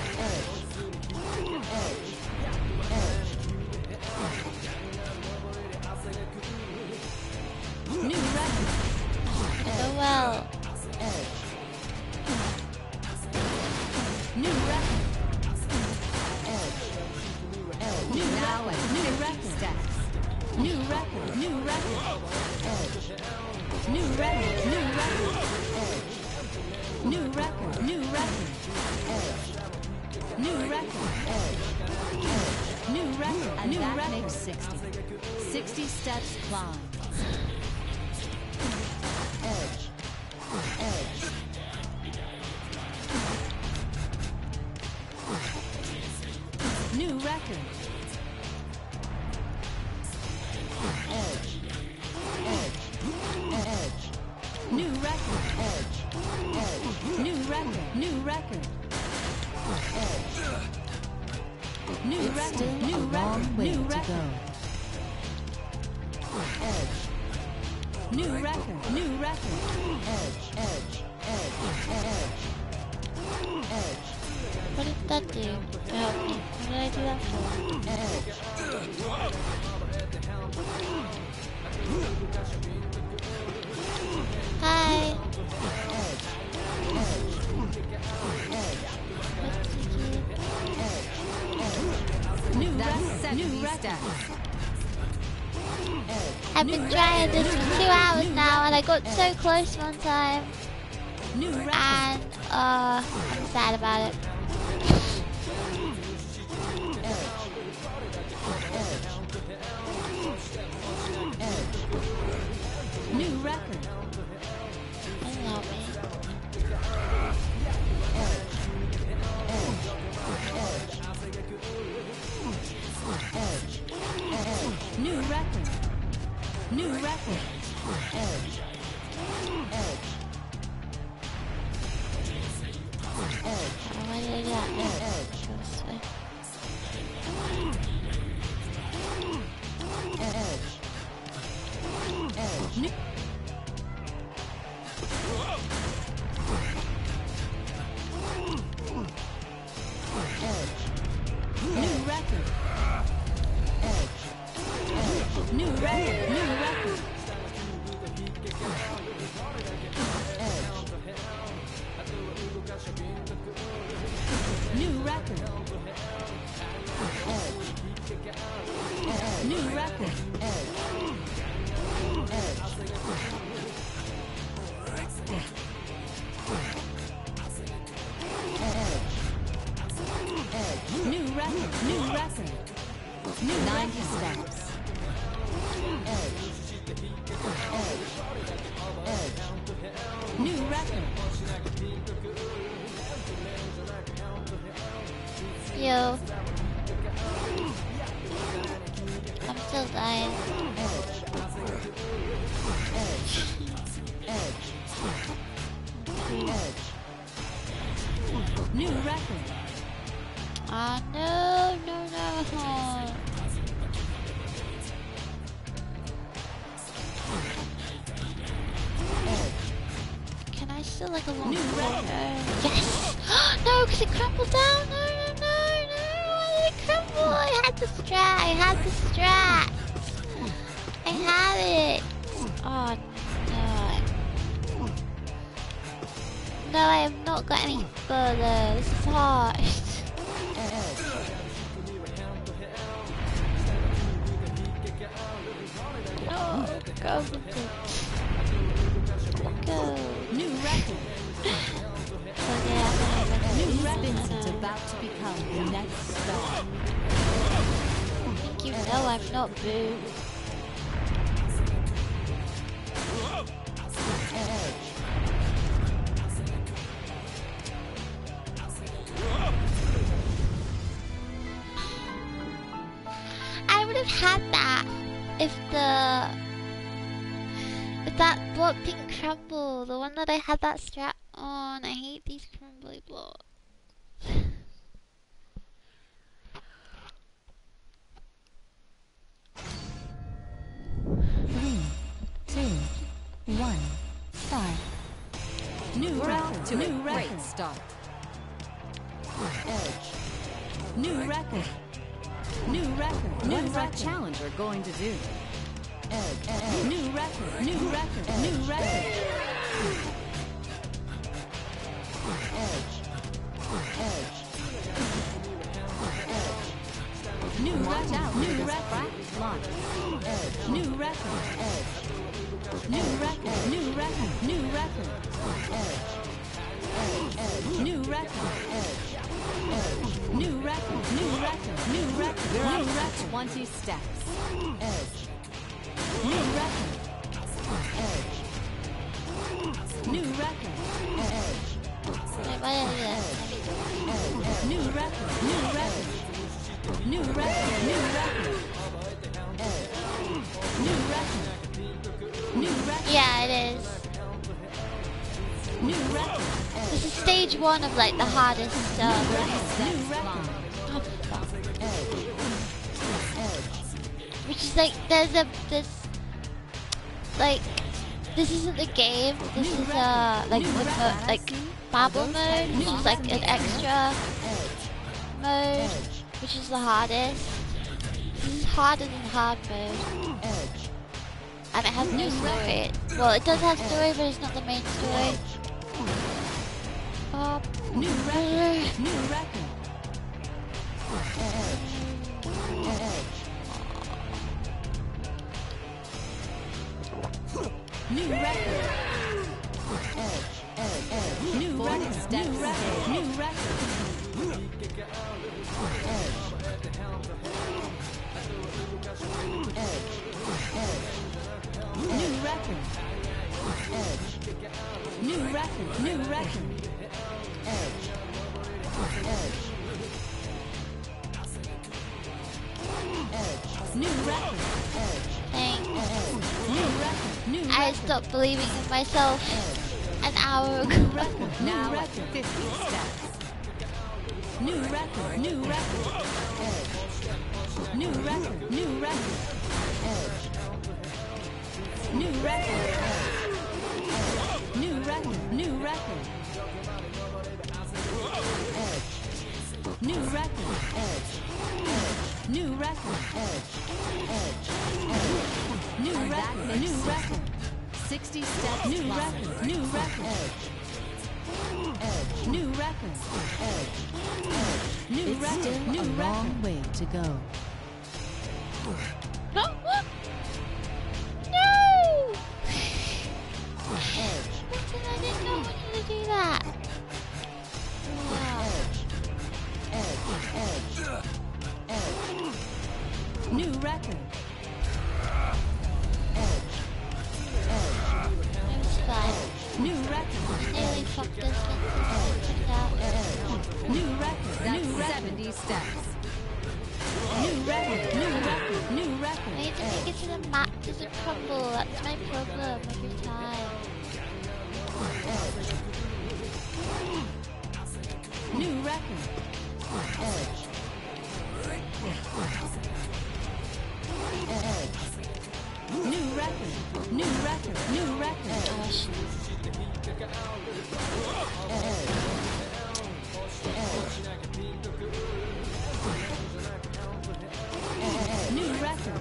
Speaker 5: New record.
Speaker 1: So well.
Speaker 5: New record. New now record. New record. Steps. New record. New record. New record. New record. New record. New record. New record. New record. And new that record. Makes sixty. Sixty steps climb. Edge. Edge. New record. Edge. Edge. Edge. New record. Edge. Edge. New record. New record. Edge. New it's record. Still new a record. Long way new to record. Go. Edge. New record. New record. Edge. Edge. Edge. Edge. Edge.
Speaker 1: What did that do to help me? What did I do that for?
Speaker 5: Edge.
Speaker 1: Hi.
Speaker 5: Edge. Edge. New record. New record.
Speaker 1: I've been trying this for two hours now, and I got so close one time.
Speaker 5: New record.
Speaker 1: And uh, I'm sad about it.
Speaker 5: New record.
Speaker 1: Doesn't help me.
Speaker 5: New record. New record. Edge. Edge. Edge. New record. New record. New record. New record. New ninety steps. New record.
Speaker 1: Yo. I'm still dying.
Speaker 5: New record.
Speaker 1: Ah, no, no, no. Can I still like a long
Speaker 5: New record.
Speaker 1: Yes! No, because it crumbled down. No, no, no, no. Why did it crumble? I had the strat. I had the strat. I had it. Oh, no. No, I have not got any further. This is hard. No, go. Go.
Speaker 5: New record. New Vincent about to become the next star.
Speaker 1: I think you know I'm not Boo. I would have had that if the if that block didn't crumble. The one that I had that strat on. I hate these crumbly blocks.
Speaker 5: Three, two, one, start. New record. To new record. Great start. Edge. New record. New record. New record. Challenger going to do? Edge. Edge. New record. New record. Edge. New record. Edge. Edge. New record. New record. Launch. Edge. New record. Edge. New record. New record. New record. Edge. Edge. New record. Edge. Edge. New record. New record. New record. New record. Twenty steps. Edge. New record. Edge. New record. Edge.
Speaker 1: Wait, why did I do that?
Speaker 5: New record. New record. New record. New record. New record. New record.
Speaker 1: Yeah, it is.
Speaker 5: New record.
Speaker 1: This is stage one of like the hardest stuff.
Speaker 5: New record.
Speaker 1: Which is like there's a this like this isn't the game. This is uh like the mo like Babel mode, which is like an extra mode, which is the hardest. This is harder than hard mode, and it has no story. Well, it does have story, but it's not the main story. Uh,
Speaker 5: New record. New record. New record. New record. New record. New record. New record. New record. New record. New record.
Speaker 1: thanks.
Speaker 5: New record. New
Speaker 1: I
Speaker 5: record.
Speaker 1: stopped believing in myself an hour
Speaker 5: New
Speaker 1: ago.
Speaker 5: record. Now at fifty steps. New record. New record. New record. New record. New record. New record. New record. New record. New record. New record. New record. Sixty steps. New record. New record.
Speaker 4: New record.
Speaker 5: Edge. Edge.
Speaker 4: New
Speaker 5: It's
Speaker 4: record.
Speaker 5: still
Speaker 4: New
Speaker 5: a
Speaker 4: record.
Speaker 5: long way to go.
Speaker 1: No! No!
Speaker 5: Edge.
Speaker 1: Listen, I did not want you to do that. Wow.
Speaker 5: Edge. Edge. Edge.
Speaker 4: New record.
Speaker 5: Edge. Edge.
Speaker 1: It was fun.
Speaker 4: New record.
Speaker 1: I nearly fucked this one since it out.
Speaker 5: Edge.
Speaker 4: New record.
Speaker 3: That's
Speaker 4: New record.
Speaker 3: seventy steps.
Speaker 4: New record. New record. New
Speaker 1: I
Speaker 4: record.
Speaker 1: need to make it to the map doesn't crumble. That's my problem every time.
Speaker 5: Edge.
Speaker 4: New record.
Speaker 5: Edge. Edge.
Speaker 4: New record. New record. New record.
Speaker 1: Gosh.
Speaker 5: Edge. Edge.
Speaker 4: New record.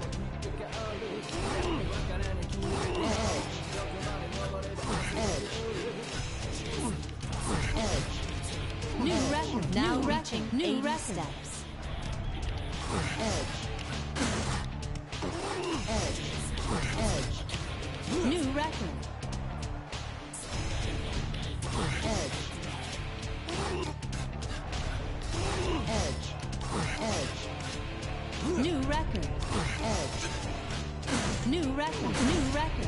Speaker 4: New record.
Speaker 3: Now
Speaker 4: New
Speaker 3: reaching
Speaker 4: record. New
Speaker 3: eighty
Speaker 4: record.
Speaker 3: steps.
Speaker 4: New record. New record. New record. New record.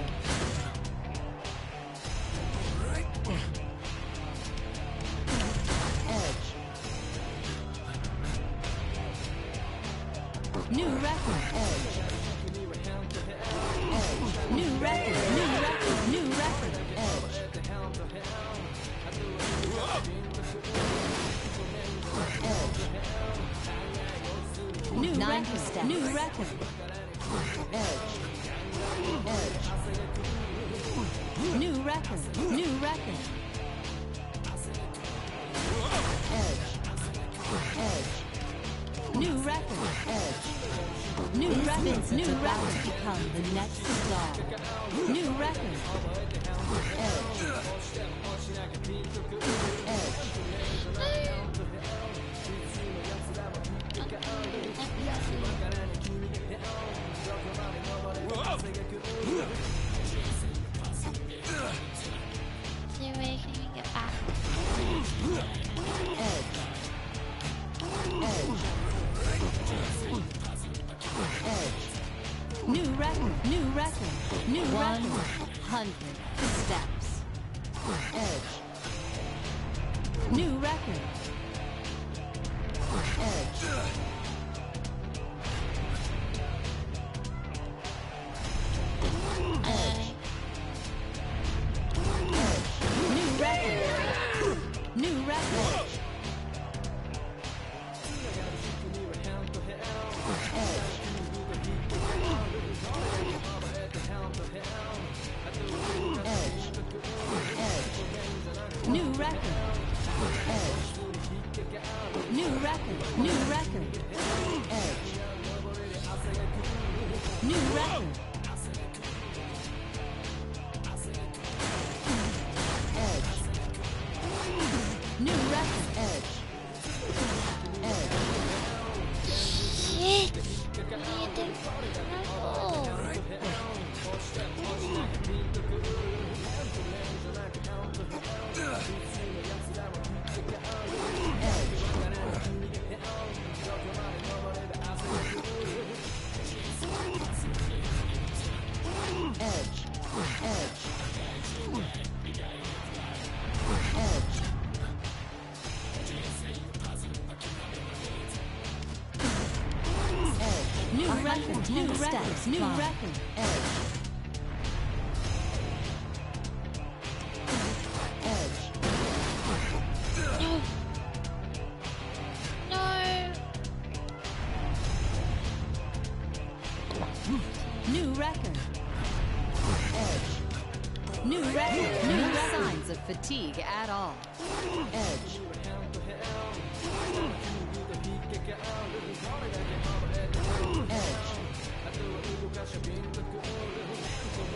Speaker 4: New record. New record. New record. New record. New
Speaker 3: ninety
Speaker 4: record.
Speaker 3: steps.
Speaker 4: New record. New record. New record. New record. New
Speaker 5: This
Speaker 4: record.
Speaker 5: Vincent's
Speaker 4: New
Speaker 5: about to
Speaker 4: record.
Speaker 5: become the next star.
Speaker 4: New record.
Speaker 1: See where can we get back?
Speaker 4: New record. New record. New
Speaker 5: One
Speaker 4: record.
Speaker 5: hundred steps.
Speaker 4: New record.
Speaker 1: Uh,
Speaker 4: New record. New record. New record. New record. New record. New record. New record.
Speaker 1: shit! I need to crumble.
Speaker 4: New record. New record.
Speaker 5: steps
Speaker 4: New
Speaker 5: climb.
Speaker 4: record.
Speaker 1: No. No.
Speaker 4: New record. New record. New
Speaker 3: No
Speaker 4: record.
Speaker 3: signs of fatigue at all.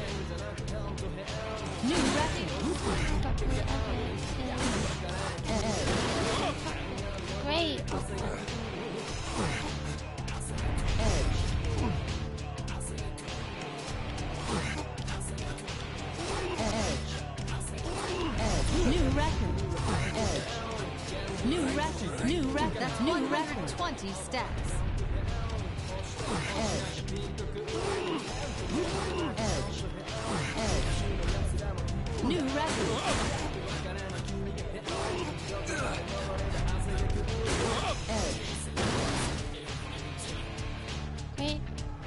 Speaker 4: New record.
Speaker 1: Stop whatever it is.
Speaker 5: New record. New record. New record. That's new record. twenty stacks. New record.
Speaker 1: Great.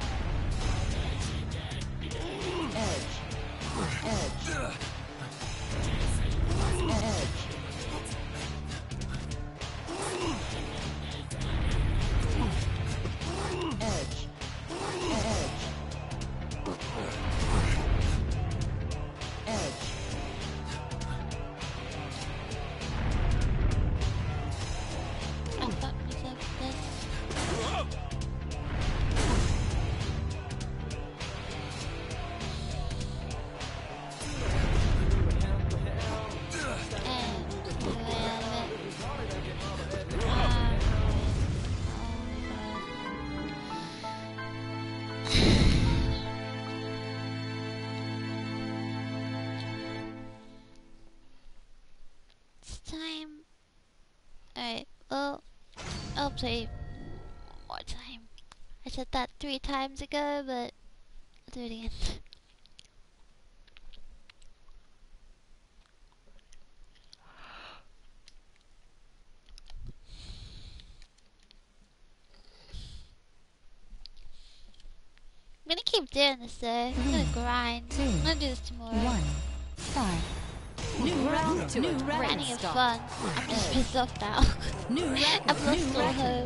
Speaker 1: I thought myself this. It's time. Alright, well, I'll play one more time. I said that three times ago, but I'll do it again. I'm gonna keep doing this though. I'm gonna grind.
Speaker 5: two,
Speaker 1: I'm gonna do this tomorrow.
Speaker 5: One. Start. New round. New
Speaker 1: We're
Speaker 5: record.
Speaker 1: running of
Speaker 5: Stop.
Speaker 1: fun. I'm just pissed off now.
Speaker 5: New record.
Speaker 1: I've lost
Speaker 5: New
Speaker 1: all
Speaker 5: record.
Speaker 1: hope.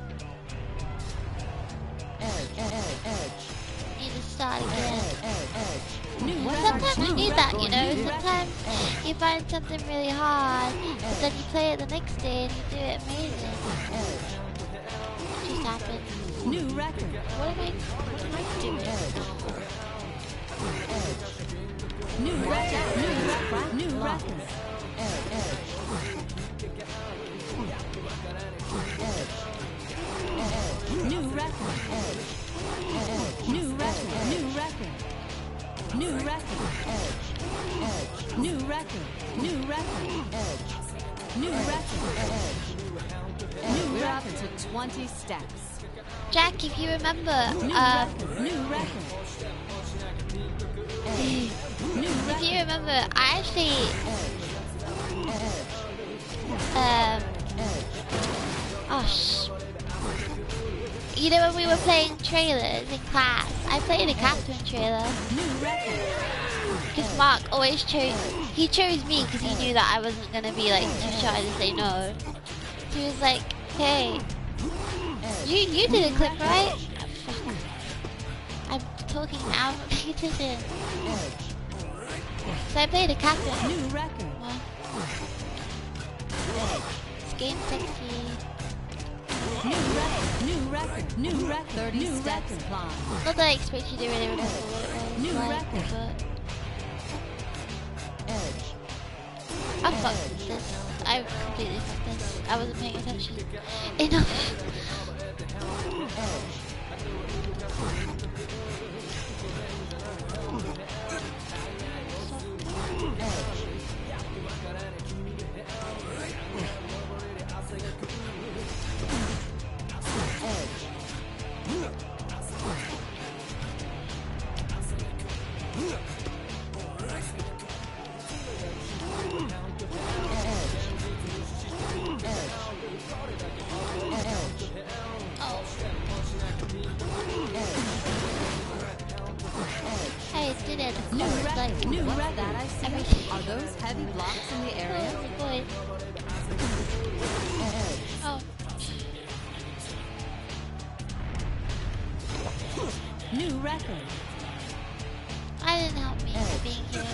Speaker 5: Edge. Edge. Edge.
Speaker 1: Need to start again.
Speaker 5: New record.
Speaker 1: Sometimes you
Speaker 5: New
Speaker 1: need that, you
Speaker 5: record.
Speaker 1: know.
Speaker 5: New
Speaker 1: Sometimes you find something really hard, but then you play it the next day and you do it amazing. It just happened.
Speaker 5: New record.
Speaker 1: What am I? What am I doing?
Speaker 5: New record. New record. New record. New record. New record. New record. New record. New record. New record. New record. New
Speaker 4: We're up
Speaker 5: record.
Speaker 4: to twenty stacks.
Speaker 1: Jack, if you remember,
Speaker 5: New
Speaker 1: um,
Speaker 5: record. New record. New
Speaker 1: if
Speaker 5: record.
Speaker 1: you remember, I actually, um, oh sh. You know when we were playing trailers in class, I played a Catherine trailer.
Speaker 5: New record.
Speaker 1: Because Mark always chose, he chose me because he knew that I wasn't going to be like too shy to say no. So he was like, hey, you you did a clip, right? I'm talking now, I'm not paying attention. So I played a Catherine
Speaker 5: New record.
Speaker 1: one. It's game sexy.
Speaker 5: New record. New record. New record.
Speaker 4: thirty
Speaker 5: New
Speaker 4: stacks
Speaker 5: record.
Speaker 4: climb.
Speaker 1: Not that I expect you to really remember what it was
Speaker 5: New
Speaker 1: like,
Speaker 5: record.
Speaker 1: but I fucked with this. I completely fucked this. I wasn't paying attention. Enough. I did it. Of
Speaker 5: New
Speaker 1: course,
Speaker 5: record.
Speaker 1: like,
Speaker 5: New
Speaker 4: What's
Speaker 5: record.
Speaker 4: that I see?
Speaker 1: everything.
Speaker 4: Are those heavy blocks in the area?
Speaker 1: Oh boy. Oh.
Speaker 5: New record.
Speaker 1: I didn't help me for being here.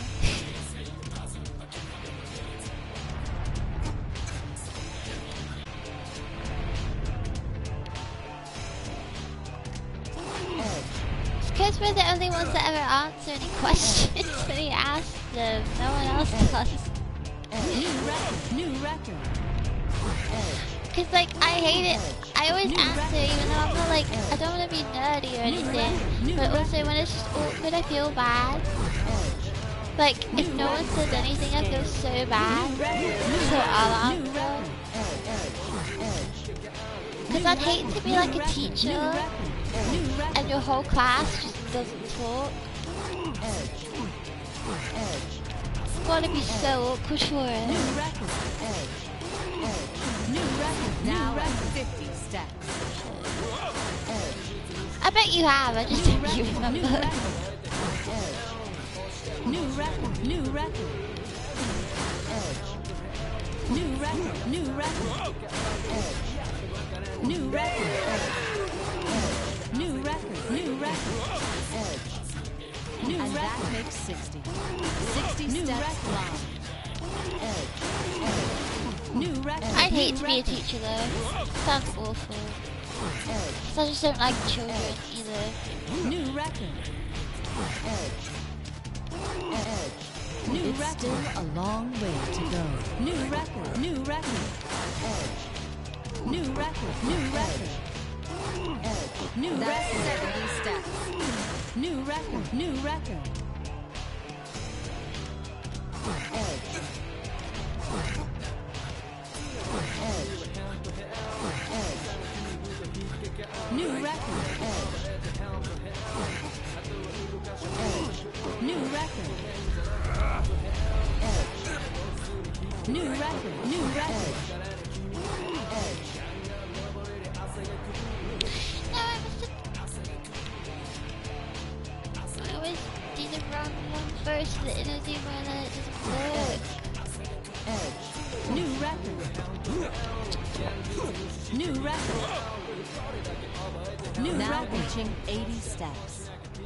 Speaker 1: Because we're the only ones that ever answer any questions when he asks them. No one else does.
Speaker 5: New record. New record.
Speaker 1: Cause like I hate it. I always answer even though I'm not like I don't want to be nerdy or anything. But also when it's just awkward, I feel bad. Like if no one says anything, I feel so bad. So I'll answer. Cause I'd hate to be like a teacher and your whole class just doesn't talk. It's gotta be so awkward for it.
Speaker 4: New record. Now at fifty steps.
Speaker 1: I bet you have, I just don't you remember.
Speaker 4: New record. New record. New record. New record. New record. New record. New record. New and record. That makes sixty. sixty new steps long. New record.
Speaker 1: I'd hate to be a teacher though. Sounds awful. So I just don't like children either.
Speaker 4: New record. New it's record. Still a long way to go. New record. New record. New record. New record. New That's record. seventy steps. New record. New record. New record. New record. New record. New record.
Speaker 1: No, I must have... I always do the wrong one first, the interview one, and it doesn't work.
Speaker 4: New record. New record. New now record. Reaching eighty steps.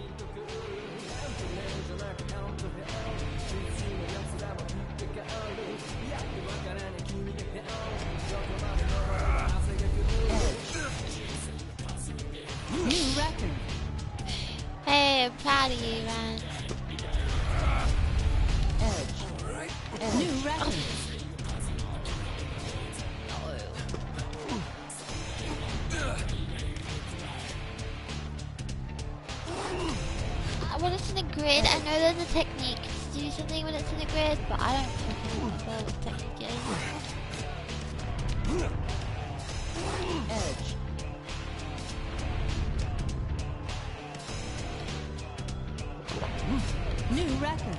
Speaker 4: New record.
Speaker 1: Hey, I'm proud of you, man.
Speaker 4: New record.
Speaker 1: When it's in a grid, I know there's a technique to do something when it's in a grid, but I don't fucking know what the technique is.
Speaker 4: New record.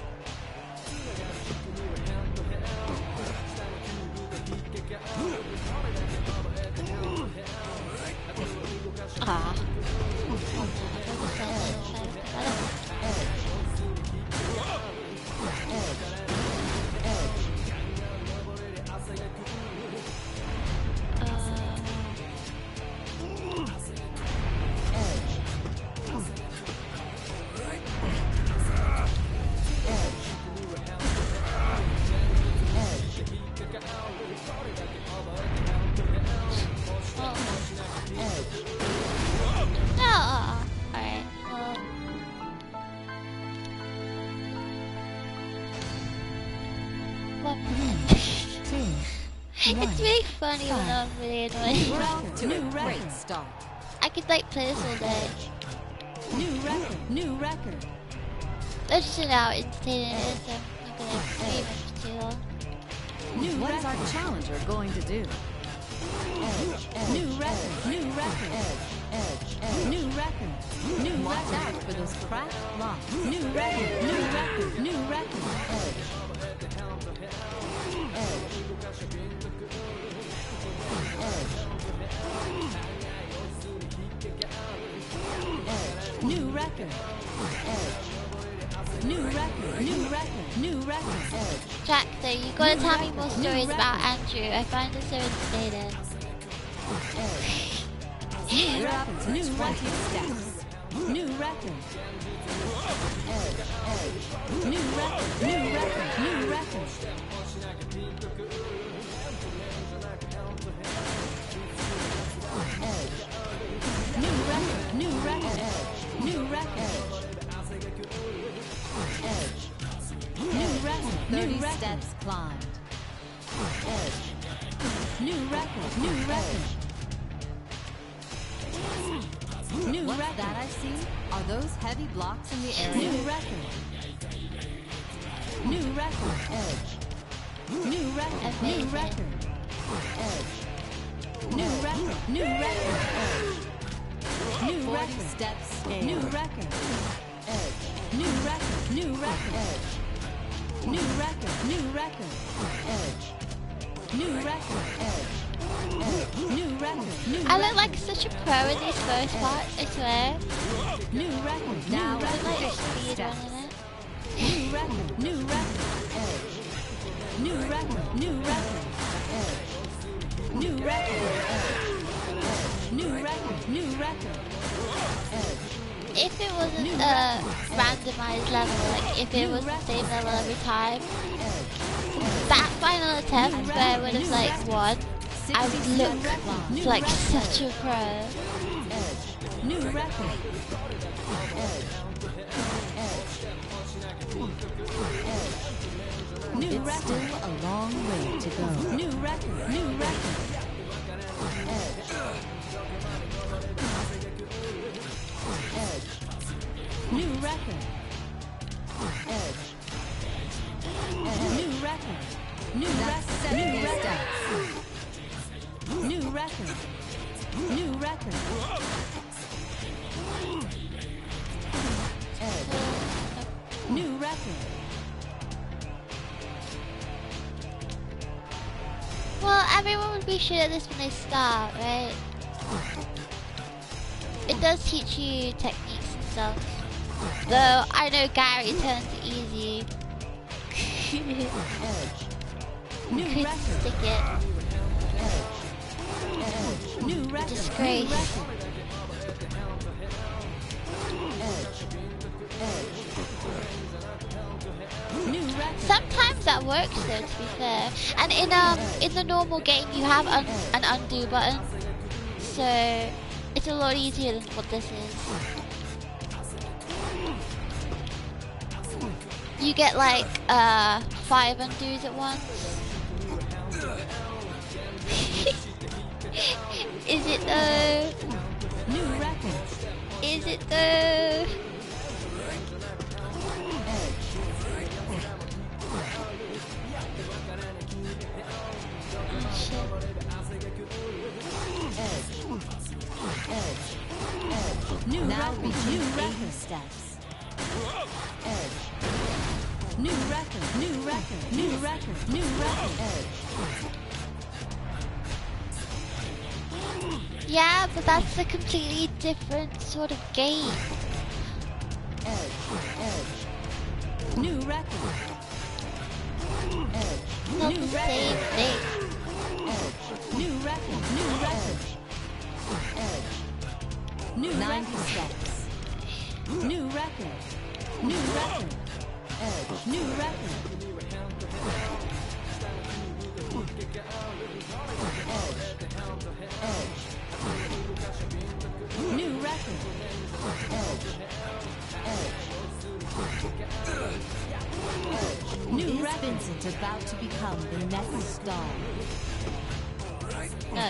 Speaker 1: Ah. It's really funny when I'm really annoying.
Speaker 4: Round to new record. Start.
Speaker 1: I could like play this all day.
Speaker 4: New record. New record.
Speaker 1: Let's just know how entertaining it is. So I'm not gonna stream it for too long.
Speaker 4: New what is our challenger going to do? New record. New record. New record. New watch out for those cracked blocks. New record. New record. New record. New record. New record. New record. New record.
Speaker 1: Jack, though, you gotta tell me more stories about Andrew. I find it so entertaining.
Speaker 4: New record. New record steps. New record. New record. New record. New record. New record. New record. New record. New record. New record. Steps climbed. New New record. New record. New
Speaker 5: What's
Speaker 4: record.
Speaker 5: that I see? Are those heavy blocks in the area?
Speaker 4: New record. New record.
Speaker 5: Edge.
Speaker 4: New record. New
Speaker 1: Amazing.
Speaker 4: record.
Speaker 5: Edge.
Speaker 4: New record. New record. New
Speaker 5: Forty
Speaker 4: record.
Speaker 5: steps.
Speaker 4: New record.
Speaker 5: Edge.
Speaker 4: New record. New record.
Speaker 5: Edge.
Speaker 4: New record. New record.
Speaker 5: Edge.
Speaker 4: New record.
Speaker 5: Edge.
Speaker 4: New record. New
Speaker 1: I look like such a pro in these first parts, I swear.
Speaker 4: New record.
Speaker 5: Now
Speaker 4: New
Speaker 1: I
Speaker 4: record.
Speaker 1: look like a
Speaker 5: Fifty
Speaker 1: speed
Speaker 5: steps.
Speaker 1: one in it.
Speaker 4: New record. New record.
Speaker 5: Edge.
Speaker 4: New record. New record.
Speaker 5: Edge.
Speaker 4: New record.
Speaker 5: Edge.
Speaker 4: New record. New record.
Speaker 5: Edge.
Speaker 1: If it wasn't
Speaker 4: New
Speaker 1: a randomized level, like if it
Speaker 4: New
Speaker 1: was the
Speaker 4: record.
Speaker 1: same level every time,
Speaker 5: Edge.
Speaker 1: that final attempt
Speaker 4: New
Speaker 1: where I
Speaker 4: record.
Speaker 1: would have
Speaker 4: New
Speaker 1: like
Speaker 4: record.
Speaker 1: won, I would
Speaker 4: New
Speaker 1: look
Speaker 4: record. New
Speaker 1: like
Speaker 4: record.
Speaker 1: such a pro.
Speaker 5: Edge.
Speaker 4: New record.
Speaker 5: Edge. Edge. Edge.
Speaker 4: New
Speaker 5: It's
Speaker 4: record.
Speaker 5: still a long way to go.
Speaker 4: New record. New record.
Speaker 5: Edge. Edge.
Speaker 4: New record.
Speaker 5: Edge.
Speaker 4: New record. New
Speaker 5: That's
Speaker 4: record.
Speaker 5: seventy
Speaker 4: New record.
Speaker 5: steps.
Speaker 4: New record. New record.
Speaker 5: Edge.
Speaker 4: New record.
Speaker 1: Well, everyone would be shit at this when they start, right? It does teach you techniques and stuff. Though I know Gary turns to easy.
Speaker 5: Edge.
Speaker 4: New
Speaker 1: Couldn't
Speaker 4: record.
Speaker 1: stick it.
Speaker 5: Edge.
Speaker 4: New record.
Speaker 1: Disgrace.
Speaker 4: New record.
Speaker 5: Edge. Edge.
Speaker 4: New record.
Speaker 1: Sometimes that works though, to be fair. And in um in the normal game you have un an undo button, so it's a lot easier than what this is. You get like uh five undos at once. Is it though?
Speaker 4: New record.
Speaker 1: Is it though? Oh, shit.
Speaker 4: New
Speaker 5: Now
Speaker 4: record.
Speaker 5: reaching
Speaker 4: New
Speaker 5: eighty
Speaker 4: record.
Speaker 5: steps.
Speaker 4: New record. New record. New record. New record.
Speaker 1: Yeah, but that's a completely different sort of game.
Speaker 4: New record.
Speaker 1: It's not
Speaker 4: New
Speaker 1: the
Speaker 4: record.
Speaker 1: same thing.
Speaker 4: New record. New record. New
Speaker 5: Ninety
Speaker 4: record.
Speaker 5: steps.
Speaker 4: New record. New record. New record. New record. New
Speaker 5: Is
Speaker 4: record.
Speaker 5: Vincent about to become the next star?
Speaker 1: No.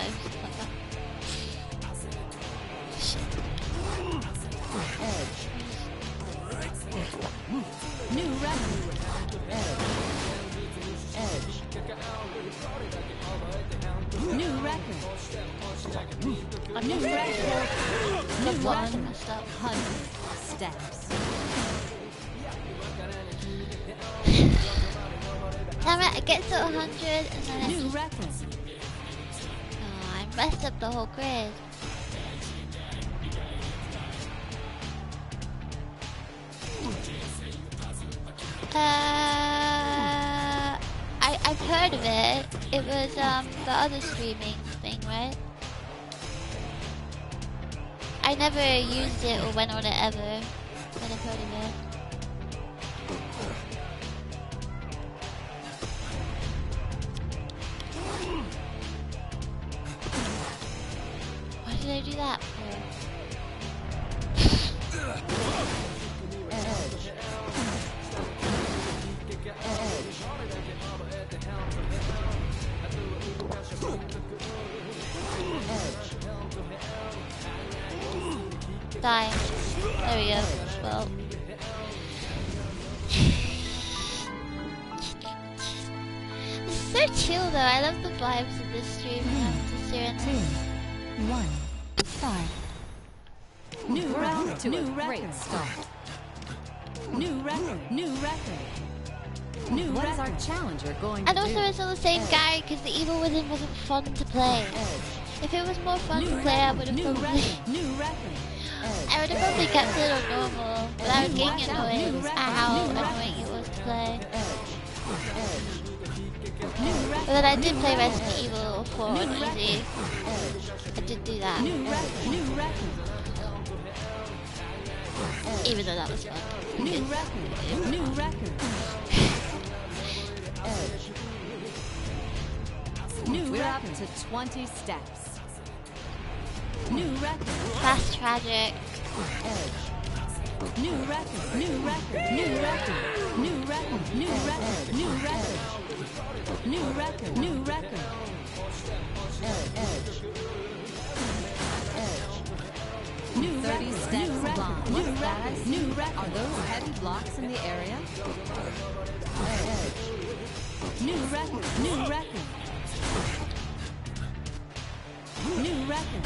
Speaker 4: New record. New record.
Speaker 1: I'm
Speaker 4: New
Speaker 1: just
Speaker 4: record.
Speaker 1: the
Speaker 4: New
Speaker 1: blocks
Speaker 4: record.
Speaker 1: are messed up.
Speaker 5: Hundred steps.
Speaker 1: Damn it, I get to one hundred and then
Speaker 4: New
Speaker 1: it's
Speaker 4: record.
Speaker 1: oh, I messed up the whole grid. Uh, I, I've heard of it. It was um the other streaming thing, right? I never used it or went on it ever, but I've heard of it. Why did I do that for? Die. There we go. Well. This is so chill though. I love the vibes of this stream. Just hearing
Speaker 5: Two, one, start. New round to new a great start. New record, new record. New what is our challenger going
Speaker 1: And
Speaker 5: to
Speaker 1: also
Speaker 5: do?
Speaker 1: it's all the same guy because the Evil Within wasn't fun to play. If it was more fun to play, I would have probably
Speaker 5: new record.
Speaker 1: I would have probably kept it on normal, but I was getting annoyed at how annoying it was to play. But then I did play Resident Evil four on easy. I did do that.
Speaker 5: New record, new record.
Speaker 1: Even though that was fun.
Speaker 5: New record, new record. New We're record. Up to twenty steps. New record.
Speaker 1: That's tragic.
Speaker 5: New record, new record, new record, new record, new record, new record, new record, new record. New thirty record, steps new record, long. New record, new record. Are those heavy blocks in the area? New record, new record. New record.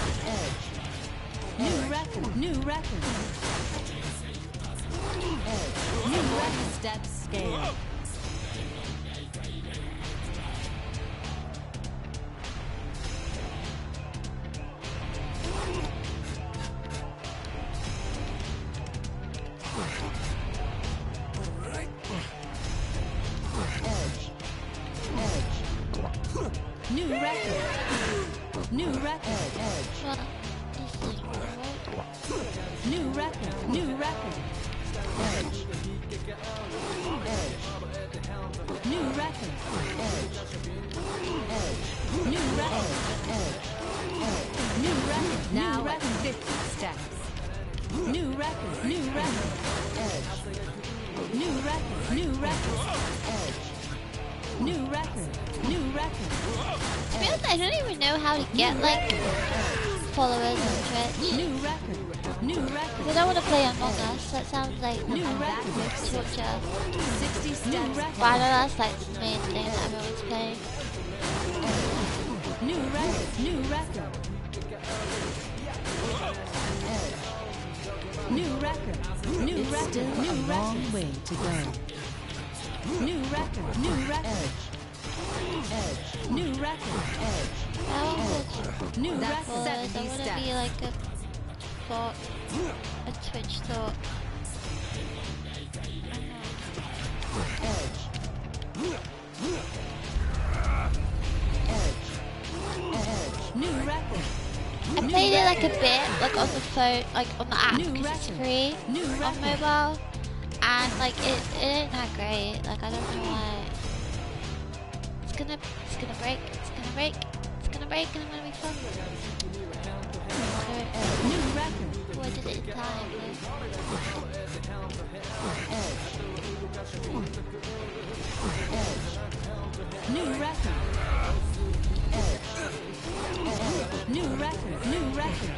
Speaker 5: New record, new record. New record step scale. New record. New record.
Speaker 1: Well, this is right.
Speaker 5: New record. New record. New record. New record. New record. Now at fifty steps. New record. New record. New record. New record. New record. New record.
Speaker 1: To be honest, I don't even know how to get like followers on Twitch.
Speaker 5: New record. New record.
Speaker 1: I don't want to play Among Us. That sounds like
Speaker 5: New
Speaker 1: I'm
Speaker 5: record.
Speaker 1: torture.
Speaker 5: sixty steps.
Speaker 1: But I know that's like the main thing that everyone's playing.
Speaker 5: New record. New record. New record. New record. Still new a long record. Way to go. New record. New record. New record.
Speaker 1: I want to
Speaker 5: New
Speaker 1: followers.
Speaker 5: record.
Speaker 1: I want to be like a thought, a Twitch thought.
Speaker 5: New record.
Speaker 1: I played it like a bit, like on the phone, like on the app,
Speaker 5: New
Speaker 1: because it's
Speaker 5: record.
Speaker 1: free
Speaker 5: New
Speaker 1: on
Speaker 5: record.
Speaker 1: mobile, and like it, it ain't that great. Like I don't know why. It's gonna, it's gonna break. It's gonna break. It's gonna break, and I'm gonna be fun.
Speaker 5: New record.
Speaker 1: Oh, I did it in time.
Speaker 5: New record. New record. New record.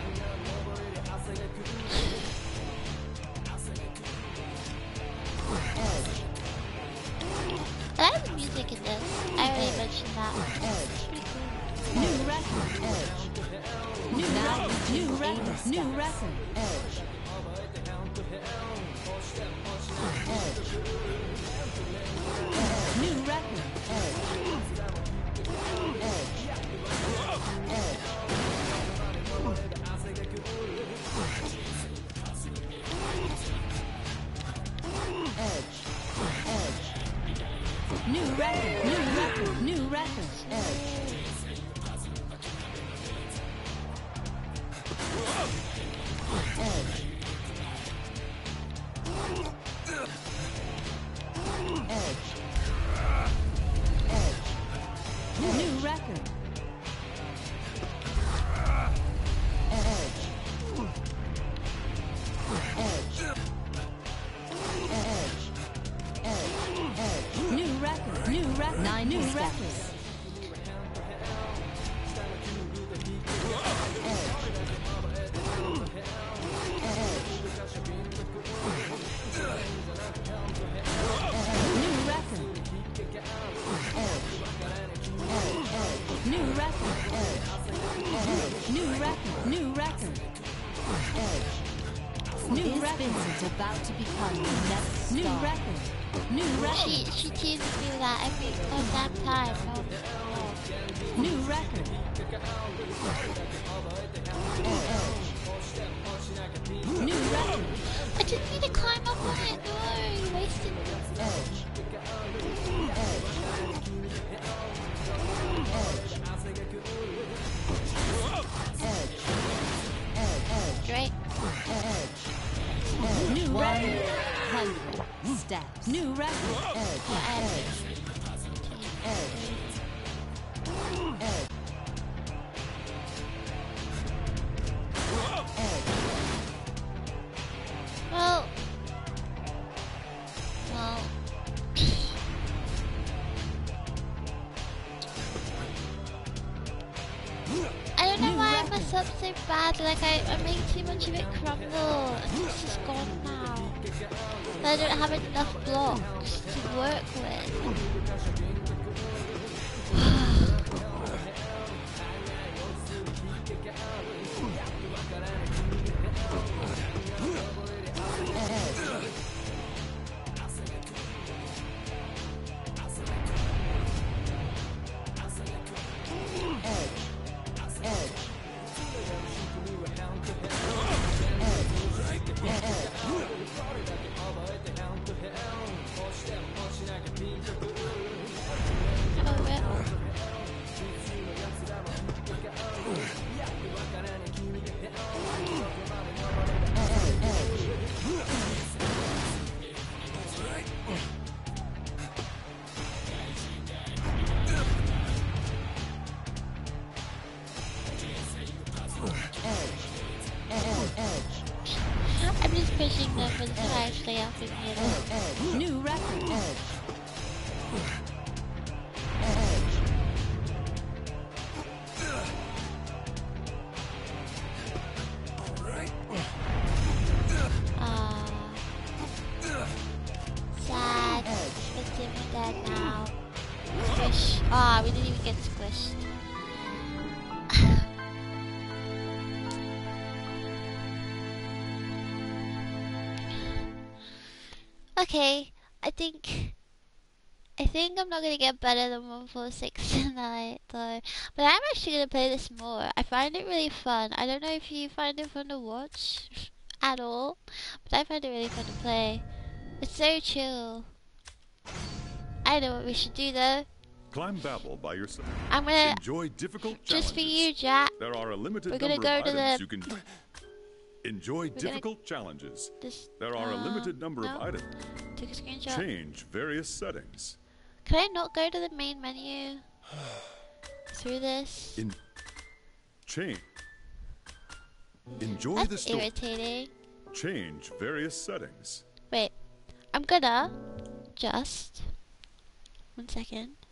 Speaker 1: I like the music in this. I already mentioned that. It's pretty cool.
Speaker 5: New record. New record. New record. New record. New record. New record. New record. New record.
Speaker 4: New record. New record. Edge. New
Speaker 5: Is
Speaker 4: record.
Speaker 5: Vincent about to become the next
Speaker 4: New
Speaker 5: star?
Speaker 4: record. New record.
Speaker 1: She she teases me with that every goddamn time. Oh,
Speaker 4: New record. New record.
Speaker 1: I didn't need to climb up on it. No, you wasted it.
Speaker 5: Edge. Edge. Edge. Edge. Edge.
Speaker 1: Great.
Speaker 5: Edge.
Speaker 4: New
Speaker 5: One
Speaker 4: record.
Speaker 5: hundred steps.
Speaker 4: New record.
Speaker 5: Edge.
Speaker 1: Yeah, I
Speaker 5: Edge. Edge. Edge. Edge.
Speaker 1: Well, well. I don't know why I mess up so bad. Like I, I make too much of it crumble, and it's just gone now. And I don't have enough blocks to work with. Oh, well. I'm just pushing them for the actually helping me a little.
Speaker 4: New record.
Speaker 1: Ah, sad. It's him and dad now. Squish. Ah, we didn't even get squished. Okay, I think I think I'm not gonna get better than one four six tonight though. But I'm actually gonna play this more. I find it really fun. I don't know if you find it fun to watch at all, but I find it really fun to play. It's so chill. I know what we should do though.
Speaker 2: Climb Babel by yourself.
Speaker 1: I'm gonna
Speaker 2: Enjoy difficult
Speaker 1: just for
Speaker 2: challenges.
Speaker 1: you, Jack.
Speaker 2: There are a limited
Speaker 1: We're gonna
Speaker 2: number
Speaker 1: go
Speaker 2: of
Speaker 1: to
Speaker 2: items
Speaker 1: the-
Speaker 2: you can enjoy
Speaker 1: gonna-
Speaker 2: difficult challenges.
Speaker 1: This
Speaker 2: There are a
Speaker 1: uh,
Speaker 2: limited number
Speaker 1: no?
Speaker 2: of items.
Speaker 1: Take a screenshot.
Speaker 2: Change various settings.
Speaker 1: Can I not go to the main menu through this?
Speaker 2: In change. Enjoy the
Speaker 1: That's
Speaker 2: story.
Speaker 1: irritating.
Speaker 2: Change various settings.
Speaker 1: Wait, I'm gonna just one second.